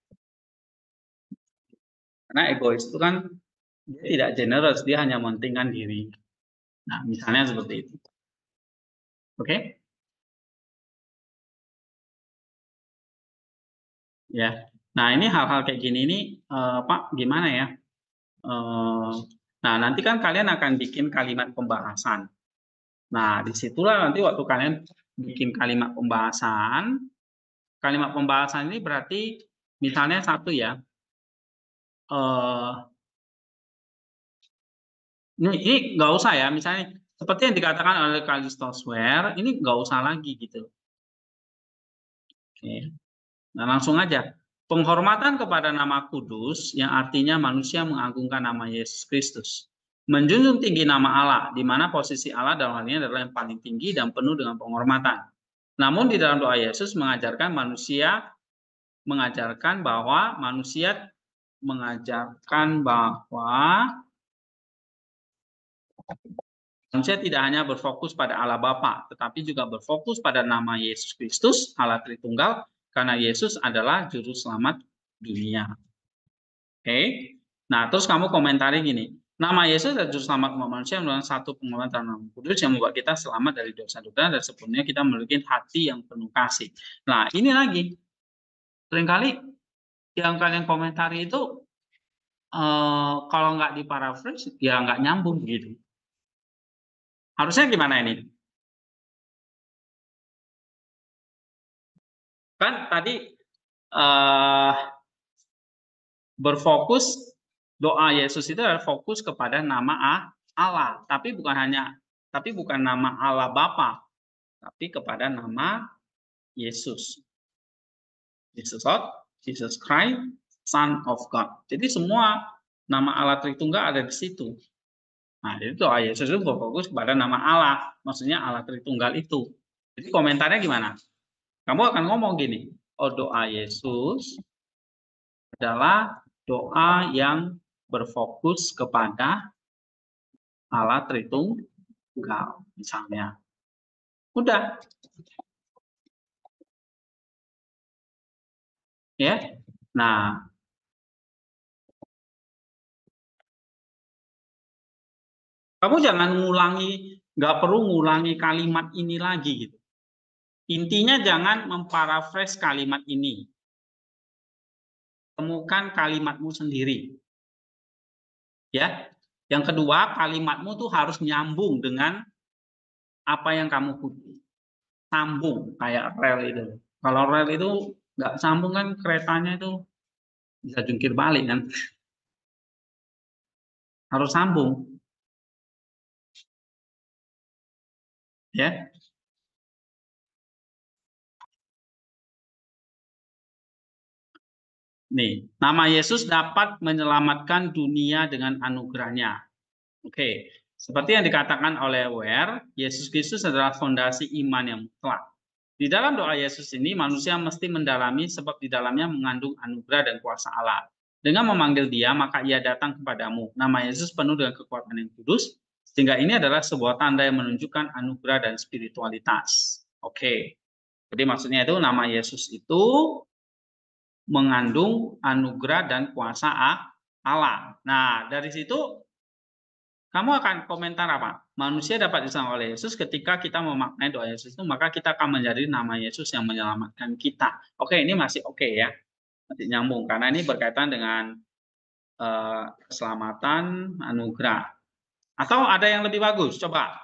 Karena egois itu kan dia tidak generous, dia hanya mementingkan diri. Nah, misalnya seperti itu. Oke? Okay? Ya. Nah, ini hal-hal kayak gini ini uh, Pak, gimana ya? Uh, nah, nanti kan kalian akan bikin kalimat pembahasan. Nah, disitulah nanti waktu kalian bikin kalimat pembahasan, kalimat pembahasan ini berarti misalnya satu ya, uh, ini, ini nggak usah ya, misalnya seperti yang dikatakan oleh Callistus Ware, ini nggak usah lagi gitu. Oke. Nah, langsung aja. Penghormatan kepada nama kudus yang artinya manusia mengagungkan nama Yesus Kristus. Menjunjung tinggi nama Allah, di mana posisi Allah dalam hal ini adalah yang paling tinggi dan penuh dengan penghormatan. Namun di dalam doa Yesus mengajarkan manusia mengajarkan bahwa manusia mengajarkan bahwa manusia tidak hanya berfokus pada Allah Bapa, tetapi juga berfokus pada nama Yesus Kristus, Allah Tritunggal, karena Yesus adalah juru selamat dunia. Oke, okay? Nah terus kamu komentari gini, nama Yesus adalah juru selamat umat manusia merupakan satu penghormatan nama kudus yang membuat kita selamat dari dosa-dosa dan sepenuhnya kita memiliki hati yang penuh kasih. Nah ini lagi, seringkali yang kalian komentari itu eh, kalau nggak di paraphrase ya nggak nyambung gitu. Harusnya gimana ini? Kan tadi eh, berfokus doa Yesus itu adalah fokus kepada nama Allah, tapi bukan hanya tapi bukan nama Allah Bapa, tapi kepada nama Yesus. Jesus God, Jesus Christ, Son of God. Jadi semua nama Allah Tritunggal ada di situ. Nah, jadi doa Yesus itu berfokus kepada nama Allah, maksudnya Allah Tritunggal itu. Jadi komentarnya gimana? Kamu akan ngomong gini, oh doa Yesus adalah doa yang berfokus kepada Allah Tritunggal, misalnya. Udah. Ya. Nah, kamu jangan ngulangi, nggak perlu ngulangi kalimat ini lagi gitu. Intinya jangan memparafrase kalimat ini. Temukan kalimatmu sendiri. Ya. Yang kedua, kalimatmu tuh harus nyambung dengan apa yang kamu kutip. Sambung, kayak rel itu. Kalau rel itu nggak sambung kan keretanya itu bisa jungkir balik kan. Harus sambung. Ya. Nih, nama Yesus dapat menyelamatkan dunia dengan anugerahnya. Oke, seperti yang dikatakan oleh Ware, Yesus Kristus adalah fondasi iman yang mutlak. Di dalam doa Yesus ini, manusia mesti mendalami sebab di dalamnya mengandung anugerah dan kuasa Allah. Dengan memanggil dia, maka ia datang kepadamu. Nama Yesus penuh dengan kekuatan yang kudus, sehingga ini adalah sebuah tanda yang menunjukkan anugerah dan spiritualitas. Oke, jadi maksudnya itu nama Yesus itu mengandung anugerah dan kuasa Allah. Nah, dari situ kamu akan komentar apa? Manusia dapat diselamatkan oleh Yesus ketika kita memaknai doa Yesus itu, maka kita akan menjadi nama Yesus yang menyelamatkan kita. Oke, ini masih oke ya, masih nyambung karena ini berkaitan dengan uh, keselamatan, anugerah. Atau ada yang lebih bagus? Coba.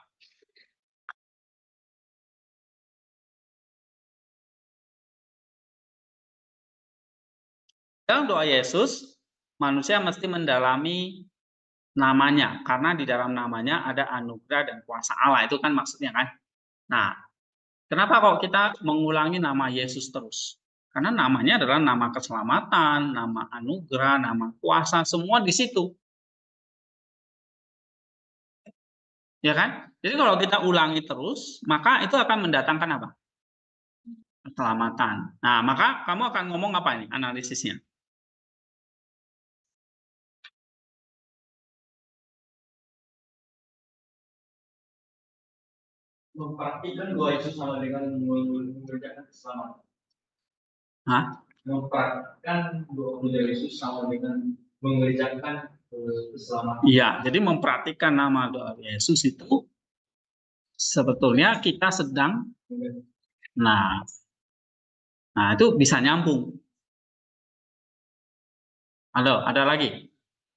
Dalam doa Yesus, manusia mesti mendalami namanya, karena di dalam namanya ada anugerah dan kuasa Allah. Itu kan maksudnya kan. Nah, kenapa kok kita mengulangi nama Yesus terus? Karena namanya adalah nama keselamatan, nama anugerah, nama kuasa, semua di situ. Ya kan? Jadi kalau kita ulangi terus, maka itu akan mendatangkan apa? Keselamatan. Nah, maka kamu akan ngomong apa ini analisisnya? Mempraktikkan doa Yesus sama dengan mengerjakan keselamatan. Hah? Mempraktikkan doa Yesus sama dengan mengerjakan keselamatan. Iya, jadi mempraktikkan nama doa Yesus itu sebetulnya kita sedang, nah, nah itu bisa nyambung. Halo, ada lagi?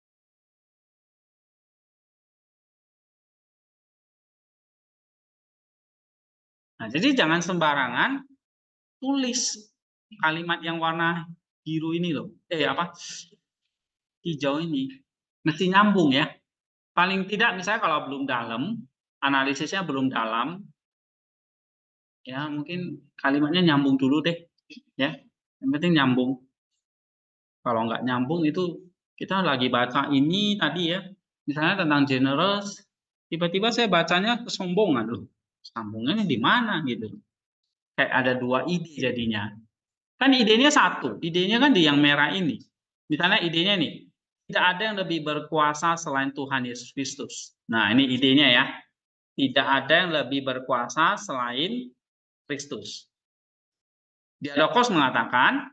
Nah, jadi jangan sembarangan tulis kalimat yang warna biru ini loh. Eh apa? Hijau ini. Mesti nyambung ya. Paling tidak misalnya kalau belum dalam, analisisnya belum dalam, ya mungkin kalimatnya nyambung dulu deh. Ya. Yang penting nyambung. Kalau nggak nyambung itu kita lagi baca ini tadi ya. Misalnya tentang generous, tiba-tiba saya bacanya kesombongan loh. Sambungannya di mana gitu. Kayak ada dua ide jadinya. Kan idenya satu, idenya kan di yang merah ini. Misalnya idenya nih, tidak ada yang lebih berkuasa selain Tuhan Yesus Kristus. Nah, ini idenya ya. Tidak ada yang lebih berkuasa selain Kristus. Diadokos mengatakan,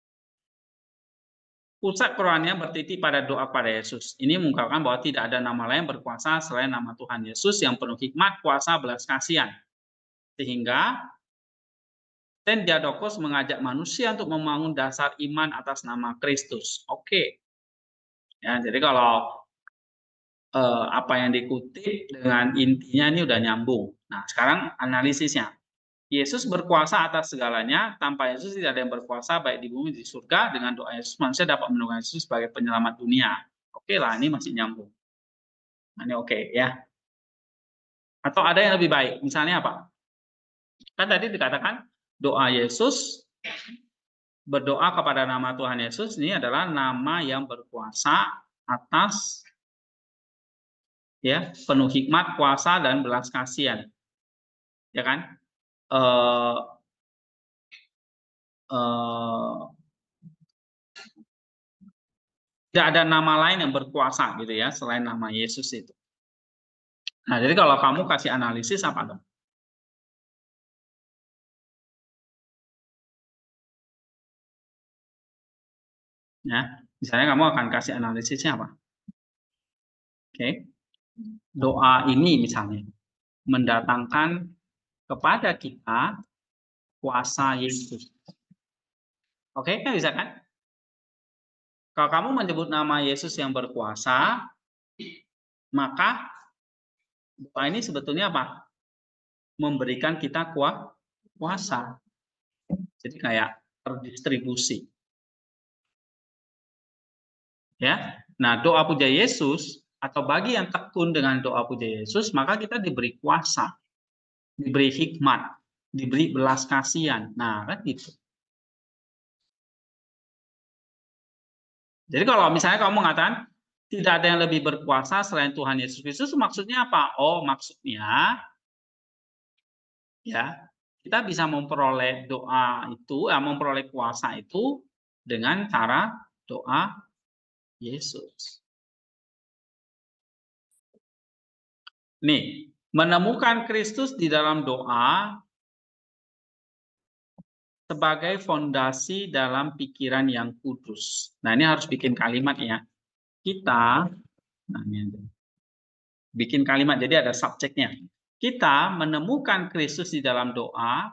pusat kerohanian bertitik pada doa pada Yesus. Ini mengungkapkan bahwa tidak ada nama lain berkuasa selain nama Tuhan Yesus yang penuh hikmat, kuasa, belas kasihan. Sehingga dan Diadokos mengajak manusia untuk membangun dasar iman atas nama Kristus. Oke. Ya, jadi kalau eh, apa yang dikutip dengan intinya ini udah nyambung. Nah, sekarang analisisnya. Yesus berkuasa atas segalanya, tanpa Yesus tidak ada yang berkuasa baik di bumi di surga. Dengan doa Yesus manusia dapat menemukan Yesus sebagai penyelamat dunia. Oke lah, ini masih nyambung. Nah, ini oke ya. Atau ada yang lebih baik, misalnya apa? Kan tadi dikatakan doa Yesus berdoa kepada nama Tuhan Yesus ini adalah nama yang berkuasa atas ya penuh hikmat, kuasa dan belas kasihan, ya kan? Uh, uh, tidak ada nama lain yang berkuasa gitu ya selain nama Yesus itu. Nah, jadi kalau kamu kasih analisis apa dong? Ya, misalnya kamu akan kasih analisisnya apa? Oke, doa ini misalnya mendatangkan kepada kita kuasa Yesus. Oke, kan bisa kan? Kalau kamu menyebut nama Yesus yang berkuasa, maka doa ini sebetulnya apa? Memberikan kita kuasa. Jadi kayak terdistribusi. Ya. Nah, doa puja Yesus atau bagi yang tekun dengan doa puja Yesus, maka kita diberi kuasa, diberi hikmat, diberi belas kasihan. Nah, kan gitu. Jadi kalau misalnya kamu mengatakan tidak ada yang lebih berkuasa selain Tuhan Yesus Kristus, maksudnya apa? Oh, maksudnya ya, kita bisa memperoleh doa itu, ya, memperoleh kuasa itu dengan cara doa Yesus. Nih, menemukan Kristus di dalam doa sebagai fondasi dalam pikiran yang kudus. Nah, ini harus bikin kalimat ya. Kita, nah ini bikin kalimat, jadi ada subjeknya. Kita menemukan Kristus di dalam doa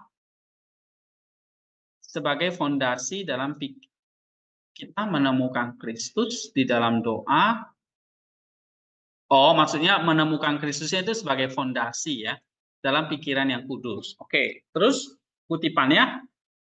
sebagai fondasi dalam pikiran. Kita menemukan Kristus di dalam doa. Oh, maksudnya menemukan Kristusnya itu sebagai fondasi ya, dalam pikiran yang kudus. Oke, terus kutipannya,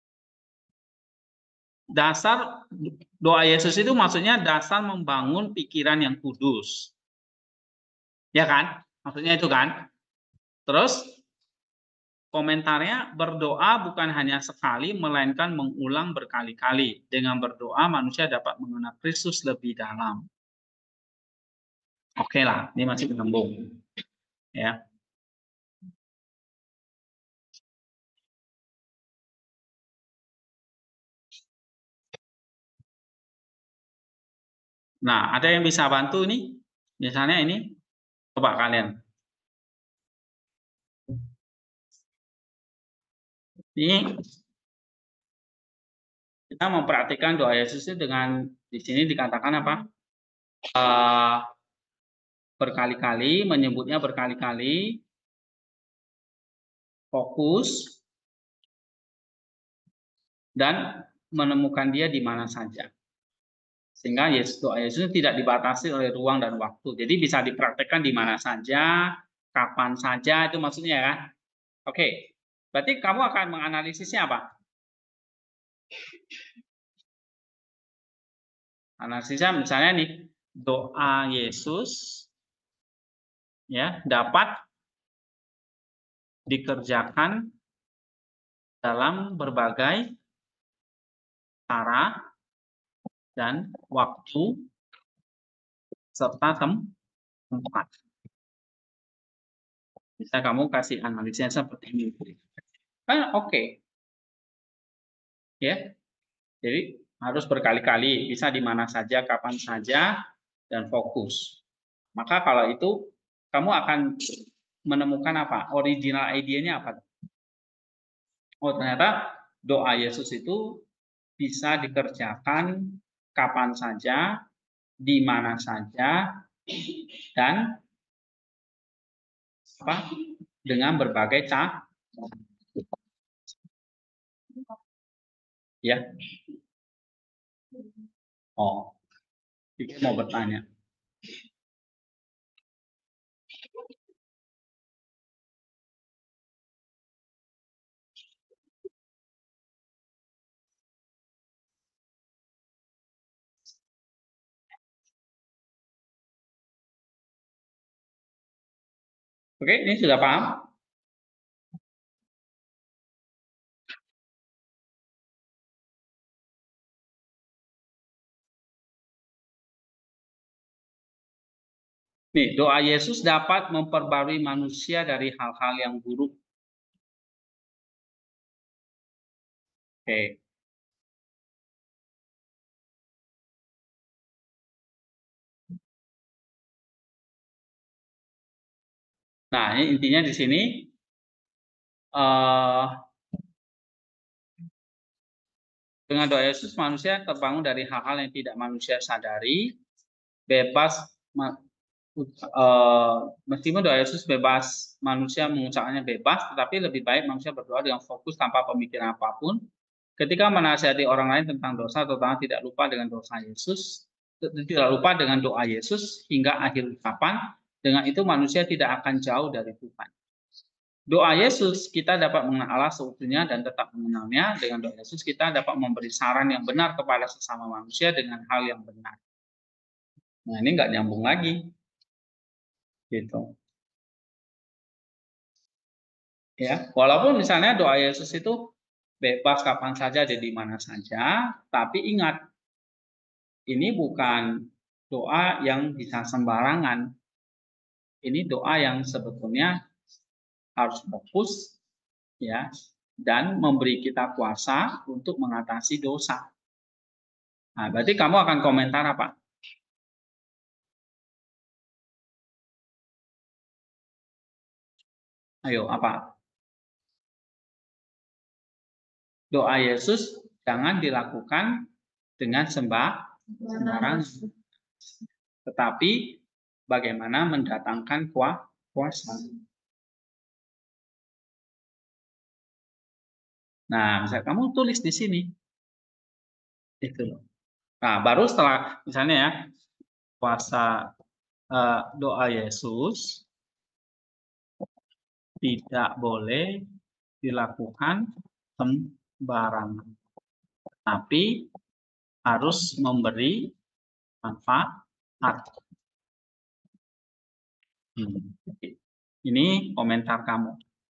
dasar doa Yesus itu maksudnya dasar membangun pikiran yang kudus. Ya kan? Maksudnya itu kan? Terus komentarnya, berdoa bukan hanya sekali, melainkan mengulang berkali-kali. Dengan berdoa, manusia dapat mengenal Kristus lebih dalam. Oke lah, ini masih menyambung. Ya. Nah, ada yang bisa bantu nih? Misalnya ini, coba kalian. Ini kita mempraktikkan doa Yesus dengan di sini dikatakan apa? Uh, berkali-kali, menyebutnya berkali-kali, fokus, dan menemukan dia di mana saja. Sehingga Yesus, doa Yesus tidak dibatasi oleh ruang dan waktu. Jadi bisa dipraktekkan di mana saja, kapan saja, itu maksudnya ya. Oke, berarti kamu akan menganalisisnya apa? Analisisnya misalnya nih, doa Yesus ya dapat dikerjakan dalam berbagai cara dan waktu serta tempat. Bisa kamu kasih analisisnya seperti ini. Kan oke. Okay. Ya. Jadi harus berkali-kali, bisa di mana saja, kapan saja, dan fokus. Maka kalau itu kamu akan menemukan apa? Original idenya apa? Oh, ternyata doa Yesus itu bisa dikerjakan kapan saja, di mana saja, dan apa? Dengan berbagai cara. Ya. Oh, pikir mau bertanya. Oke, ini sudah paham? Nih, doa Yesus dapat memperbarui manusia dari hal-hal yang buruk. Oke. Nah, ini intinya di sini uh, dengan doa Yesus manusia terbangun dari hal-hal yang tidak manusia sadari, bebas uh, meskipun doa Yesus bebas, manusia mengucapkannya bebas, tetapi lebih baik manusia berdoa dengan fokus tanpa pemikiran apapun. Ketika menasihati orang lain tentang dosa, terutama tidak lupa dengan dosa Yesus, tidak lupa dengan doa Yesus hingga akhir ucapan, Dengan itu manusia tidak akan jauh dari Tuhan. Doa Yesus, kita dapat mengenal Allah seutuhnya dan tetap mengenalnya. Dengan doa Yesus, kita dapat memberi saran yang benar kepada sesama manusia dengan hal yang benar. Nah, ini nggak nyambung lagi. Gitu. Ya, walaupun misalnya doa Yesus itu bebas kapan saja, di mana saja, tapi ingat, ini bukan doa yang bisa sembarangan. Ini doa yang sebetulnya harus fokus, ya, dan memberi kita kuasa untuk mengatasi dosa. Nah, berarti kamu akan komentar apa? Ayo, apa? Doa Yesus jangan dilakukan dengan sembah sembarangan, tetapi bagaimana mendatangkan kuasa. Nah, bisa kamu tulis di sini. Itu loh. Nah, baru setelah misalnya ya, kuasa uh, doa Yesus tidak boleh dilakukan sembarangan, tapi harus memberi manfaat. Hmm. Ini komentar kamu.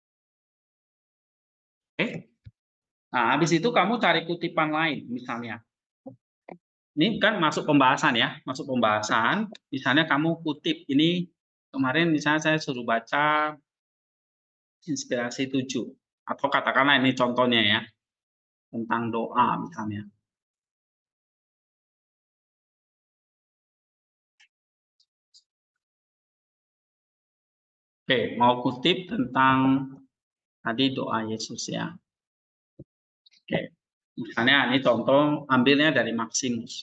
Oke. Nah, habis itu kamu cari kutipan lain, misalnya. Ini kan masuk pembahasan ya, masuk pembahasan. Misalnya kamu kutip ini kemarin, misalnya saya suruh baca Inspirasi tujuh, atau katakanlah ini contohnya ya, tentang doa misalnya. Oke, mau kutip tentang tadi doa Yesus ya. Oke, misalnya ini contoh, ambilnya dari Maximus.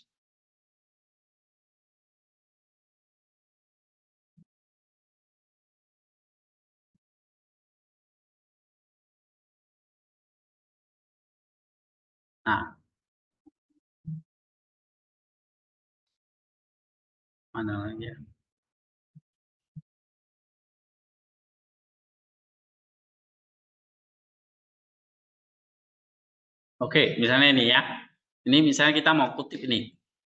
Nah, mana lagi ya? Oke, misalnya ini ya. Ini misalnya kita mau kutip ini.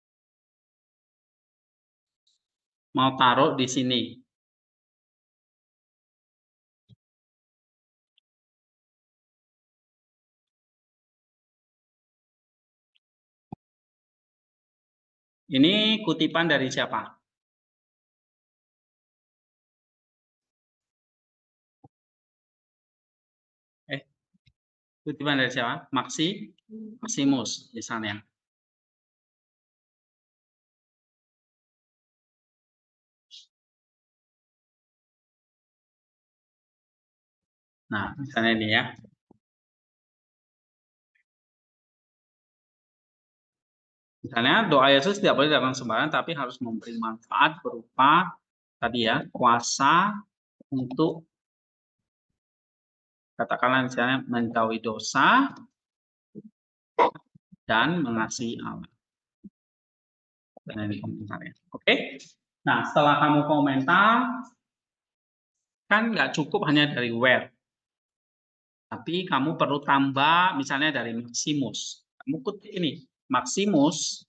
Mau taruh di sini. Ini kutipan dari siapa? Eh, kutipan dari siapa? Maxi, Maximus misalnya. Nah, misalnya ini ya. Misalnya doa Yesus tidak boleh dilakukan sembarangan, tapi harus memberi manfaat berupa tadi ya, kuasa untuk katakanlah misalnya menjauhi dosa dan mengasihi Allah. Dan ini komentarnya. Oke. Nah, setelah kamu komentar, kan nggak cukup hanya dari where, tapi kamu perlu tambah misalnya dari Maximus. Kamu kutip ini, Maximus.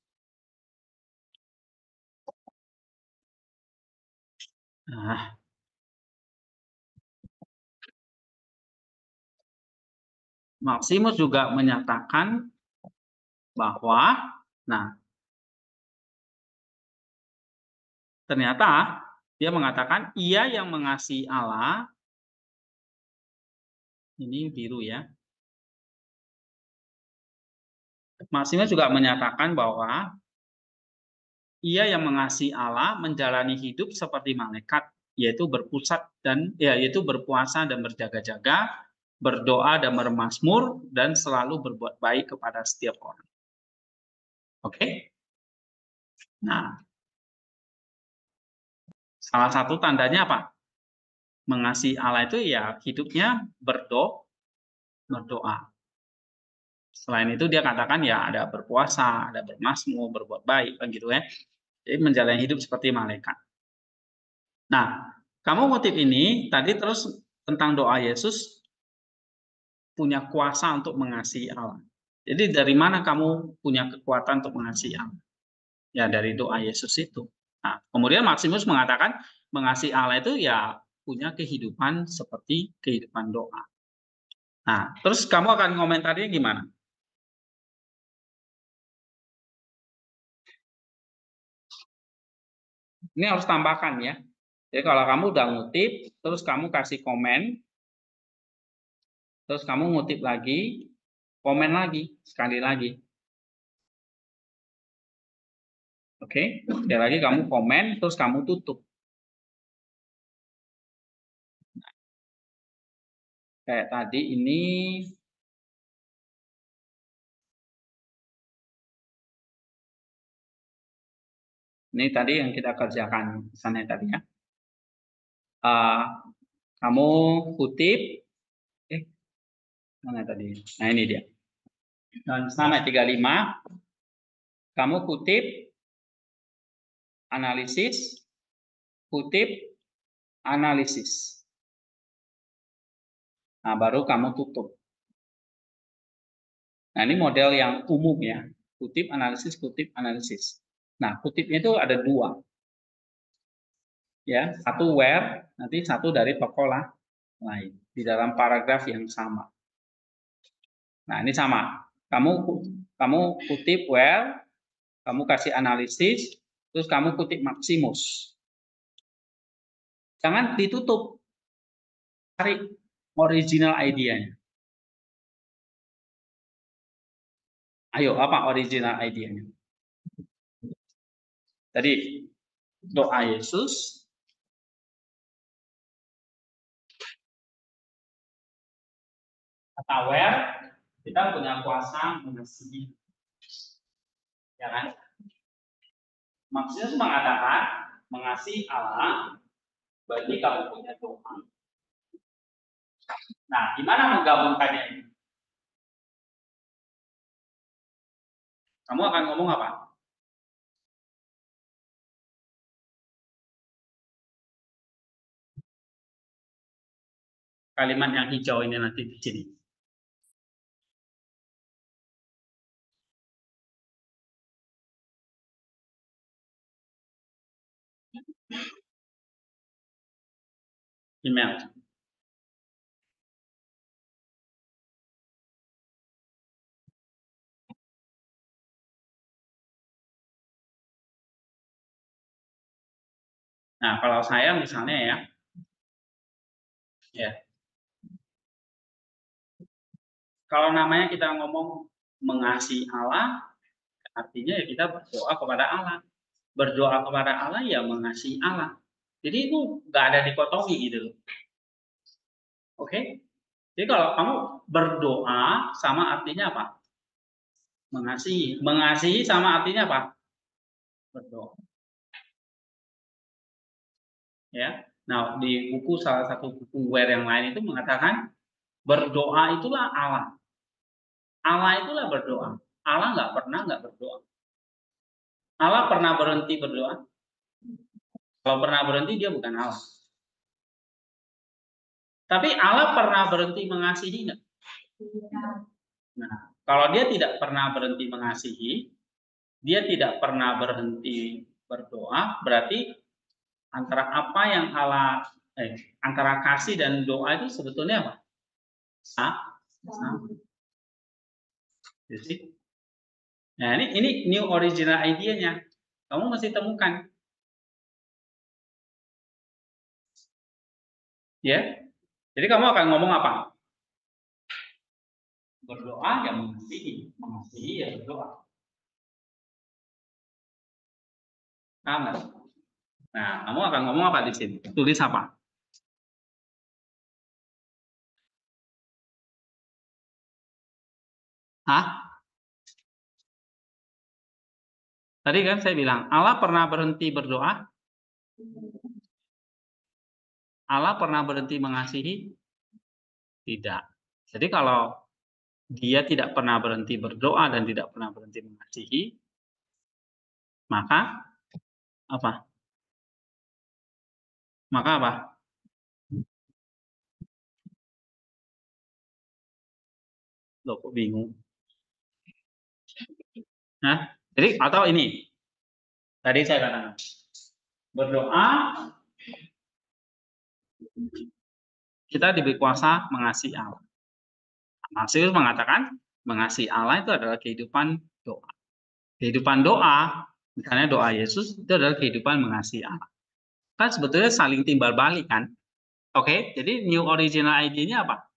Nah, Maximus juga menyatakan bahwa, nah, ternyata dia mengatakan ia yang mengasihi Allah, ini biru ya. Maximus juga menyatakan bahwa ia yang mengasihi Allah menjalani hidup seperti malaikat, yaitu berpusat dan ya yaitu berpuasa dan berjaga-jaga, berdoa dan bermazmur, dan selalu berbuat baik kepada setiap orang. Oke? Nah, salah satu tandanya apa? Mengasihi Allah itu ya hidupnya berdoa, berdoa. Selain itu dia katakan ya ada berpuasa, ada bermazmur, berbuat baik, kan gitu ya. Jadi menjalani hidup seperti malaikat. Nah, Kamu ngutip ini tadi terus tentang doa Yesus punya kuasa untuk mengasihi Allah. Jadi dari mana kamu punya kekuatan untuk mengasihi Allah? Ya dari doa Yesus itu. Nah, kemudian Maximus mengatakan mengasihi Allah itu ya punya kehidupan seperti kehidupan doa. Nah, terus kamu akan komentarinya gimana? Ini harus tambahkan ya. Jadi kalau kamu udah ngutip, terus kamu kasih komen, terus kamu ngutip lagi, komen lagi, sekali lagi. Oke, sekali lagi kamu komen, terus kamu tutup. Kayak tadi ini, ini tadi yang kita kerjakan misalnya tadi ya. Uh, kamu kutip, eh mana tadi? Nah ini dia. Dan sampai tiga puluh lima, kamu kutip, analisis, kutip, analisis. Nah baru kamu tutup. Nah ini model yang umum ya, kutip, analisis, kutip, analisis. Nah kutipnya itu ada dua. Ya, satu where, nanti satu dari tokoh lah lain di dalam paragraf yang sama. Nah ini sama, kamu kamu kutip where, kamu kasih analisis, terus kamu kutip Maximus. Jangan ditutup, cari original idenya. Ayo, apa original idenya? Tadi doa Yesus, kata where, kita punya kuasa mengasihi, ya kan? Maksudnya mengatakan mengasihi Allah, berarti kamu punya doa. Nah, gimana menggabungkannya ini? Kamu akan ngomong apa? Kalimat yang hijau ini nanti di sini. Email. Nah, kalau saya misalnya ya, ya, kalau namanya kita ngomong mengasihi Allah, artinya ya kita berdoa kepada Allah. Berdoa kepada Allah ya mengasihi Allah. Jadi itu nggak ada dikotomi gitu loh. Oke? Jadi kalau kamu berdoa sama artinya apa? Mengasihi. Mengasihi sama artinya apa? Berdoa. Ya. Nah, di buku salah satu buku Where yang lain itu mengatakan berdoa itulah Allah. Allah itulah berdoa. Allah nggak pernah nggak berdoa. Allah pernah berhenti berdoa? Kalau pernah berhenti dia bukan Allah. Tapi Allah pernah berhenti mengasihi nggak? Nah, kalau dia tidak pernah berhenti mengasihi, dia tidak pernah berhenti berdoa, berarti antara apa yang Allah eh, antara kasih dan doa itu sebetulnya apa? Sama. Jadi, nah ini ini new original idea-nya. Kamu mesti temukan. Ya. Jadi kamu akan ngomong apa? Berdoa ya mengasihi, mengasihi ya berdoa. Nah, nah, kamu akan ngomong apa di sini? Tulis apa? Hah? Tadi kan saya bilang, Allah pernah berhenti berdoa? Allah pernah berhenti mengasihi? Tidak. Jadi kalau dia tidak pernah berhenti berdoa dan tidak pernah berhenti mengasihi, maka apa? Maka apa? Loh, kok bingung? Nah, jadi atau ini. Tadi saya katakan berdoa kita diberi kuasa mengasihi Allah. Maksud mengatakan mengasihi Allah itu adalah kehidupan doa. Kehidupan doa, misalnya doa Yesus itu adalah kehidupan mengasihi Allah. Kan sebetulnya saling timbal balik kan? Oke, jadi new original idea-nya apa?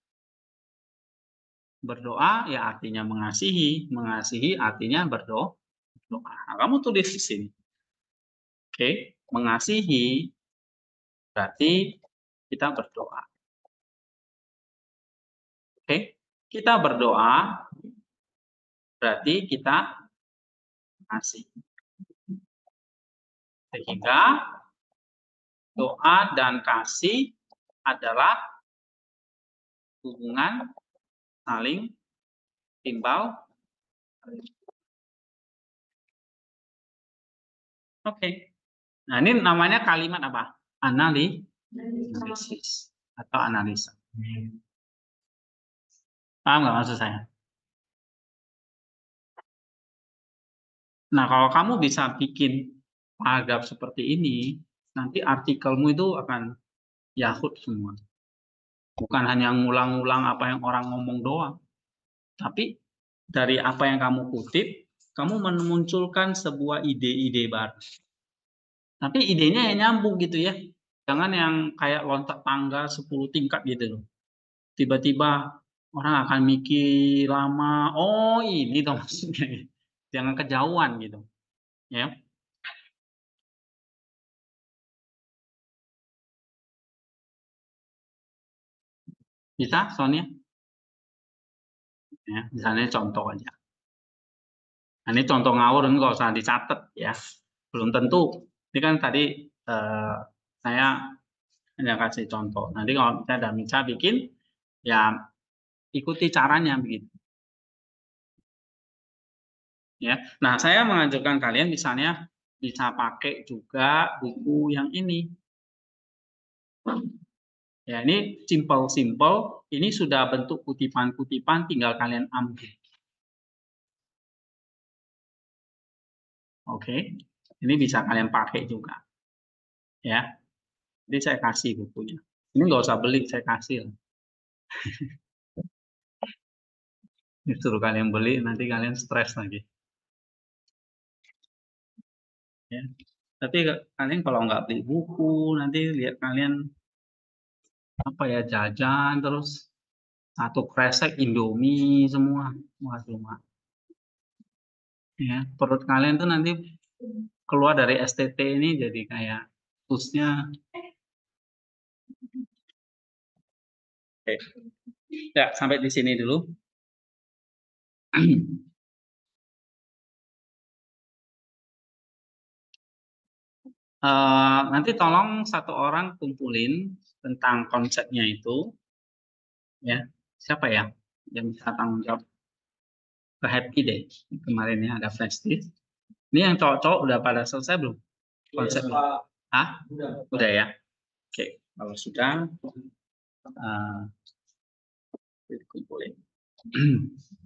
Berdoa ya artinya mengasihi, mengasihi artinya berdoa. Nah, kamu tulis di sini. Oke, mengasihi berarti kita berdoa. Oke, kita berdoa berarti kita mengasihi. Sehingga doa dan kasih adalah hubungan saling timbal. Oke. Nah, ini namanya kalimat apa? Analisis atau analisa. Paham nggak maksud saya? Nah, kalau kamu bisa bikin paragraf seperti ini, nanti artikelmu itu akan yahut semua. Bukan hanya ngulang-ngulang apa yang orang ngomong doang, tapi dari apa yang kamu kutip, kamu memunculkan sebuah ide-ide baru. Tapi idenya yang nyambung gitu ya. Jangan yang kayak loncat tangga sepuluh tingkat gitu loh. Tiba-tiba orang akan mikir lama, oh ini dong maksudnya. Jangan kejauhan gitu. Ya. Bisa Sonia? Ya, misalnya contoh aja. Nah, ini contoh ngawur nggak usah dicatat ya. Belum tentu. Ini kan tadi eh, saya hanya kasih contoh. Nanti kalau kita ada bisa bikin, ya ikuti caranya begitu. Ya, nah saya mengajarkan kalian misalnya bisa pakai juga buku yang ini. Ya, ini simple-simple. Ini sudah bentuk kutipan-kutipan, tinggal kalian ambil. Oke, ini bisa kalian pakai juga. Ya, jadi saya kasih bukunya. Ini nggak usah beli, saya kasih. Disuruh kalian beli, nanti kalian stres lagi. Ya. Tapi kalian kalau nggak beli buku, nanti lihat kalian apa ya jajan terus satu kresek Indomie semua, waduh mak. Ya, perut kalian tuh nanti keluar dari S T T ini jadi kayak pusnya. Oke. Ya, sampai di sini dulu. Uh, nanti tolong satu orang kumpulin tentang konsepnya itu, ya siapa ya yang bisa tanggung jawab? Ke Happy deh kemarin ya ada flash disk. Ini yang cowok-cowok udah pada selesai belum konsepnya? Ah, udah, udah ya. Oke, kalau sudah uh, kumpulin.